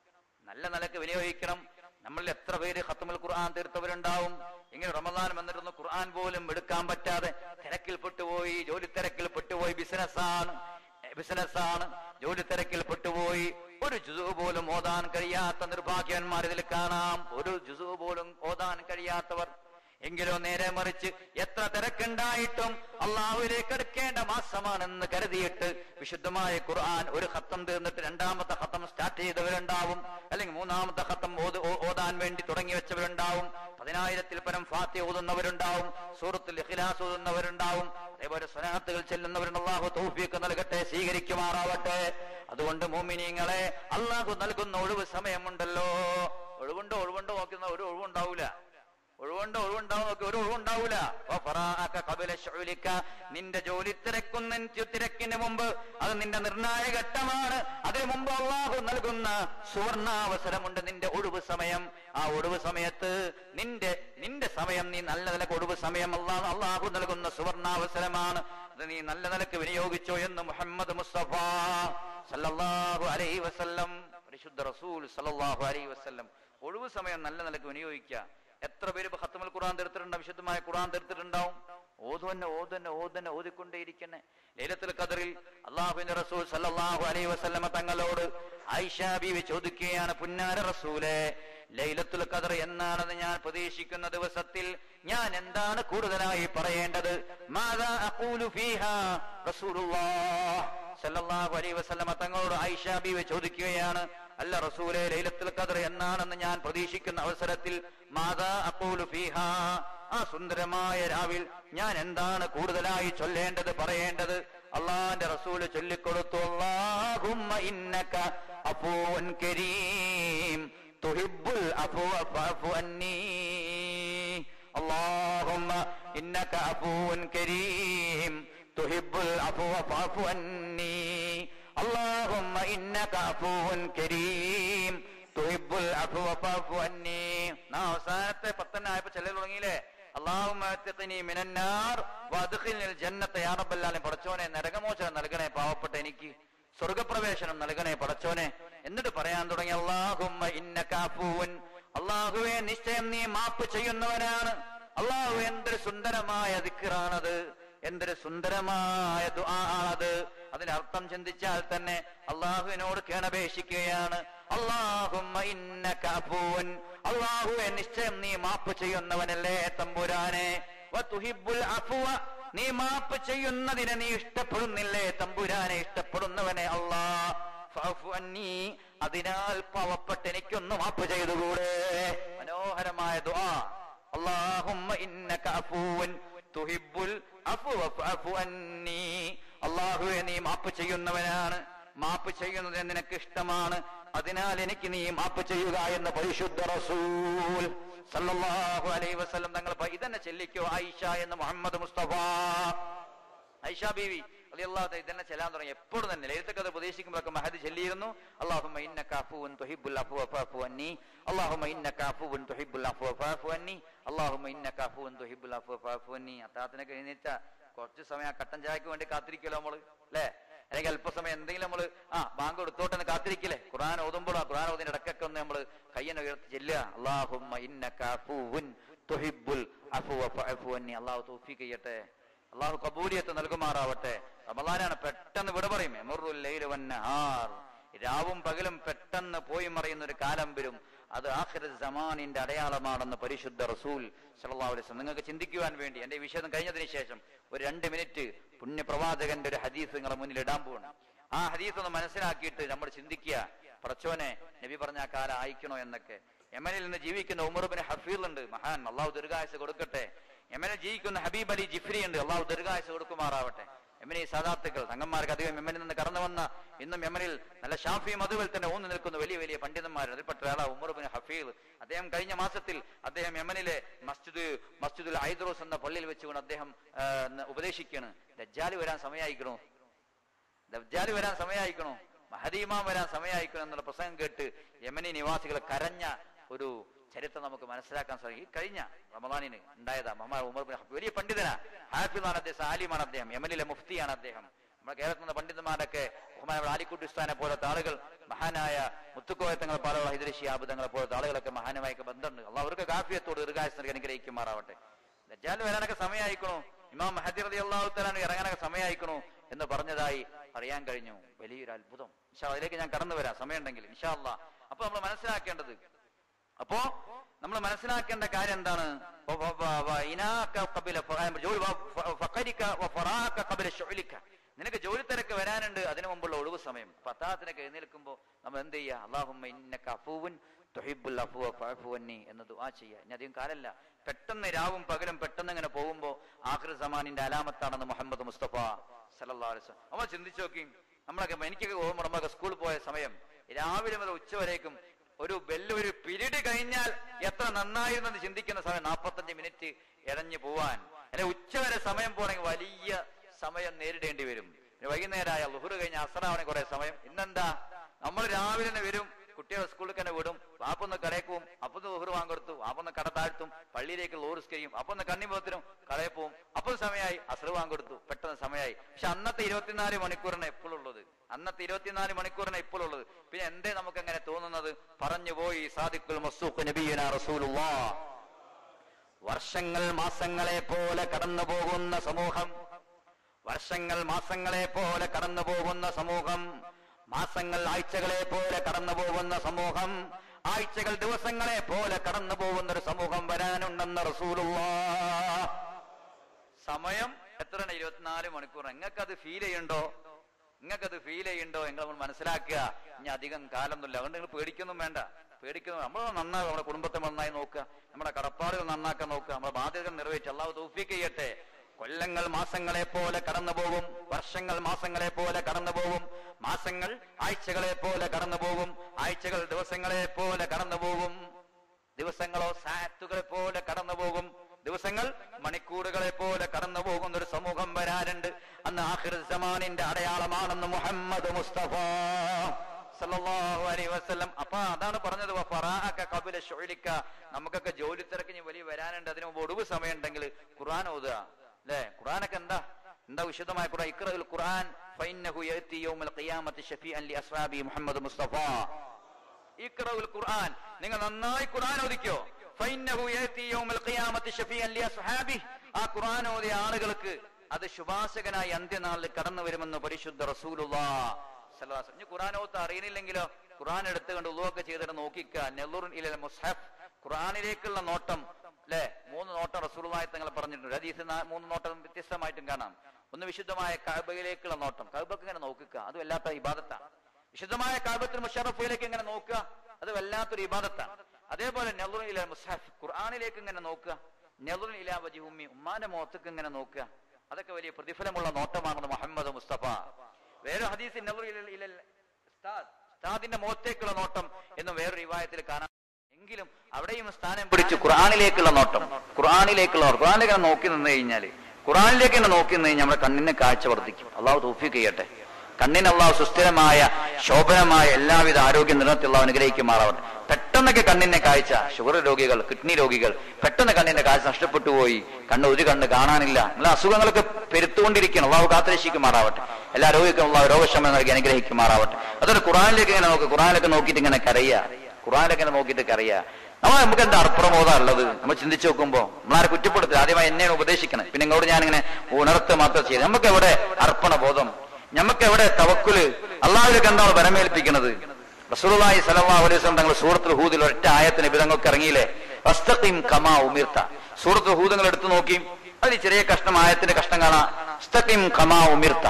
നമ്മളിൽ എത്ര പേര് ഖത്മുൽ ഖുർആൻ തീർത്തവരുണ്ടാവും. ഇങ്ങനെ റമദാൻ വന്നിരുന്ന ഖുർആൻ പോലും എടുക്കാൻ പറ്റാതെ തിരക്കിൽ പെട്ടുപോയി, ജോലി തിരക്കിൽ പെട്ടുപോയി, ബിസിനസ്സാണ്, ജോലി തിരക്കിൽ പെട്ടുപോയി. ഒരു ജുസു പോലും ഓതാൻ കഴിയാത്ത നിർഭാഗ്യന്മാർ ഇതിൽ കാണാം. ഒരു ജുസു പോലും ഓതാൻ കഴിയാത്തവർ. എങ്കിലോ നേരെ മറിച്ച് എത്ര തിരക്കുണ്ടായിട്ടും അള്ളാഹുവിലേക്ക് അടുക്കേണ്ട മാസമാണെന്ന് കരുതിയിട്ട് വിശുദ്ധമായ ഖുർആൻ ഒരു ഖത്തം തീർന്നിട്ട് 2ാമത്തെ ഖത്തം സ്റ്റാർട്ട് ചെയ്തവരുണ്ടാവും, അല്ലെങ്കിൽ 3ാമത്തെ ഖത്തം ഓതാൻ വേണ്ടി തുടങ്ങി വെച്ചവരുണ്ടാവും. 10,000-ൽ പരം ഫാത്തിഹ ഓതുന്നവരുണ്ടാവും, സൂറത്തുൽ ഇഖ്ലാസ് ഓതുന്നവരുണ്ടാവും. അതേപോലെ സ്വലാത്തുകൾ ചെല്ലുന്നവരുണ്ട്. അള്ളാഹു തൗഫീഖ് നൽകട്ടെ, സ്വീകരിക്കുമാറാവട്ടെ. അതുകൊണ്ട് മുഅ്മിനീങ്ങളെ, അള്ളാഹു നൽകുന്ന ഒഴിവ് സമയമുണ്ടല്ലോ. ഒഴിവുണ്ടോ നോക്കുന്ന ഒരു ഒഴിവുണ്ടാവൂല. ഒഴിവുണ്ടാവും നോക്കി, ഒരു ഒഴിവുണ്ടാവൂല. നിന്റെ ജോലി തിരക്കിന് മുമ്പ് അത് നിന്റെ നിർണായക ഘട്ടമാണ്. അതിനു മുമ്പ് അള്ളാഹു നൽകുന്ന സുവർണാവസരമുണ്ട്, നിന്റെ ഒഴിവ് സമയം. ആ ഒഴിവ് സമയത്ത് നിന്റെ സമയം നീ നല്ല നിലക്ക് ഒഴിവ് സമയം അള്ളാഹു നൽകുന്ന സുവർണാവസരമാണ്. അത് നീ നല്ല നിലക്ക് വിനിയോഗിച്ചോ എന്ന് മുഹമ്മദ് മുസ്തഫ സല്ലല്ലാഹു അലൈഹി വസല്ലം, പരിശുദ്ധ റസൂൽ സല്ലല്ലാഹു അലൈഹി വസല്ലം. ഒഴിവ് സമയം നല്ല നിലക്ക് വിനിയോഗിക്കുക. എത്ര പേര് ഖത്മുൽ ഖുർആൻ തീർത്തിട്ടുണ്ടാവും, വിശുദ്ധമായ ഖുർആൻ തീർത്തിട്ടുണ്ടാവും. ഓതുന്നെ ഓതിക്കൊണ്ടേയിരിക്കണേ. ലൈലത്തുൽ ഖദറിൽ അല്ലാഹുവിന്റെ റസൂൽ സല്ലല്ലാഹു അലൈഹി വസല്ലമ തങ്ങളോട് ആയിഷ ബീവി ചോദിക്കുകയാണ്, പുന്നാര റസൂലേ, ലൈലത്തുൽ ഖദർ എന്നാണെന്ന് ഞാൻ പ്രതീക്ഷിക്കുന്ന ദിവസത്തിൽ ഞാൻ എന്താണ് കൂടുതലായി പറയേണ്ടത്? മാദാ അഖൂലു ഫീഹാ? റസൂലുള്ളാഹ് സല്ലല്ലാഹു അലൈഹി വസല്ലമ തങ്ങളോട് ആയിഷ ബീവി ചോദിക്കുകയാണ്, അല്ല റസൂലേ, ലൈലത്തുൽ ഖദർ എന്നാണെന്ന് ഞാൻ പ്രതീക്ഷിക്കുന്ന അവസരത്തിൽ മാദാ അഖൂലു ഫീഹാ, ആ സുന്ദരമായ രാവിൽ ഞാൻ എന്താണ് കൂടുതലായി ചൊല്ലേണ്ടത്, പറയേണ്ടത്? അള്ളാന്റെ റസൂല് ചൊല്ലിക്കൊടുത്തു, അല്ലാഹുമ്മ ഇന്നക അഫൂൻ കരീം തുഹിബ്ബുൽ അഫ്വ ഫഅഫു അന്നീ. അല്ലാഹുമ്മ ഇന്നക അഫൂൻ കരീം തുഹിബ്ബുൽ അഫ്വ ഫഅഫു അന്നീ. അല്ലാഹുമ്മ ഇന്നക അഫൂൻ കരീം തുഹിബ്ബുൽ അഫ്വ ഫഅഫു അന്നീ. അവസാനത്തെ 10 ആയപ്പോ ചെല്ലൽ തുടങ്ങിയില്ലേ? അല്ലാഹുമ്മ അത്ഖിനി മിനന്നാർ വഅദ്ഖിൽനിൽ ജന്നത യാ റബ്ബൽ ആലമീൻ. പടച്ചോനെ, നരകമോചനം നൽകണേ പാവപ്പെട്ട എനിക്ക്, സ്വർഗപ്രവേശനം നൽകണേ പടച്ചോനെ. എന്നിട്ട് പറയാൻ തുടങ്ങി, അല്ലാഹുമ്മ ഇന്നക അഫൂൻ, അല്ലാഹുവേ നിശ്ചയം നീ മാപ്പ് ചെയ്യുന്നവനാണ്. അല്ലാഹു, എന്തൊരു സുന്ദരമായ ദിക്റാണത്, എന്തൊരു സുന്ദരമായ ദുആ ആണത്. അതിനർത്ഥം ചിന്തിച്ചാൽ തന്നെ അള്ളാഹുവിനോട് കേണപേക്ഷിക്കുകയാണ്. അല്ലാഹുമ്മ ഇന്നക അഫൂൻ, അല്ലാഹുവേ നിശ്ചയം നീ മാപ്പ് ചെയ്യുന്നവനല്ലേ തമ്പുരാനെ. വതുഹിബ്ബുൽ അഫ്വ, നീ മാപ്പ് ചെയ്യുന്നതിനെ നീ ഇഷ്ടപ്പെടുന്നില്ലേ തമ്പുരാനെ, ഇഷ്ടപ്പെടുന്നവനെ അല്ലാഹ്. ഫഅഫു അന്നീ, അതിനാൽ പാവപ്പെട്ട് എനിക്കൊന്ന് മാപ്പ് ചെയ്തുകൂടെ? മനോഹരമായ ദുആ. അല്ലാഹുമ്മ ഇന്നക അഫൂൻ തുഹിബ്ബുൽ അഫ്വ ഫഅഫു അന്നീ. അല്ലാഹുവേ, നീ മാപ്പ് ചെയ്യുന്നവനാണ്, മാപ്പ് ചെയ്യുന്നത് നിനക്ക് ഇഷ്ടമാണ്, അതിനാൽ എനിക്ക് നീ മാപ്പ് ചെയ്യുക എന്ന് പരിശുദ്ധ റസൂൽ സല്ലല്ലാഹു അലൈഹി വസല്ലം തങ്ങൾ ഇതന്നെ ചെല്ലിക്കോ ആയിഷ എന്ന് മുഹമ്മദ് മുസ്തഫ. ആയിഷ ബീവി റളിയല്ലാഹു തആല ഇതന്നെ ചെല്ലാൻ തുടങ്ങി. എപ്പോഴും തന്നെ ലൈലത്തുൽ ഖദർ പ്രതീക്ഷിക്കുമ്പോഴൊക്കെ മഹദി ചെല്ലിയിരുന്നു, അല്ലാഹുമ്മ ഇന്നക അഫൂൻ തുഹിബ്ബുൽ അഫ്വ ഫഅഫു അന്നീ. അല്ലാഹുമ്മ ഇന്നക അഫൂൻ തുഹിബ്ബുൽ അഫ്വ ഫഅഫു അന്നീ. അല്ലാഹുമ്മ ഇന്നക അഫൂൻ തുഹിബ്ബുൽ അഫ്വ ഫഅഫു അന്നീ. അത്താഴത്തിനൊക്കെ എഴുന്നേറ്റ കുറച്ച് സമയം കട്ടൻ ചായക്ക് വേണ്ടി കാത്തിരിക്കല്ലോ നമ്മള്, അല്ലെ? അല്ലെങ്കിൽ അല്പസമയം എന്തെങ്കിലും നമ്മള് ബാങ്ക് എടുത്തോട്ടെന്ന് കാത്തിരിക്കില്ലേ? ഖുർആൻ ഓതുമ്പോഴാ, ഖുർആൻ ഓതിന്റെ ഇടക്കൊക്കെ ഒന്ന് നമ്മള് കയ്യനെ ഉയർത്തി ചെല്ലുക, അല്ലാഹുമ്മ ഇന്നക അഫൂൻ തുഹിബ്ബുൽ അഫ്വ ഫഅഫു അന്നീ. അല്ലാഹു തൗഫീഖ് ചെയ്യട്ടെ, അള്ളാഹു കബൂലിയത്ത് നൽകുമാറാവട്ടെ. റമളാനാണ്, പെട്ടെന്ന് വിട പറയും. യമുറുൽ ലൈലു വന്നഹാർ, രാവും പകലും പെട്ടെന്ന് പോയി മറയുന്ന ഒരു കാലം വരും. അത് ആഖിറത്ത് സമാനിന്റെ അടയാളമാണെന്ന് പരിശുദ്ധ റസൂൽ സല്ലല്ലാഹു അലൈഹി വസല്ലം. നിങ്ങൾക്ക് ചിന്തിക്കുവാൻ വേണ്ടി എന്റെ വിഷയം കഴിഞ്ഞതിന് ശേഷം ഒരു 2 മിനിറ്റ് പുണ്യപ്രവാചകന്റെ ഒരു ഹദീസ് നിങ്ങളുടെ മുന്നിൽ ഇടാൻ പോകണം. ആ ഹദീസ് ഒന്ന് മനസ്സിലാക്കിയിട്ട് നമ്മൾ ചിന്തിക്കുക, പടച്ചോനെ, നബി പറഞ്ഞ ആ കാലം അയക്കണോ എന്നൊക്കെ. യമനിൽ നിന്ന് ജീവിക്കുന്ന ഉമർ ബിൻ ഹഫീൽ ഉണ്ട്, മഹാൻ, അള്ളാഹു ദീർഘായുസ്സ് കൊടുക്കട്ടെ. യമനിൽ ജീവിക്കുന്ന ഹബീബ് അലി ജിഫ്രി ഉണ്ട്, അള്ളാഹു ദീർഘായുസ്സ് കൊടുക്കുമാറാവട്ടെ. യമനി സാദാത്തുക്കൾ, തങ്ങന്മാർക്ക് അധികം യമനിൽ നിന്ന് കടന്നു വന്ന, ഇന്നും യമനിൽ നല്ല ഷാഫിയും അതുപോലെ തന്നെ ഊന്നു നിൽക്കുന്ന വലിയ വലിയ പണ്ഡിതന്മാർ, അതിൽപ്പെട്ട ഒരാളാണ് ഉമർ ബിൻ ഹഫീൽ. അദ്ദേഹം കഴിഞ്ഞ മാസത്തിൽ അദ്ദേഹം യമനിലെ മസ്ജിദുൽ ഐദ്റൂസ് എന്ന പള്ളിയിൽ വെച്ചുകൊണ്ട് അദ്ദേഹം ഉപദേശിക്കുകയാണ്, ദജ്ജാൽ വരാൻ സമയമായിക്കണോ, ദജ്ജാൽ വരാൻ സമയമായിക്കണോ, മഹദി ഇമാം വരാൻ സമയമായിക്കണോ എന്നുള്ള പ്രസംഗം കേട്ട് യമനി നിവാസികൾ കരഞ്ഞ ഒരു ചരിത്രം നമുക്ക് മനസ്സിലാക്കാൻ സാധിക്കും. ഈ കഴിഞ്ഞ റമളാനിന് ഉണ്ടായതാ. മുഹമ്മദ് ഉമർ ബിൻ ഹഫീൽ വലിയ പണ്ഡിതനാ, ഹാഫിളാണ് അദ്ദേഹം, ആലിമാണ് അദ്ദേഹം, യമനിലെ മുഫ്തിയാണ് അദ്ദേഹം. നമ്മുടെ കേരളത്തിൽ നിന്ന് പണ്ഡിതന്മാരൊക്കെ ബഹുമാനപ്പെട്ട ആലിക്കുട്ടി ഉസ്താദിനെ പോലത്തെ ആളുകൾ, മഹാനായ മുത്തുക്കോയത്തങ്ങൾ പാലുള്ള ഹൈദരി ശിഹാബ് തങ്ങളെ പോലത്തെ ആളുകളൊക്കെ മഹാനുമായൊക്കെ ബന്ധമുണ്ട്. അള്ളാഹു അവർക്ക് കാഫിയത്തോട് ദീർഘായുസ്സ് അനുഗ്രഹിക്കുമാറാവട്ടെ. ദജ്ജാൽ വരാനൊക്കെ സമയമായിക്കണോ, ഇമാം മഹദി റളിയല്ലാഹു തആല ഇറങ്ങാനൊക്കെ സമയമായിക്കണോ എന്ന് പറഞ്ഞതായി അറിയാൻ കഴിഞ്ഞു. വലിയൊരു അത്ഭുതം. ഇൻഷാ അല്ലാഹ് അതിലേക്ക് ഞാൻ കടന്നു വരാം സമയമുണ്ടെങ്കിൽ ഇൻഷാ അല്ലാഹ്. അപ്പൊ നമ്മൾ മനസ്സിലാക്കേണ്ട കാര്യം എന്താണ്? നിനക്ക് ജോലി തിരക്ക് വരാനുണ്ട്, അതിനു മുമ്പുള്ള ഒഴിവ് സമയം. പത്താത്തിനൊക്കെ എഴുന്നേൽക്കുമ്പോൾ നമ്മൾ എന്ത് ചെയ്യുക? അല്ലാഹുമ്മ ഇന്നക അഫൂൻ തുഹിബ്ബുൽ അഫ്വ ഫഅഫു അന്നി എന്ന് ദുആ ചെയ്യുക. ഇനി അധികം കാലല്ല, പെട്ടെന്ന് രാവും പകലും പെട്ടെന്ന് ഇങ്ങനെ പോകുമ്പോൾ ആഖിർ സമാനിന്റെ അലാമത്താണെന്ന് മുഹമ്മദ് മുസ്തഫ സല്ലല്ലാഹു അലൈഹി വസല്ലം. നമ്മൾ ചിന്തിച്ചു നോക്കി, എനിക്കൊക്കെ ഓർമ്മ, നമ്മളൊക്കെ സ്കൂളിൽ പോയ സമയം രാവിലെ മുതൽ ഉച്ച വരേക്കും ഒരു ബെല്ല്, ഒരു പിരീഡ് കഴിഞ്ഞാൽ എത്ര നന്നായിരുന്നെന്ന് ചിന്തിക്കുന്ന സമയം 45 മിനിറ്റ് ഇഴഞ്ഞു പോവാൻ. അല്ലെ ഉച്ചവരെ സമയം പോണെങ്കിൽ വലിയ സമയം നേരിടേണ്ടി വരും. വൈകുന്നേരമായ ളുഹ്ർ കഴിഞ്ഞ അസറാവണെ കുറെ സമയം. ഇന്നെന്താ, നമ്മൾ രാവിലെ തന്നെ വരും, കുട്ടികളെ സ്കൂളിൽ തന്നെ വിടും, വാപ്പൊന്ന് കടയിൽ പോവും, അപ്പൊന്ന് ളുഹ്ർ വാങ്ങിക്കൊടുത്തു, വാപ്പൊന്ന് കട താഴ്ത്തും, പള്ളിയിലേക്ക് ലോറിസ്കരിയും, അപ്പൊന്ന് കണ്ണിമുഖത്തിനും കടയിൽ പോവും, അപ്പോൾ സമയമായി, അസർ വാങ്ങിക്കൊടുത്തു, പെട്ടെന്ന് സമയമായി. പക്ഷെ അന്നത്തെ 24 മണിക്കൂറിനെ എപ്പോഴുള്ളത്, അന്നത്തെ 24 മണിക്കൂറിനെ ഇപ്പോഴുള്ളത്. പിന്നെ എന്തേ നമുക്ക് എങ്ങനെ തോന്നുന്നത്? പറഞ്ഞുപോയി സാദിഖുൽ മസ്ദൂഖ് നബിയുനാ റസൂലുള്ളാഹ്. വർഷങ്ങൾ മാസങ്ങളെ പോലെ കടന്നു പോകുന്ന സമൂഹം, വർഷങ്ങൾ മാസങ്ങളെ പോലെ കടന്നു പോകുന്ന സമൂഹം, മാസങ്ങൾ ആഴ്ചകളെ പോലെ കടന്നു പോകുന്ന സമൂഹം, ആഴ്ചകൾ ദിവസങ്ങളെ പോലെ കടന്നു പോകുന്ന ഒരു സമൂഹം വരാനുണ്ടെന്ന് റസൂലുള്ളാഹ്. സമയം എത്രയാണ്? 24 മണിക്കൂർ. നിങ്ങൾക്കത് ഫീൽ ചെയ്യുന്നുണ്ടോ? നിങ്ങൾക്കത് ഫീൽ ചെയ്യുന്നുണ്ടോ? നിങ്ങൾ മനസ്സിലാക്കുക, ഇനി അധികം കാലമൊന്നുമില്ല. അതുകൊണ്ട് നിങ്ങൾ പേടിക്കൊന്നും വേണ്ട. പേടിക്കുന്നു, നമ്മൾ നന്നാകുക, നമ്മുടെ കുടുംബത്തെ നന്നായി നോക്കുക, നമ്മുടെ കടപ്പാടുകൾ നന്നാക്കാൻ നോക്കുക, നമ്മുടെ ബാധ്യതകൾ നിറവേറ്റി അല്ലാഹു തൗഫീഖ് ചെയ്യട്ടെ. കൊല്ലങ്ങൾ മാസങ്ങളെ പോലെ കടന്നു പോകും, വർഷങ്ങൾ മാസങ്ങളെ പോലെ കടന്നു പോകും, മാസങ്ങൾ ആഴ്ചകളെ പോലെ കടന്നു പോകും, ആഴ്ചകൾ ദിവസങ്ങളെ പോലെ കടന്നു പോകും, ദിവസങ്ങളോ സാറ്റുകളെ പോലെ കടന്നു പോകും, ദിവസങ്ങൾ മണിക്കൂറുകളെ പോലെ കടന്നു പോകുന്ന ഒരു സമൂഹം വരാനുണ്ട്. അന്ന് ആഖിർ സമാനിന്റെ അടയാളമാണെന്ന് മുഹമ്മദ് മുസ്തഫ സല്ലല്ലാഹു അലൈഹി വസല്ലം. അപ്പൊ അതാണ് പറഞ്ഞത്, നമുക്കൊക്കെ ജോലി തിരക്കിന് വലിയ വരാനുണ്ട്, അതിന് മുമ്പ് ഒടുവ് സമയം ഉണ്ടെങ്കിൽ ഖുർആൻ ഓതുക. അല്ലെ, ഖുർആനൊക്കെ എന്താ വിശുദ്ധമായ ഖുർആൻ. ഇഖ്റഉൽ ഖുർആൻ ഫഇന്നഹു യഅതി യൗമൽ ഖിയാമത്തി ശഫീഅൻ ലി അസ്ഹാബി മുഹമ്മദ് മുസ്തഫ. ഇഖ്റഉൽ ഖുർആൻ, നിങ്ങൾ നന്നായി ഖുർആൻ ഓദിക്കോ. ഫഇന്നഹു യഅതി യൗമൽ ഖിയാമത്തി ശഫീഅൻ ലി അസ്ഹാബി, ആ ഖുർആൻ ഓതിയ ആളുകൾക്ക് അത് ശുഭാശകനായി അന്ത്യനാളിൽ കടന്നു വരുമെന്ന് പരിശുദ്ധ റസൂലുള്ളാഹ് സ്വല്ലല്ലാഹു അലൈഹി വസല്ലം. ഖുർആൻ ഓത്ത് അറിയുന്നില്ലെങ്കിലോ ഖുർആൻ എടുത്തുകൊണ്ട് ഉളുവൊക്കെ ചെയ്തിട്ട് നോക്കിക്കുക. നളുറുൻ ഇലൽ മുസ്ഹഫ്, ഖുർആനിലേക്കുള്ള നോട്ടം. അല്ലെ, 3 നോട്ടം റസൂലുള്ളാഹി തങ്ങൾ പറഞ്ഞിട്ടുണ്ട്. ഹദീസിൽ 3 നോട്ടം വ്യത്യസ്തമായിട്ടും കാണാം. ഒന്ന് വിശുദ്ധമായ കഅബയിലേക്കുള്ള നോട്ടം, കഅബക്ക് ഇങ്ങനെ നോക്കുക, അത് വല്ലാത്ത ഇബാദത്താണ്. വിശുദ്ധമായ കഅബത്തുൽ മുശറഫയിലേക്ക് ഇങ്ങനെ നോക്കുക, അത് വല്ലാത്തൊരു ഇബാദത്താണ്. അതേപോലെ നളുറുൻ ഇലൽ മുസ്ഹഫ്, ഖുർആനിലേക്ക് ഇങ്ങനെ നോക്കുക. നളുറുൻ ഇലാ വജ്ഹി ഉമ്മി, ഉമ്മാന്റെ മുഖത്തേക്ക് ഇങ്ങനെ നോക്കുക, അതൊക്കെ വലിയ പ്രതിഫലമുള്ള നോട്ടമാണെന്ന് മുഹമ്മദ് മുസ്തഫ. വേറെ ഹദീസിൽ നളുറുൻ ഇലൽ ഉസ്താദിന്റെ മുഖത്തേക്കുള്ള നോട്ടം എന്നും വേറൊരു റിവായത്തിൽ കാണാം. എങ്കിലും അവിടെയും സ്ഥാനം പിടിച്ചു ഖുർആനിലേക്കുള്ള നോട്ടം. ഖുർആനിലേക്ക് നോക്കി നിന്ന് കഴിഞ്ഞാൽ, ഖുർആനിലേക്ക് തന്നെ നോക്കി നിന്ന് കഴിഞ്ഞാൽ നമ്മുടെ കണ്ണിന് കാഴ്ച വർദ്ധിക്കും. അള്ളാഹു തൗഫീഖ് ചെയ്യട്ടെ. കണ്ണിന് അള്ളാഹു സുസ്ഥിരമായ ശോഭനമായ എല്ലാവിധ ആരോഗ്യം നിലനിർത്തി അള്ളാഹു അനുഗ്രഹിക്കുമാറാവട്ടെ. പെട്ടെന്നൊക്കെ കണ്ണിന്റെ കാഴ്ച, ഷുഗർ രോഗികൾ, കിഡ്നി രോഗികൾ, പെട്ടെന്ന് കണ്ണിന്റെ കാഴ്ച നഷ്ടപ്പെട്ടു പോയി, ഒരു കണ്ണ് കാണാനില്ല. നിങ്ങളെ അസുഖങ്ങളൊക്കെ പെരുത്തുകൊണ്ടിരിക്കണം. അള്ളാഹു കാത്തുരക്ഷിക്കുമാറാവട്ടെ. എല്ലാ രോഗിക്കും അള്ളാഹു രോഗശമനം നൽകി അനുഗ്രഹിക്കുമാറാവട്ടെ. അതൊരു ഖുർആനിലേക്ക് ഇങ്ങനെ നോക്കുക, ഖുർആനിലൊക്കെ നോക്കിയിട്ട് ഇങ്ങനെ കരയുക, ഖുർആനിലൊക്കെ നോക്കിയിട്ട് കരയുക. നമുക്ക് എന്താ അർപ്പണബോധം ഉള്ളത്? നമ്മൾ ചിന്തിച്ചു നോക്കുമ്പോൾ നമ്മളാരെ കുറ്റപ്പെടുത്തില്ല. ആദ്യമായി എന്നെയാണ് ഉപദേശിക്കണം, പിന്നെ ഇങ്ങോട്ട് ഞാനിങ്ങനെ ഉണർത്ത് മാത്രം ചെയ്ത്. നമുക്ക് എവിടെ അർപ്പണബോധം? നമുക്ക് എവിടെ തവക്കുല്? അള്ളാഹുവിലേക്ക് എന്താണ് ബലമേൽപ്പിക്കുന്നത്? റസൂലുള്ളാഹി സ്വല്ലല്ലാഹു അലൈഹി വസല്ലം തങ്ങൾ സൂറത്തുൽ ഹൂദിൽ ഒറ്റ ആയത്തിന് വിധങ്ങൾക്ക് ഇറങ്ങിയില്ലേ, വസ്തഖിം കമാ ഉമിർത. സൂറത്തുൽ ഹൂദ് നിങ്ങൾ എടുത്തു നോക്കി, അതിൽ ചെറിയ കഷ്ണം ആയത്തിന്റെ കഷ്ണം കാണാം. വസ്തഖിം കമാ ഉമിർത.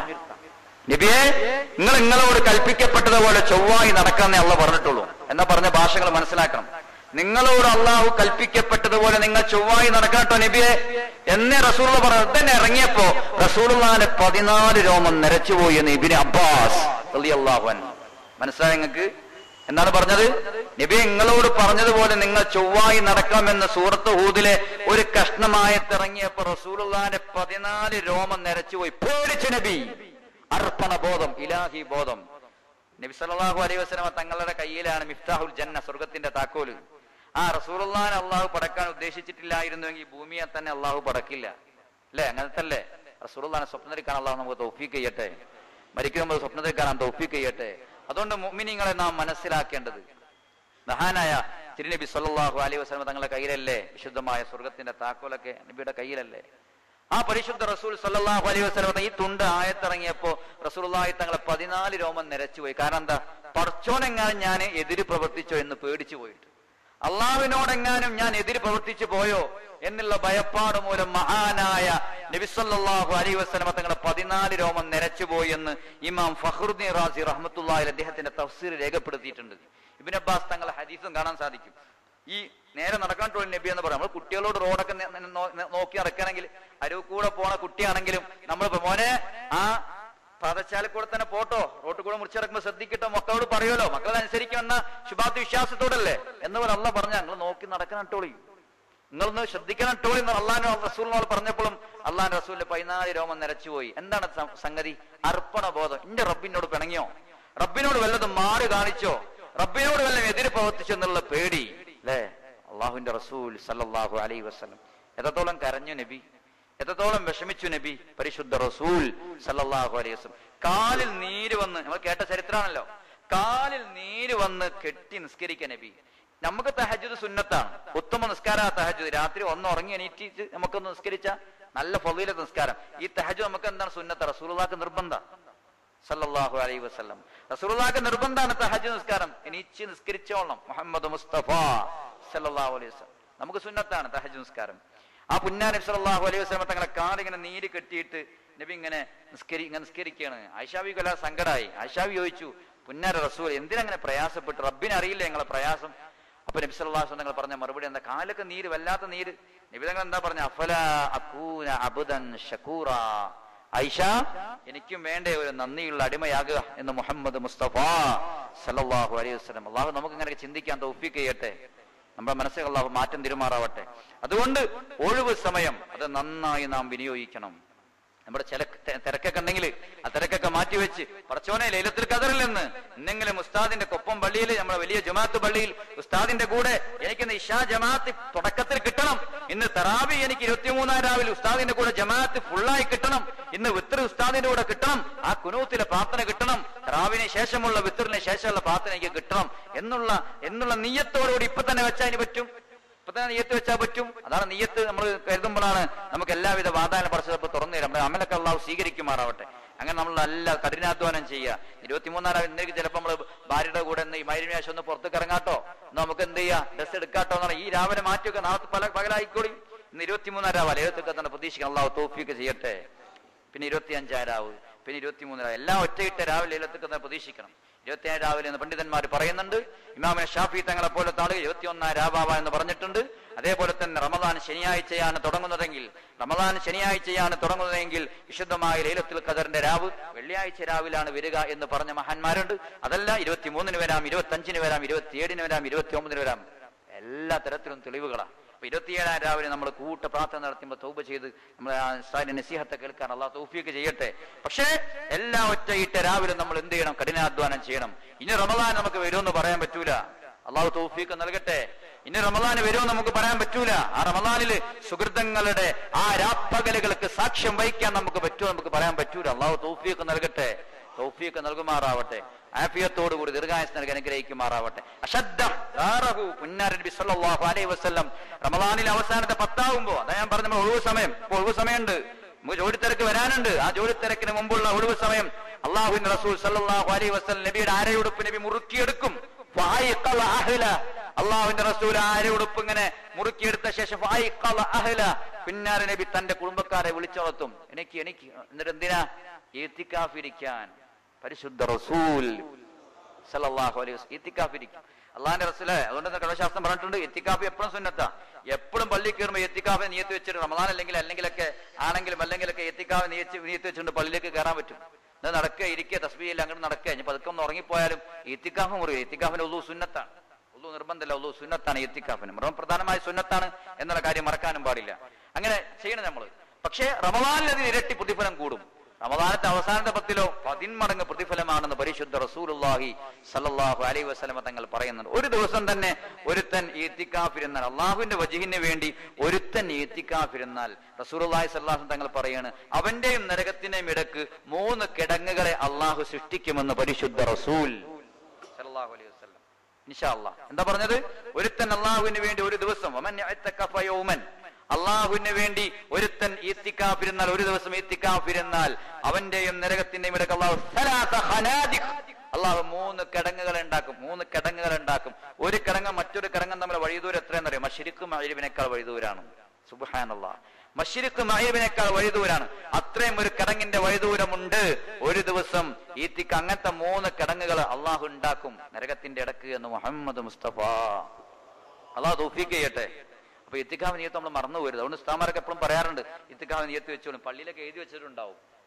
നബിയെ, നിങ്ങളോട് കൽപ്പിക്കപ്പെട്ടതുപോലെ ചൊവ്വായി നടക്കാന്നേ അള്ളാഹ് പറഞ്ഞിട്ടുള്ളൂ. എന്നാ പറഞ്ഞ ഭാഷകൾ മനസ്സിലാക്കണം. നിങ്ങളോട് അള്ളാഹു കൽപ്പിക്കപ്പെട്ടതുപോലെ നിങ്ങൾ ചൊവ്വായി നടക്കാട്ടോ നബിയെ എന്നേ റസൂലുള്ള പറഞ്ഞു. തന്നെ ഇറങ്ങിയപ്പോ റസൂലുള്ളാഹിന്റെ 14 രോമം നരച്ചുപോയി എന്ന് ഇബ്നു അബ്ബാസ് റളിയല്ലാഹു അൻഹു. മനസ്സിലായി നിങ്ങൾക്ക് എന്താണ് പറഞ്ഞത്? നബിയെ, നിങ്ങളോട് പറഞ്ഞതുപോലെ നിങ്ങൾ ചൊവ്വായി നടക്കാമെന്ന് സൂറത്ത് ഹൂദിലെ ഒരു കഷ്ണമായത്തിറങ്ങിയപ്പോ റസൂലുള്ളാഹിന്റെ 14 രോമം നരച്ചുപോയി. പേടിച്ചു നബി. അർപ്പണ ബോധം, ഇലാഹി ബോധം. നബി സല്ലല്ലാഹു അലൈഹി വസല്ലം തങ്ങളുടെ കയ്യിലാണ് മിഫ്താഹുൽ ജന്ന, സ്വർഗത്തിന്റെ താക്കോല്. ആ റസൂലുള്ളാഹിനെ അള്ളാഹു പടക്കാൻ ഉദ്ദേശിച്ചിട്ടില്ലായിരുന്നുവെങ്കിൽ ഭൂമിയെ തന്നെ അള്ളാഹു പടക്കില്ല. അല്ലെ, അങ്ങനത്തല്ലേ? റസൂലുള്ളാഹിനെ സ്വപ്നത്തിൽ കാണാൻ അള്ളാഹു നമുക്ക് തൗഫീഖ് ചെയ്യട്ടെ. മരിക്കുമ്പോൾ സ്വപ്നത്തിൽ കാണാൻ തൗഫീഖ് ചെയ്യട്ടെ. അതുകൊണ്ട് മുഅ്മിനീങ്ങളെ നാം മനസ്സിലാക്കേണ്ടത്, മഹാനായ തിരുനബി സല്ലല്ലാഹു അലൈഹി വസല്ലം തങ്ങളുടെ കയ്യിലല്ലേ വിശുദ്ധമായ സ്വർഗത്തിന്റെ താക്കോലൊക്കെ? നബിയുടെ കയ്യിലല്ലേ? ആ പരിശുദ്ധ റസൂൽ സല്ലല്ലാഹു അലൈഹി വസല്ലം ഈ തുണ്ട് ആയത്തിറങ്ങിയപ്പോ റസൂലുള്ളാഹി തങ്ങളെ 14 രോമം നരച്ചുപോയി. കാരണം എന്താ? പടച്ചോനെങ്ങാനും ഞാൻ എതിര് പ്രവർത്തിച്ചോ എന്ന് പേടിച്ചു പോയിട്ട്, അള്ളാഹുവിനോടെങ്ങാനും ഞാൻ എതിര് പ്രവർത്തിച്ചു പോയോ എന്നുള്ള ഭയപ്പാട് മൂലം മഹാനായ നബി സല്ലല്ലാഹു അലൈഹി വസല്ലം തങ്ങളെ 14 രോമം നരച്ചുപോയി എന്ന് ഇമാം ഫഖ്റുദ്ദീൻ റാസി റഹ്മത്തുള്ളാഹി അലൈഹി അദ്ദേഹത്തിന്റെ തഫ്സീർ രേഖപ്പെടുത്തിയിട്ടുണ്ട്. ഇബ്നു അബ്ബാസ് തങ്ങളുടെ ഹദീസും കാണാൻ സാധിക്കും. ഈ നേരെ നടക്കാൻ തൊഴിൽ നബി എന്ന് പറയാം. നമ്മൾ കുട്ടികളോട് റോഡൊക്കെ നോക്കി നടക്കുകയാണെങ്കിൽ, അരുവ് കൂടെ പോണ കുട്ടിയാണെങ്കിലും നമ്മൾ മോനെ ആ പാദച്ചാലിൽ കൂടെ തന്നെ പോട്ടോ, റോട്ടിൽ കൂടെ മുറിച്ചിറക്കുമ്പോൾ ശ്രദ്ധിക്കട്ടോ, മക്കളോട് പറയുമല്ലോ, മക്കളെ അനുസരിക്കുന്ന ശുഭാപ്തി വിശ്വാസത്തോടല്ലേ എന്ന് പോലെ അള്ളാഹ് പറഞ്ഞ നിങ്ങൾ നോക്കി നടക്കണം ടോളി, നിങ്ങളൊന്ന് ശ്രദ്ധിക്കണം ടോളി എന്ന് അള്ളാഹു റസൂലിനോട് പറഞ്ഞപ്പോഴും അള്ളാഹു റസൂലിന്റെ 14 രോമം നിരച്ചുപോയി. എന്താണ് സംഗതി? അർപ്പണ ബോധം. എന്റെ റബ്ബിനോട് പിണങ്ങിയോ, റബ്ബിനോട് വല്ലതും മാറി കാണിച്ചോ, റബ്ബിനോട് വല്ലതും എതിര് പ്രവർത്തിച്ചോ എന്നുള്ള പേടി അല്ലേ? അള്ളാഹുവിന്റെ റസൂൽ സല്ലല്ലാഹു അലൈഹി വസല്ലം എത്രത്തോളം കരഞ്ഞു നബി, എത്രത്തോളം വിഷമിച്ചു നബി, പരിശുദ്ധ റസൂൽ സല്ലല്ലാഹു അലൈഹി വസല്ലം. കാലിൽ നീര് വന്ന്, നമ്മൾ കേട്ട ചരിത്രമാണല്ലോ, കാലിൽ നീര് വന്ന് കെട്ടി നിസ്കരിക്കുക നബി. നമുക്ക് തഹജ്ജുദ് സുന്നത്താണ്, ഉത്തമ നിസ്കാര തഹജ്ജുദ്. രാത്രി ഒന്ന് ഉറങ്ങി എണീറ്റ് നമുക്കൊന്ന് നിസ്കരിച്ച നല്ല ഫളീലത്ത് നിസ്കാരം. ഈ തഹജ്ജുദ് നമുക്ക് എന്താണ് സുന്നത്ത്? റസൂലുള്ളാഹിക്ക് നിർബന്ധം സല്ലല്ലാഹു അലൈഹി വസല്ലം. റസൂലുള്ളാഹിക്ക് നിർബന്ധമാണ് തഹജ്ജുദ് നിസ്കാരം. എണീച്ച് നിസ്കരിച്ചോളണം മുഹമ്മദ് മുസ്തഫ സല്ലല്ലാഹു അലൈഹി വസല്ലം. നമുക്ക് സുന്നത്താണ് തഹജ്ജുദ് നിസ്കാരം. ആ പുന്നാര നബി സല്ലല്ലാഹു അലൈഹി വസല്ലം തങ്ങളെ കാലിങ്ങനെ നീര് കെട്ടിയിട്ട് നബി ഇങ്ങനെ നിസ്കരിക്കുകയാണ്. ആയിഷാബി കൊല്ലാ സങ്കടമായി. ആയിഷാബി ചോദിച്ചു, പുന്നാര റസൂൽ എന്തിനങ്ങനെ പ്രയാസപ്പെട്ടു, റബ്ബിന് അറിയില്ലേ ഞങ്ങളെ പ്രയാസം? അപ്പൊ നബി സല്ലല്ലാഹു അലൈഹി വസല്ലം തങ്ങൾ പറഞ്ഞ മറുപടി എന്താ? കാലൊക്കെ നീര്, വല്ലാത്ത നീര്. നബി തങ്ങൾ എന്താ പറഞ്ഞ? അഫലാ അകൂന അബ്ദൻ ശകൂറാ, ആയിഷ എനിക്കും വേണ്ടേ ഒരു നന്ദിയുള്ള അടിമയാകുക എന്ന് മുഹമ്മദ് മുസ്തഫ സല്ലല്ലാഹു അലൈഹി വസല്ലം. അള്ളാഹു നമുക്ക് ഇങ്ങനെ ചിന്തിക്കാൻ തൗഫീഖ് ചെയ്യട്ടെ, നമ്മുടെ മനസ്സിൽ അള്ളാഹു മാറ്റം തിരുമാറാവട്ടെ. അതുകൊണ്ട് ഒഴിവ് സമയം അത് നന്നായി നാം വിനിയോഗിക്കണം. നമ്മുടെ ചില തിരക്കൊക്കെ ഉണ്ടെങ്കിൽ ആ തിരക്കൊക്കെ മാറ്റിവെച്ച് പടച്ചോനെ ലൈലത്തുൽ ഖദറിൽ നിന്ന് ഇന്നെങ്കിലും ഉസ്താദിന്റെ കൊപ്പം പള്ളിയിൽ, നമ്മുടെ വലിയ ജമാഅത്ത് പള്ളിയിൽ ഉസ്താദിന്റെ കൂടെ എനിക്കിന്ന് ഇശാ ജമാഅത്ത് തുടക്കത്തിൽ കിട്ടണം, ഇന്ന് തറാവി എനിക്ക് 23-ാം രാവിലെ ഉസ്താദിന്റെ കൂടെ ജമാഅത്ത് ഫുള്ളായി കിട്ടണം, ഇന്ന് വിത്ർ ഉസ്താദിന്റെ കൂടെ കിട്ടണം, ആ കുനൂത്തിലെ പ്രാർത്ഥന കിട്ടണം, തറാവിന് ശേഷമുള്ള വിത്റിന് ശേഷമുള്ള പ്രാർത്ഥന എനിക്ക് കിട്ടണം എന്നുള്ള നിയ്യത്തോടുകൂടി ഇപ്പൊ തന്നെ വെച്ചാൽ അതിന് പറ്റും, ഇപ്പൊ തന്നെ നിയ്യത്ത് വെച്ചാൽ പറ്റും. അതാണ് നിയ്യത്ത് നമ്മൾ കരുതുമ്പോഴാണ് നമുക്ക് എല്ലാവിധ വാതാന പറച്ചപ്പോ തുറന്നു തരാം. നമ്മുടെ അമലൊക്കെ അള്ളാഹു സ്വീകരിക്കുമാറാവട്ടെ. അങ്ങനെ നമ്മൾ നല്ല കഠിനാധ്വാനം ചെയ്യുക. 23-ാം രാവിലെ ഇന്നേക്ക് ചിലപ്പോൾ നമ്മള് ഭാര്യയുടെ കൂടെ ഈ മൈരുമേശം ഒന്ന് പുറത്തേക്ക് ഇറങ്ങാട്ടോ, നമുക്ക് എന്ത് ചെയ്യാ, ഡ്രസ് എടുക്കാട്ടോ എന്നാണ്. ഈ രാവിലെ മാറ്റിയൊക്കെ നാളെ പകലായിക്കോളി. ഇന്ന് 23-ാം രാവ് ലൈലത്തുൽ ഖദർ പ്രതീക്ഷിക്കണം. അള്ളാഹു തൗഫീഖ് ചെയ്യട്ടെ. പിന്നെ 25-ാം രാവ്, പിന്നെ 23 രാവ്, എല്ലാം ഒറ്റയിട്ട രാവിലെ ലൈലത്തുൽ ഖദർ പ്രതീക്ഷിക്കണം. 27 രാവിലെ എന്ന് പണ്ഡിതന്മാർ പറയുന്നുണ്ട്. ഇമാം ഷാഫി തങ്ങളെ പോലത്തെ ആളുകൾ 21-ാം രാവാവ എന്ന് പറഞ്ഞിട്ടുണ്ട്. അതേപോലെ തന്നെ റമദാൻ ശനിയാഴ്ചയാണ് തുടങ്ങുന്നതെങ്കിൽ വിശുദ്ധമായ ലൈലത്തുൽ ഖദറിന്റെ രാവ് വെള്ളിയാഴ്ച രാവിലാണ് വരിക എന്ന് പറഞ്ഞ മഹാന്മാരുണ്ട്. അതല്ല 23-ന് വരാം, 25-ന് വരാം, 27-ന് വരാം, 29-ന് വരാം, എല്ലാ തരത്തിലും തെളിവുകളാണ്. 27-ാം രാവിലെ നമ്മൾ കൂട്ട പ്രാർത്ഥന നടത്തുമ്പോൾ തൗബ ചെയ്ത് നമ്മൾ നസീഹത്തെ കേൾക്കാൻ അള്ളാഹു തൗഫീഖ് ചെയ്യട്ടെ. പക്ഷേ എല്ലാ ഒറ്റയിട്ട രാവിലെ നമ്മൾ എന്ത് ചെയ്യണം? കഠിനാധ്വാനം ചെയ്യണം. ഇനി റമദാൻ നമുക്ക് വരുമെന്ന് പറയാൻ പറ്റൂല. അള്ളാഹു തൗഫീഖ് നൽകട്ടെ. ഇനി റമദാന് വരുമെന്ന് നമുക്ക് പറയാൻ പറ്റൂല. ആ റമദാനിൽ സുഹൃത്തുക്കളുടെ ആ രാപ്പകലുകൾക്ക് സാക്ഷ്യം വഹിക്കാൻ നമുക്ക് പറ്റുമോ? നമുക്ക് പറയാൻ പറ്റൂല. അള്ളാഹു തൗഫീഖ് നൽകട്ടെ, തൗഫീഖ് നൽകുമാറാവട്ടെ, ആഫിയത്തോടുകൂടി ദീർഘായുസ്സ് നൽകി അനുഗ്രഹിക്കുമാറാവട്ടെ. നബി സല്ലല്ലാഹു അലൈഹി വസല്ലം റമദാനിലെ അവസാനത്തെ 10 അതാ ഞാൻ പറഞ്ഞ ഒഴിവ് സമയം. ഇപ്പോൾ ഒഴിവ് സമയമുണ്ട്, നമുക്ക് ജോലിത്തിരക്ക് വരാനുണ്ട്. ആ ജോലിത്തിരക്കിന് മുമ്പുള്ള ഒഴിവ് സമയം അള്ളാഹുവിന്റെ റസൂൽ സല്ലല്ലാഹു അലൈഹി വസല്ലം നബിയുടെ ആരയുടുപ്പ് നബി മുറുക്കിയെടുക്കും. അള്ളാഹുവിന്റെ റസൂൽ ആരയുടുപ്പ് ഇങ്ങനെ മുറുക്കിയെടുത്ത ശേഷം പിന്നാലെ നബി തന്റെ കുടുംബക്കാരെ വിളിച്ചുണർത്തും. എനിക്ക് എന്നിട്ട് എന്തിനാ? ഇത്തിക്കാഫിരിക്കാൻ. പരിശുദ്ധ റസൂൽ സല്ലല്ലാഹു അലൈഹി വസല്ലം ഇത്തിക്കാഫിരിക്കും. അള്ളാഹിന്റെ റസൂലെ, അതുകൊണ്ട് കടശാസ്ത്രം പറഞ്ഞിട്ടുണ്ട് ഇത്തിക്കാഫ് എപ്പോഴും സുന്നത്താ. എപ്പോഴും പള്ളി കയറുമ്പോൾ ഇത്തിക്കാഫ് നിയത്ത് വെച്ചിട്ട് റമദാൻ അല്ലെങ്കിലൊക്കെ ഇത്തിക്കാഫ് നിയത്ത് വെച്ചിട്ടുണ്ട് പള്ളിയിലേക്ക് കയറാൻ പറ്റും. ഇത് നടക്കുക, ഇരിക്കുക, തസ്ബീഹിൽ അങ്ങോട്ട് നടക്കുക. ഇനി പതുക്കെ ഒന്ന് ഉറങ്ങിപ്പോയാലും ഇത്തിക്കാഫ് മുറിയും. ഇത്തിക്കാഫിന് ഉള്ളൂ സുന്നത്താണ്, ഉള്ളൂ നിർബന്ധമല്ല, ഉള്ളൂ സുന്നത്താണ്. ഇത്തിക്കാഫിന് പ്രധാനമായ സുന്നത്താണ് എന്നുള്ള കാര്യം മറക്കാനും പാടില്ല. അങ്ങനെ ചെയ്യണം നമ്മൾ. പക്ഷേ റമദാനിൽ അതിന് ഇരട്ടി പ്രതിഫലം കൂടും. റമദാനത്തെ അവസാനത്തെ 10 10 മടങ്ങ് പ്രതിഫലമാണെന്ന് പരിശുദ്ധ റസൂലുള്ളാഹി സല്ലല്ലാഹു അലൈഹി വസല്ലം തങ്ങൾ പറയുന്നുണ്ട്. ഒരു ദിവസം തന്നെ ഒരുത്തൻ ഇത്തിക്കാഫിരുന്നാൽ, അള്ളാഹുവിന്റെ വജ്ഹിന് വേണ്ടി ഒരുത്തൻ ഇത്തിക്കാഫിരുന്നാൽ റസൂലുള്ളാഹി സല്ലല്ലാഹു അലൈഹി വസല്ലം തങ്ങൾ പറയാണ്, അവന്റെയും നരകത്തിന്റെയും ഇടക്ക് 3 കിടങ്ങുകളെ അള്ളാഹു സൃഷ്ടിക്കുമെന്ന് പരിശുദ്ധ റസൂൽ സല്ലല്ലാഹു അലൈഹി വസല്ലം. ഇൻഷാ അല്ലാഹ് എന്താ പറഞ്ഞത്? ഒരുത്തൻ അള്ളാഹുവിന് വേണ്ടി ഒരു ദിവസം, അള്ളാഹുവിന് വേണ്ടി ഒരുത്തൻ ഇത്തിക്കാഫിരുന്നാൽ, ഒരു ദിവസം ഇത്തിക്കാഫിരുന്നാൽ അവന്റെയും നരകത്തിന്റെയും ഇടക്ക് അള്ളാഹു 3 കിടങ്ങുകൾ ഉണ്ടാക്കും. ഒരു കിടങ്ങ് മറ്റൊരു കിടങ്ങും തമ്മിൽ വഴിദൂരം എത്രയെന്നറിയാം? മശ്രിഖ് മഗ്രിബിനേക്കാൾ വഴിദൂരാണ്. സുബ്ഹാനല്ലാഹ്, മശ്രിഖ് മഗ്രിബിനേക്കാൾ വഴിദൂരാണ്. അത്രയും ഒരു കിടങ്ങിന്റെ വഴിദൂരമുണ്ട്. ഒരു ദിവസം അങ്ങനത്തെ 3 കിടങ്ങുകൾ അള്ളാഹു ഉണ്ടാക്കും നരകത്തിന്റെ ഇടക്ക് എന്ന് മുഹമ്മദ് മുസ്തഫ. അള്ളാഹു തൗഫീഖ് ചെയ്യട്ടെ. അപ്പൊ ഇത്തിക്കാഫ് നിയത്ത് നമ്മൾ മറന്നു പോരുത്. അതുകൊണ്ട് ഉസ്താദന്മാരൊക്കെ എപ്പോഴും പറയാറുണ്ട് ഇത്തിക്കാഫ് നിയത്ത് വെച്ചോളും. പള്ളിയിലൊക്കെ എഴുതി വെച്ചിട്ടുണ്ടാവും.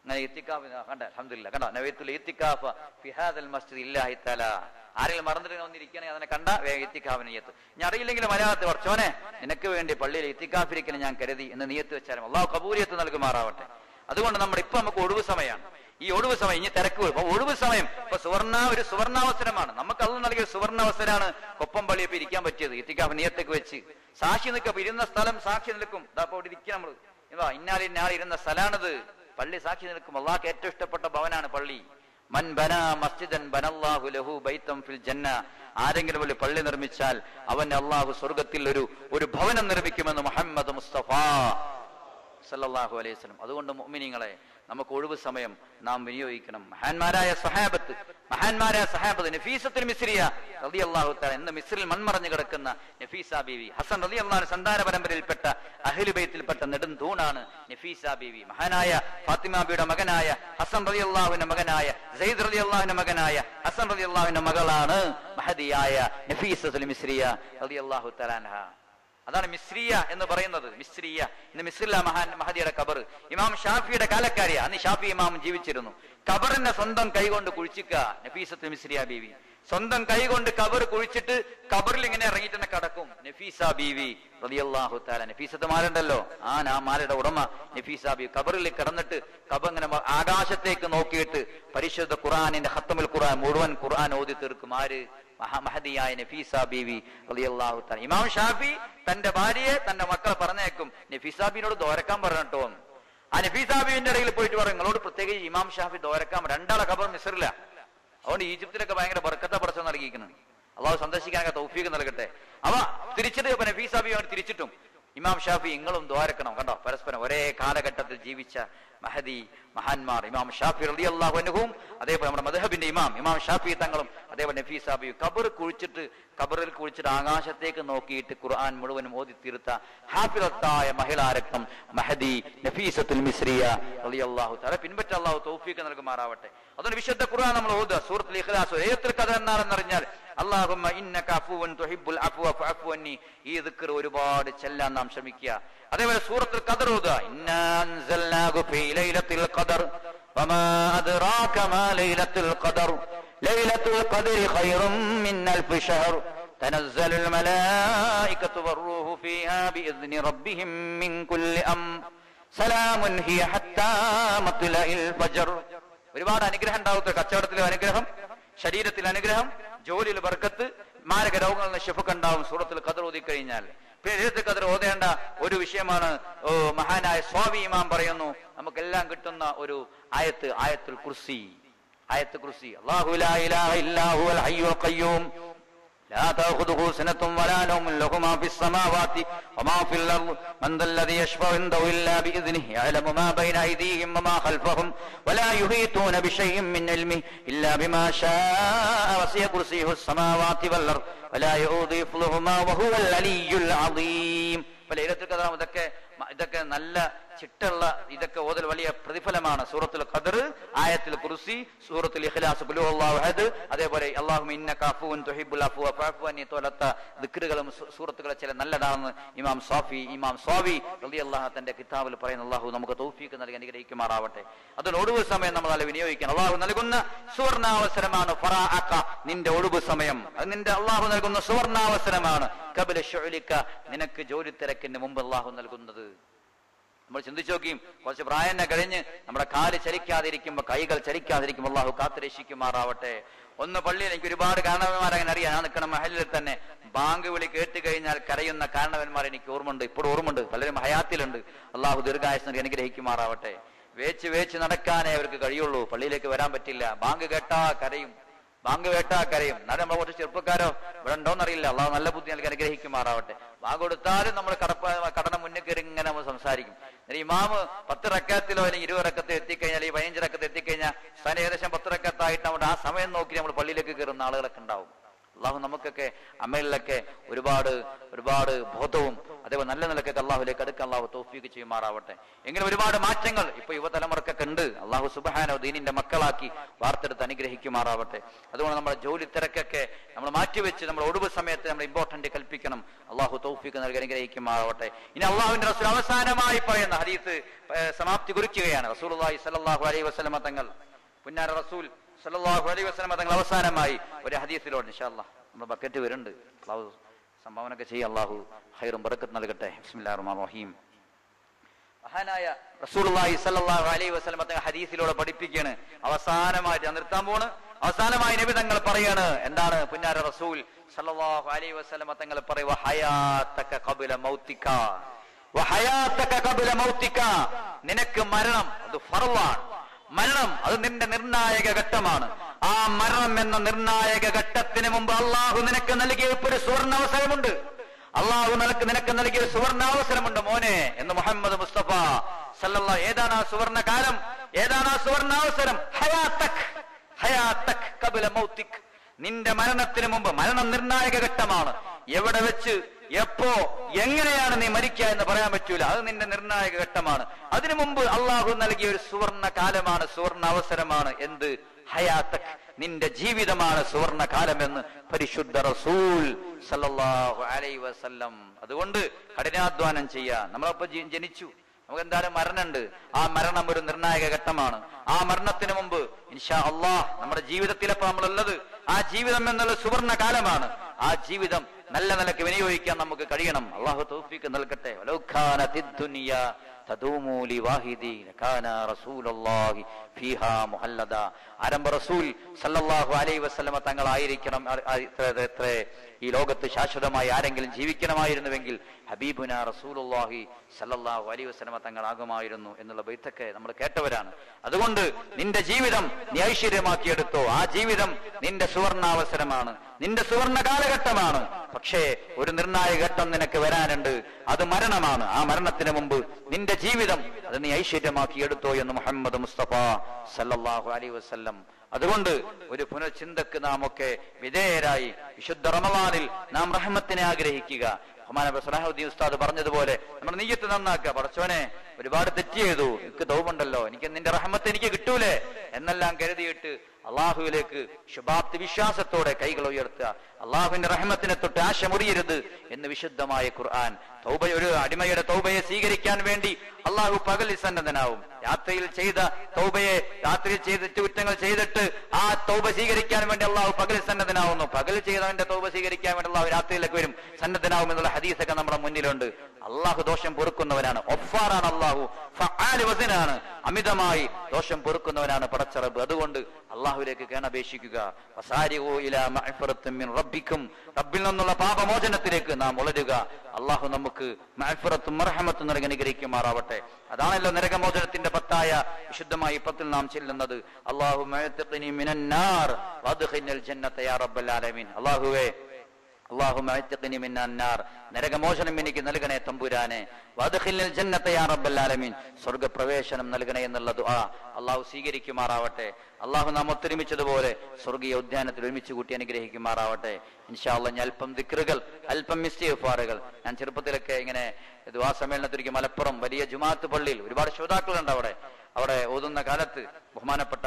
അങ്ങനെ ഇത്തിക്കാഫ് കണ്ട അൽഹംദുലില്ലാ കണ്ട നവൈത്തുൽ ഇത്തിക്കാഫ ഫി ഹാദൽ മസ്ജിദ് ഇല്ലാഹി തആല. ആരെങ്കിലും മറന്നിട്ട് വന്നിരിക്കുകയാണെങ്കിൽ അതിനെ കണ്ട വേഗം ഇത്തിക്കാഫ് നിയത്ത്. ഞാൻ അറിയില്ലെങ്കിൽ മലയാളത്തിൽ വർച്ചോനെ നിനക്ക് വേണ്ടി പള്ളിയിൽ ഇത്തിക്കാഫിരിക്കണം ഞാൻ കരുതി എന്ന് നിയത്ത് വെച്ചാലും അള്ളാഹു കബൂലിയത്ത് നൽകുമാറാവട്ടെ. അതുകൊണ്ട് ഇപ്പൊ നമുക്ക് ഒഴിവ് സമയമാണ്. ഈ ഒഴിവ് സമയം ഇനി തിരക്ക് ഒഴിവ് സമയം ഇപ്പൊ ഒരു സുവർണാവസരമാണ്. നമുക്ക് അത് നൽകിയ സുവർണാവസരമാണ് കൊപ്പം പള്ളി ഇപ്പൊ ഇരിക്കാൻ പറ്റിയത്. ഇത്തിക്കാഫ് നിയത്തേക്ക് വെച്ച് സാക്ഷി നിൽക്കും. ഇരുന്ന സ്ഥലം സാക്ഷി നിൽക്കും. ഇതാപ്പോ ഇവിടെ ഇരിക്കുക നമ്മള് ഇന്നാൾ ഇരുന്ന സ്ഥലമാണിത്. പള്ളി സാക്ഷി നിൽക്കും. അള്ളാഹ്ക്ക് ഏറ്റവും ഇഷ്ടപ്പെട്ട ഭവനാണ് പള്ളി. മൻ ബനാ മസ്ജിദൻ ബനല്ലാഹു ലഹു ബൈതൻ ഫിൽ ജന്ന. ആരെങ്കിലും ഒരു പള്ളി നിർമ്മിച്ചാൽ അവന് അള്ളാഹു സ്വർഗത്തിൽ ഒരു ഭവനം നിർമ്മിക്കുമെന്ന് മുഹമ്മദ് മുസ്തഫ സല്ലല്ലാഹു അലൈഹി വസല്ലം. അതുകൊണ്ട് മുഅ്മിനീങ്ങളെ നമുക്ക് ഒഴിവ് സമയം നാം വിനിയോഗിക്കണം. മഹാന്മാരായ സഹാബത്ത് നഫീസത്തുൽ മിസ്രിയ റളിയല്ലാഹു തആല ഇന്ന് മിസ്രിൽ മൺമറഞ്ഞു കിടക്കുന്ന നഫീസ ബീവി, ഹസൻ റളിയല്ലാഹു സന്താന പരമ്പരയിൽപ്പെട്ട അഹ്ലു ബൈത്തിൽപ്പെട്ട നെടും തൂണാണ് നഫീസ ബീവി. മഹാനായ ഫാത്തിമ ബിയുടെ മകനായ ഹസൻ റളിയല്ലാഹുവിന്റെ മകനായ സയ്യിദ് റളിയല്ലാഹുവിന്റെ മകനായ ഹസൻ റളിയല്ലാഹുവിന്റെ മകളാണ് മഹദിയായ നഫീസത്തുൽ മിസ്രിയ റളിയല്ലാഹു തആല അൻഹ. അതാണ് മിസ്രിയ എന്ന് പറയുന്നത്. മിസ്രിയ ഇന്ന് മിസ്രില്ല മഹദിയുടെ ഖബർ ഇമാം ഷാഫിയുടെ കാലക്കാരിയ. അന്ന് ഷാഫി ഇമാം ജീവിച്ചിരുന്നു. ഖബറിനെ സ്വന്തം കൈകൊണ്ട് കുഴിച്ചിക്ക നഫീസത്തുൽ മിസ്രിയ ബീവി. സ്വന്തം കൈകൊണ്ട് ഖബർ കുഴിച്ചിട്ട് ഖബറിൽ ഇങ്ങനെ ഇറങ്ങിയിട്ട് തന്നെ കിടക്കും നഫീസ ബീവി റളിയല്ലാഹു തആല. നഫീസത്ത് മാലുണ്ടല്ലോ, ആ മാലയുടെ ഉടമ നഫീസ ബീവി ഖബറിൽ കിടന്നിട്ട് ഇങ്ങനെ ആകാശത്തേക്ക് നോക്കിയിട്ട് പരിശുദ്ധ ഖുർആനിന്റെ ഖത്മുൽ ഖുർആൻ മുഴുവൻ ഖുർആൻ ഓതി തീർക്കും. ആര്? മഹദിയായ നഫീസ ബീവി റളിയല്ലാഹു തആല. ഇമാം ഷാഫി തന്റെ ഭാര്യയെ തന്റെ മക്കളെ പറഞ്ഞേക്കും നഫീസ ബീവിനോട് ദോരക്കാൻ പറഞ്ഞിട്ടോ. ആ നഫീസ ബീവിന്റെ ഇടയിൽ പോയിട്ട് പറയും നിങ്ങളോട് പ്രത്യേകിച്ച് ഇമാം ഷാഫി ദോരക്കാൻ. രണ്ടാളെ ഖബർ മിസ്രില്ല. അതുകൊണ്ട് ഈജിപ്തിലൊക്കെ ഭയങ്കര ബർക്കത്ത പടച്ച നൽകിയിരിക്കണം. അള്ളാഹു സന്ദർശിക്കാനൊക്കെ തൗഫീഖ് നൽകട്ടെ. അവ തിരിച്ചിട്ട് നഫീസ ബീവി തിരിച്ചിട്ടും ഇമാം ഷാഫി നിങ്ങളും ദ്വാരക്കണം. കണ്ടോ, പരസ്പരം ഒരേ കാലഘട്ടത്തിൽ ജീവിച്ച മഹദി മഹാന്മാർ ഇമാം ഷാഫി റളിയല്ലാഹു അൻഹും അതേപോലെ നമ്മുടെ മദ്ഹബിന്റെ ഇമാം ഷാഫി തങ്ങളും അതേപോലെ നഫീസ ബീവി ഖബറിൽ കുഴിച്ചിട്ട് ആകാശത്തേക്ക് നോക്കിയിട്ട് ഖുർആൻ മുഴുവനും ഓതി തീർത്ത ഹാഫിളത്തായ മഹിളാരത്നം മഹദി നഫീസത്തുൽ മിസ്രിയ റളിയല്ലാഹു തആല. പിൻപറ്റ അല്ലാഹു തൗഫീഖ് നൽകുമാറാവട്ടെ. അതുകൊണ്ട് വിശുദ്ധ ഖുർആൻ നമ്മൾ ഓതുക. സൂറത്തുൽ ഇഖ്ലാസ് ലൈലത്തുൽ ഖദർ എന്നാണെന്നറിഞ്ഞാൽ അല്ലാഹുമ്മ ഇന്നക അഫുവൻ തുഹിബ്ബുൽ അഫ്വ ഫഅഫു അന്നി. ഈ ദിക്ർ ഒരുപാട് ചെല്ലാൻ നാം ശ്രമിക്കുക. അതേപോലെ സൂറത്തുൽ ഖദർ ഓതുക. ഇന്നാ അൻസൽനാഹു ഫീ ലൈലത്തുൽ ഖദർ വമാ അദ്റാക മാ ലൈലത്തുൽ ഖദർ ലൈലത്തുൽ ഖദരി ഖൈറും മിൻ അൽഫി ശഹർ തനസ്സലുൽ മലായികതു വറൂഹു ഫീഹാ ബിഇذن റബ്ബിഹിം മിൻ കുല്ലി അംർ സലാമുൻ ഹിയ ഹത്താ മത്ലഇൽ ഫജ്ർ. ഒരുപാട് അനുഗ്രഹം ഉണ്ടാവും. കച്ചവടത്തിലെ അനുഗ്രഹം, ശരീരത്തിൽ അനുഗ്രഹം, ജോലിയിൽ ബർക്കത്ത്, മാരക രോഗങ്ങളിൽ ശിഫ ഉണ്ടാവും സൂറത്തുൽ ഖദർ ഓതി കഴിഞ്ഞാൽ. പിന്നെ ലൈലത്തുൽ ഖദർ ഓതേണ്ട ഒരു വിഷയമാണ് മഹാനായ സ്വാമി ഇമാം പറയുന്നു നമുക്കെല്ലാം കിട്ടുന്ന ഒരു ആയത്തുൽ കുർസി. ആയത്തുൽ കുർസി അല്ലാഹു ലാ ഇലാഹ ഇല്ലാ ഹുവൽ ഹയ്യുൽ ഖയ്യൂം لا تأخذه سنة ولا نوم له ما في السماوات وما في الأرض من ذا الذي يشفع عنده إلا بإذنه يعلم ما بين أيديهم وما خلفهم ولا يحيطون بشيء من علمه إلا بما شاء وسع كرسيه السماوات والأرض ولا يؤوده حفظهما وهو العلي العظيم. ലൈലത്തുൽ ഖദർ ഇതൊക്കെ നല്ല ചിട്ടുള്ള ഇതൊക്കെ ഓതൽ വലിയ പ്രതിഫലമാണ്. സൂറത്തുൽ ഖദർ, ആയത്തുൽ കുർസി, സൂറത്തുൽ ഇഖ്ലാസ്, ഖുൽ ഹുവല്ലാഹു അഹദ്, അതേപോലെ അല്ലാഹുമ്മ ഇന്നക അഫുവൻ തുഹിബ്ബുൽ അഫ്വ ഫഅഫു അന്നി പോലത്ത ദിക്റുകളും സൂറത്തുകളെ ചില നല്ലതാണെന്ന് ഇമാം സ്വാവി റളിയല്ലാഹു തന്റെ കിതാബിൽ പറയുന്ന അല്ലാഹു നമുക്ക് തൗഫീഖ് നൽകി അനുഗ്രഹിക്കുമാറാവട്ടെ. അതിന് ഒഴിവ് സമയം നമ്മൾ നല്ല വിനിയോഗിക്കണം. അല്ലാഹു നൽകുന്ന സുവർണാവസരമാണ് ഫറാഅക, നിന്റെ ഒഴിവ് സമയം. അത് നിന്റെ അല്ലാഹു നൽകുന്ന സുവർണാവസരമാണ്. ഖബല ശുഅലിക, നിനക്ക് ജോലി തിരക്കിന് മുമ്പ് അല്ലാഹു നൽകുന്നത്. നമ്മൾ ചിന്തിച്ചു നോക്കിയും കുറച്ച് പ്രായം കഴിഞ്ഞ് നമ്മുടെ കാല് ചലിക്കാതിരിക്കുമ്പോ, കൈകൾ ചലിക്കാതിരിക്കുമ്പോൾ അല്ലാഹു കാത്തുരക്ഷിക്കുമാറാവട്ടെ. ഒന്ന് പള്ളിയിൽ എനിക്ക് ഒരുപാട് കാരണവന്മാരങ്ങനെ അറിയാം. ഞാൻ നിൽക്കുന്ന മഹലിൽ തന്നെ ബാങ്ക് വിളി കേട്ട് കഴിഞ്ഞാൽ കരയുന്ന കാരണവന്മാർ എനിക്ക് ഓർമ്മയുണ്ട്, ഇപ്പോഴും ഓർമ്മയുണ്ട്. പലരും ഹയാത്തിലുണ്ട്. അല്ലാഹു ദീർഘായുസ്സ് നൽകി അനുഗ്രഹിക്കുമാറാവട്ടെ. വേച്ച് നടക്കാനേ അവർക്ക് കഴിയുള്ളൂ. പള്ളിയിലേക്ക് വരാൻ പറ്റില്ല. ബാങ്ക് കേട്ടാ കരയും. എന്നാലും നമ്മളെ കുറച്ച് ചെറുപ്പക്കാരോ ഇവിടെ ഉണ്ടോന്നറിയില്ല. അള്ളാഹു നല്ല ബുദ്ധി നൽകി അനുഗ്രഹിക്കുമാറാവട്ടെ. ബാങ്ക് കൊടുത്താലും നമ്മൾ കടന മുന്നിൽ കയറി ഇങ്ങനെ നമ്മൾ സംസാരിക്കും. ഇമാമ് 10 റക്കത്തിലോ അല്ലെങ്കിൽ 20 റക്കത്ത് എത്തിക്കഴിഞ്ഞാൽ, ഈ 15 റക്കത്ത് എത്തിക്കഴിഞ്ഞാൽ ഏകദേശം 10 റക്കത്തായിട്ട് നമ്മുടെ ആ സമയം നോക്കി നമ്മൾ പള്ളിയിലേക്ക് കയറുന്ന ആളുകളൊക്കെ ഉണ്ടാവും. അള്ളാഹു നമുക്കൊക്കെ അമലിലൊക്കെ ഒരുപാട് ബോധവും അതേപോലെ നല്ല നിലക്കൊക്കെ അള്ളാഹുലേക്ക് അടുക്കാൻ അള്ളാഹു തൗഫീഖ് ചെയ്യുമാറാവട്ടെ. എങ്കിലും ഒരുപാട് മാറ്റങ്ങൾ ഇപ്പൊ യുവതലമുറക്കൊക്കെ ഉണ്ട്. അള്ളാഹു സുബ്ഹാനഹു ദീനിന്റെ മക്കളാക്കി വാർത്തെടുത്ത് അനുഗ്രഹിക്കുമാറാവട്ടെ. അതുകൊണ്ട് നമ്മുടെ ജോലി തിരക്കൊക്കെ നമ്മൾ മാറ്റിവെച്ച് നമ്മുടെ ഒഴിവ് സമയത്ത് നമ്മൾ ഇമ്പോർട്ടന്റ് കൽപ്പിക്കണം. അള്ളാഹു തൗഫീഖ് നൽകി അനുഗ്രഹിക്കുമാറാവട്ടെ. ഇനി അള്ളാഹുവിന്റെ റസൂൽ അവസാനമായി പറയുന്ന ഹദീസ് സമാപ്തി കുറിക്കുകയാണ്. റസൂലുള്ളാഹി സ്വല്ലല്ലാഹു അലൈഹി വസല്ലം തങ്ങൾ, പുന്നാര റസൂൽ സല്ലല്ലാഹു അലൈഹി വസല്ലം തങ്ങൾ അവസാനമായി ഒരു ഹദീസിലൂടെ ഇൻഷാ അല്ലാഹ് നമ്മുടെ ബക്കറ്റ് വരുന്നുണ്ട്. അള്ളാഹു സംഭാവനയൊക്കെ ചെയ്യാം. അള്ളാഹു ഖൈറും ബറക്കത്തും നൽകട്ടെ. ബിസ്മില്ലാഹിർ റഹ്മാനിർ റഹീം. മഹാനായ റസൂലുള്ളാഹി സ്വല്ലല്ലാഹു അലൈഹി വസല്ലം തങ്ങൾ ഹദീസിലൂടെ പഠിപ്പിക്കുകയാണ്. അവസാനമായിട്ട് നിർത്താൻ പോണ്. അവസാനമായി നബി തങ്ങൾ പറയാണ്. എന്താണ്? പുന്നാര റസൂൽ സല്ലല്ലാഹു അലൈഹി വസല്ലം തങ്ങൾ പറയുക, ഹയാതക ഖബല മൗതിക വഹയാതക ഖബല മൗതിക. നിനക്ക് മരണം അത് ഫർളാണ്. മരണം അത് നിന്റെ നിർണായക ഘട്ടമാണ്. ആ മരണം എന്ന നിർണായക ഘട്ടത്തിന് മുമ്പ് അള്ളാഹു നിനക്ക് നൽകിയ ഒരു സുവർണാവസരമുണ്ട്. അള്ളാഹു നിനക്ക് നൽകിയ സുവർണാവസരമുണ്ട് മോനെ എന്ന് മുഹമ്മദ് മുസ്തഫ സല്ലല്ലാഹു. ഏതാണ് ആ സുവർണ കാലം? ഏതാണ് ആ സുവർണാവസരം? ഹയാതക് ഖബല മൗതിക്. നിന്റെ മരണത്തിന് മുമ്പ്. മരണം നിർണായക ഘട്ടമാണ്. എവിടെ വെച്ച് എപ്പോ എങ്ങനെയാണ് നീ മരിക്കുക എന്ന് പറയാൻ പറ്റൂല. അത് നിന്റെ നിർണായക ഘട്ടമാണ്. അതിനു മുമ്പ് അള്ളാഹു നൽകിയ ഒരു സുവർണ കാലമാണ്, സുവർണ അവസരമാണ്. എന്ത്? ഹയാതക്, നിന്റെ ജീവിതമാണ് സുവർണ കാലമെന്ന് പരിശുദ്ധ റസൂൽ സല്ലല്ലാഹു അലൈഹി വസല്ലം. അതുകൊണ്ട് കഠിനാധ്വാനം ചെയ്യാ. നമ്മളപ്പോ ജനിച്ചു, നമുക്ക് എന്തായാലും മരണമുണ്ട്. ആ മരണം ഒരു നിർണായക ഘട്ടമാണ്. ആ മരണത്തിന് മുമ്പ് ഇൻഷാ അല്ലാഹ് നമ്മുടെ ജീവിതത്തിലപ്പോ നമ്മളുള്ളത് ആ ജീവിതം എന്നുള്ള സുവർണ കാലമാണ്. ആ ജീവിതം നല്ല നിലക്ക് വിനിയോഗിക്കാൻ നമുക്ക് കഴിയണം. അള്ളാഹു തൗഫീഖ് നൽകട്ടെ. വലൗ കാനത്തിദ് ദുനിയ തദൂമു ലിവാഹിദി ലകാന റസൂലുള്ളാഹി ഫീഹാ മുഹല്ലദ. ആരംഭ റസൂൽ സല്ലല്ലാഹു അലൈഹി വസല്ലമ തങ്ങളായിരിക്കണം. ഈ ലോകത്ത് ശാശ്വതമായി ആരെങ്കിലും ജീവിക്കണമായിരുന്നുവെങ്കിൽ ഹബീബുന റസൂലുള്ളാഹി സല്ലല്ലാഹു അലൈഹി വസല്ലമ തങ്ങളാകുമായിരുന്നു എന്നുള്ള ബൈത്തൊക്കെ നമ്മൾ കേട്ടവരാണ്. അതുകൊണ്ട് നിന്റെ ജീവിതം നീ ഐശ്വര്യമാക്കിയെടുത്തോ. ആ ജീവിതം നിന്റെ സുവർണാവസരമാണ്, നിന്റെ സുവർണ കാലഘട്ടമാണ്. പക്ഷേ ഒരു നിർണായക ഘട്ടം നിനക്ക് വരാനുണ്ട്. അത് മരണമാണ്. ആ മരണത്തിന് മുമ്പ് നിന്റെ ജീവിതം അത് നീ ഐശ്വര്യമാക്കിയെടുത്തോ എന്ന് മുഹമ്മദ് മുസ്തഫ സല്ലല്ലാഹു അലൈഹി വസല്ലം. അതുകൊണ്ട് ഒരു പുനർചിന്തക്ക് നാം ഒക്കെ വിധേയരായി വിശുദ്ധ റമളാനിൽ നാം റഹ്മത്തിനെ ആഗ്രഹിക്കുക. ബഹുമാനപ്പെട്ട സലാഹുദ്ദീൻ ഉസ്താദ് പറഞ്ഞതുപോലെ നമ്മുടെ നിയ്യത്ത് നന്നാക്കുക. പടച്ചോനെ ഒരുപാട് തെറ്റ് ചെയ്തു, എനിക്ക് തൗബുണ്ടല്ലോ, എനിക്ക് നിന്റെ റഹ്മത്ത് എനിക്ക് കിട്ടൂലേ എന്നെല്ലാം കരുതിയിട്ട് അള്ളാഹുവിലേക്ക് ശുഭാപ്തി വിശ്വാസത്തോടെ കൈകൾ ഉയർത്തുക. അള്ളാഹുവിന്റെ റഹ്മത്തിനെ തൊട്ട് ആശ മുറിയരുത് എന്ന് വിശുദ്ധമായ ഖുർആൻ. തൗബ, ഒരു അടിമയുടെ തൗബയെ സ്വീകരിക്കാൻ വേണ്ടി അള്ളാഹു പകലിൽ സന്നദ്ധനാവും. രാത്രിയിൽ ചെയ്ത തൗബയെ, രാത്രിയിൽ ചെയ്ത കുറ്റങ്ങൾ ചെയ്തിട്ട് ആ തൗബ സ്വീകരിക്കാൻ വേണ്ടി അള്ളാഹു പകലിൽ സന്നദ്ധനാവുന്നു. പകൽ ചെയ്തവന്റെ തൗബ സ്വീകരിക്കാൻ വേണ്ടി അള്ളാഹു രാത്രിയിലേക്ക് വരും, സന്നദ്ധനാവും എന്നുള്ള ഹദീസൊക്കെ നമ്മുടെ മുന്നിലുണ്ട്. അള്ളാഹു ദോഷം പൊറുക്കുന്നവനാണ്. ഒഫാറാണ് അള്ളാഹു. ഫആല് വസനാണ്. അമിതമായി ദോഷം പൊറുക്കുന്നവനാണ് പടച്ചറബ്. അതുകൊണ്ട് അള്ളാഹുവിലേക്ക് കേണപേക്ഷിക്കുക. വസാരിഊ ഇലാ മഗ്ഫിറത്തിൻ മിൻ റബ്ബിക്കും. റബ്ബിൽ നിന്നുള്ള പാപമോചനത്തിലേക്ക് നാം വളരുക. അള്ളാഹു നമുക്ക് മഗ്ഫിറത്തും മർഹമത്തും നൽകി അനുഗ്രഹിക്കുമാറാവട്ടെ. അതാണല്ലോ നരകമോചനത്തിന്റെ 10-ആയ വിശുദ്ധമായ 10 നാം ചെല്ലുന്നത്. അല്ലാഹുമ്മ അഅ്തിഖ്നി മിനന്നാർ വഅദ്ഖിൽനിൽ ജന്നത യാ റബ്ബൽ ആലമീൻ. അല്ലാഹുവേ, അല്ലാഹുമ്മ അഅ്തിഖ്നി മിനന്നാർ, നരകമോചനം എനിക്ക് നൽകണേ തമ്പുരാനെ. വഅദ്ഖിൽനിൽ ജന്നത യാ റബ്ബൽ ആലമീൻ, സ്വർഗ്ഗപ്രവേശനം നൽകണേ എന്നുള്ള ദുആ അല്ലാഹു സ്വീകരിക്കുമാറാവട്ടെ. അല്ലാഹു നാം ഒത്തൊരുമിച്ചതുപോലെ സ്വർഗീയ ഉദ്യാനത്തിൽ ഒരുമിച്ച് കൂട്ടി അനുഗ്രഹിക്കുമാറാവട്ടെ. ഇൻഷാ അല്ലാഹ് ഞാൻ അല്പം ദിക്റുകൾ, അല്പം ഇസ്തിഗ്ഫാറുകൾ. ഞാൻ ചെറുപ്പത്തിലൊക്കെ ഇങ്ങനെ ദുആ സമ്മേളനത്തിലേക്ക് മലപ്പുറം വലിയ ജുമാഅത്ത് പള്ളിയിൽ ഒരുപാട് ശ്രോതാക്കളുണ്ട്. അവിടെ ഓതുന്ന കാലത്ത് ബഹുമാനപ്പെട്ട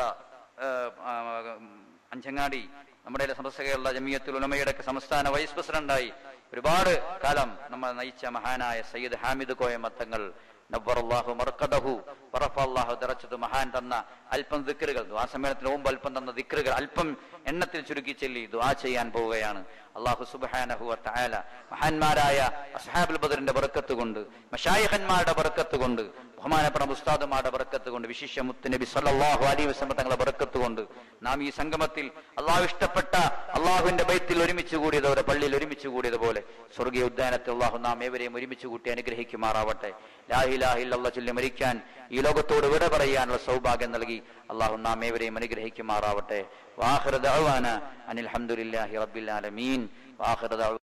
അഞ്ചങ്ങാടി നമ്മുടെ സമസ്ത കേരള ജമിയത്തുൽ ഉലമയുടെ സംസ്ഥാന വൈസ് പ്രസിഡന്റായി ഒരുപാട് കാലം നമ്മൾ നയിച്ച മഹാനായ സയ്യിദ് ഹാമിദ് കോയ മത്തങ്ങൾ നവ്വറല്ലാഹു മർഖദഹു വറഫഅല്ലാഹു ദറജതഹു മഹാൻ തന്ന അല്പം ദിക്റുകൾ, ദുആ സമ്മേളനത്തിന് മുമ്പ് അല്പം തന്ന ദിക്റുകൾ അല്പം എണ്ണത്തിൽ ചുരുക്കി ചൊല്ലി ദുആ ചെയ്യാൻ പോവുകയാണ്. അല്ലാഹു സുബ്ഹാനഹു വ തആല മഹാന്മാരായ അസ്ഹാബുൽ ബദറിന്റെ ബറക്കത്ത് കൊണ്ട്, മശായിഖന്മാരുടെ ബറക്കത്ത് കൊണ്ട്, ബഹുമാനപ്പെട്ട ഉസ്താദുമാരുടെ ബറക്കത്ത് കൊണ്ട്, വിശിഷ്യ മുത്ത് നബി സല്ലല്ലാഹു അലൈഹി വസല്ലം തങ്ങളുടെ ബറക്കത്ത് കൊണ്ട് നാം ഈ സംഗമത്തിൽ അല്ലാഹു ഇഷ്ടപ്പെട്ട അല്ലാഹുവിന്റെ ബൈത്തിൽ ഒരുമിച്ച് കൂടിയതുപോലെ, പള്ളിയിൽ ഒരുമിച്ച് കൂടിയതുപോലെ സ്വർഗീയ ഉദ്യാനത്തിൽ അല്ലാഹു നാം ഏവരെയും ഒരുമിച്ച് കൂട്ടി അനുഗ്രഹിക്കുമാറാവട്ടെ. ലാ ഇലാഹ ഇല്ലല്ലാഹ് ചൊല്ലി മരിക്കാൻ, ഈ ലോകത്തോട് വിട പറയാനുള്ള സൗഭാഗ്യം നൽകി അല്ലാഹു നാം ഏവരെയും അനുഗ്രഹിക്കുമാറാവട്ടെ. വആഖിറു ദഅവാന അനിൽ ഹംദുലില്ലാഹി റബ്ബിൽ ആലമീൻ. വആഖിറു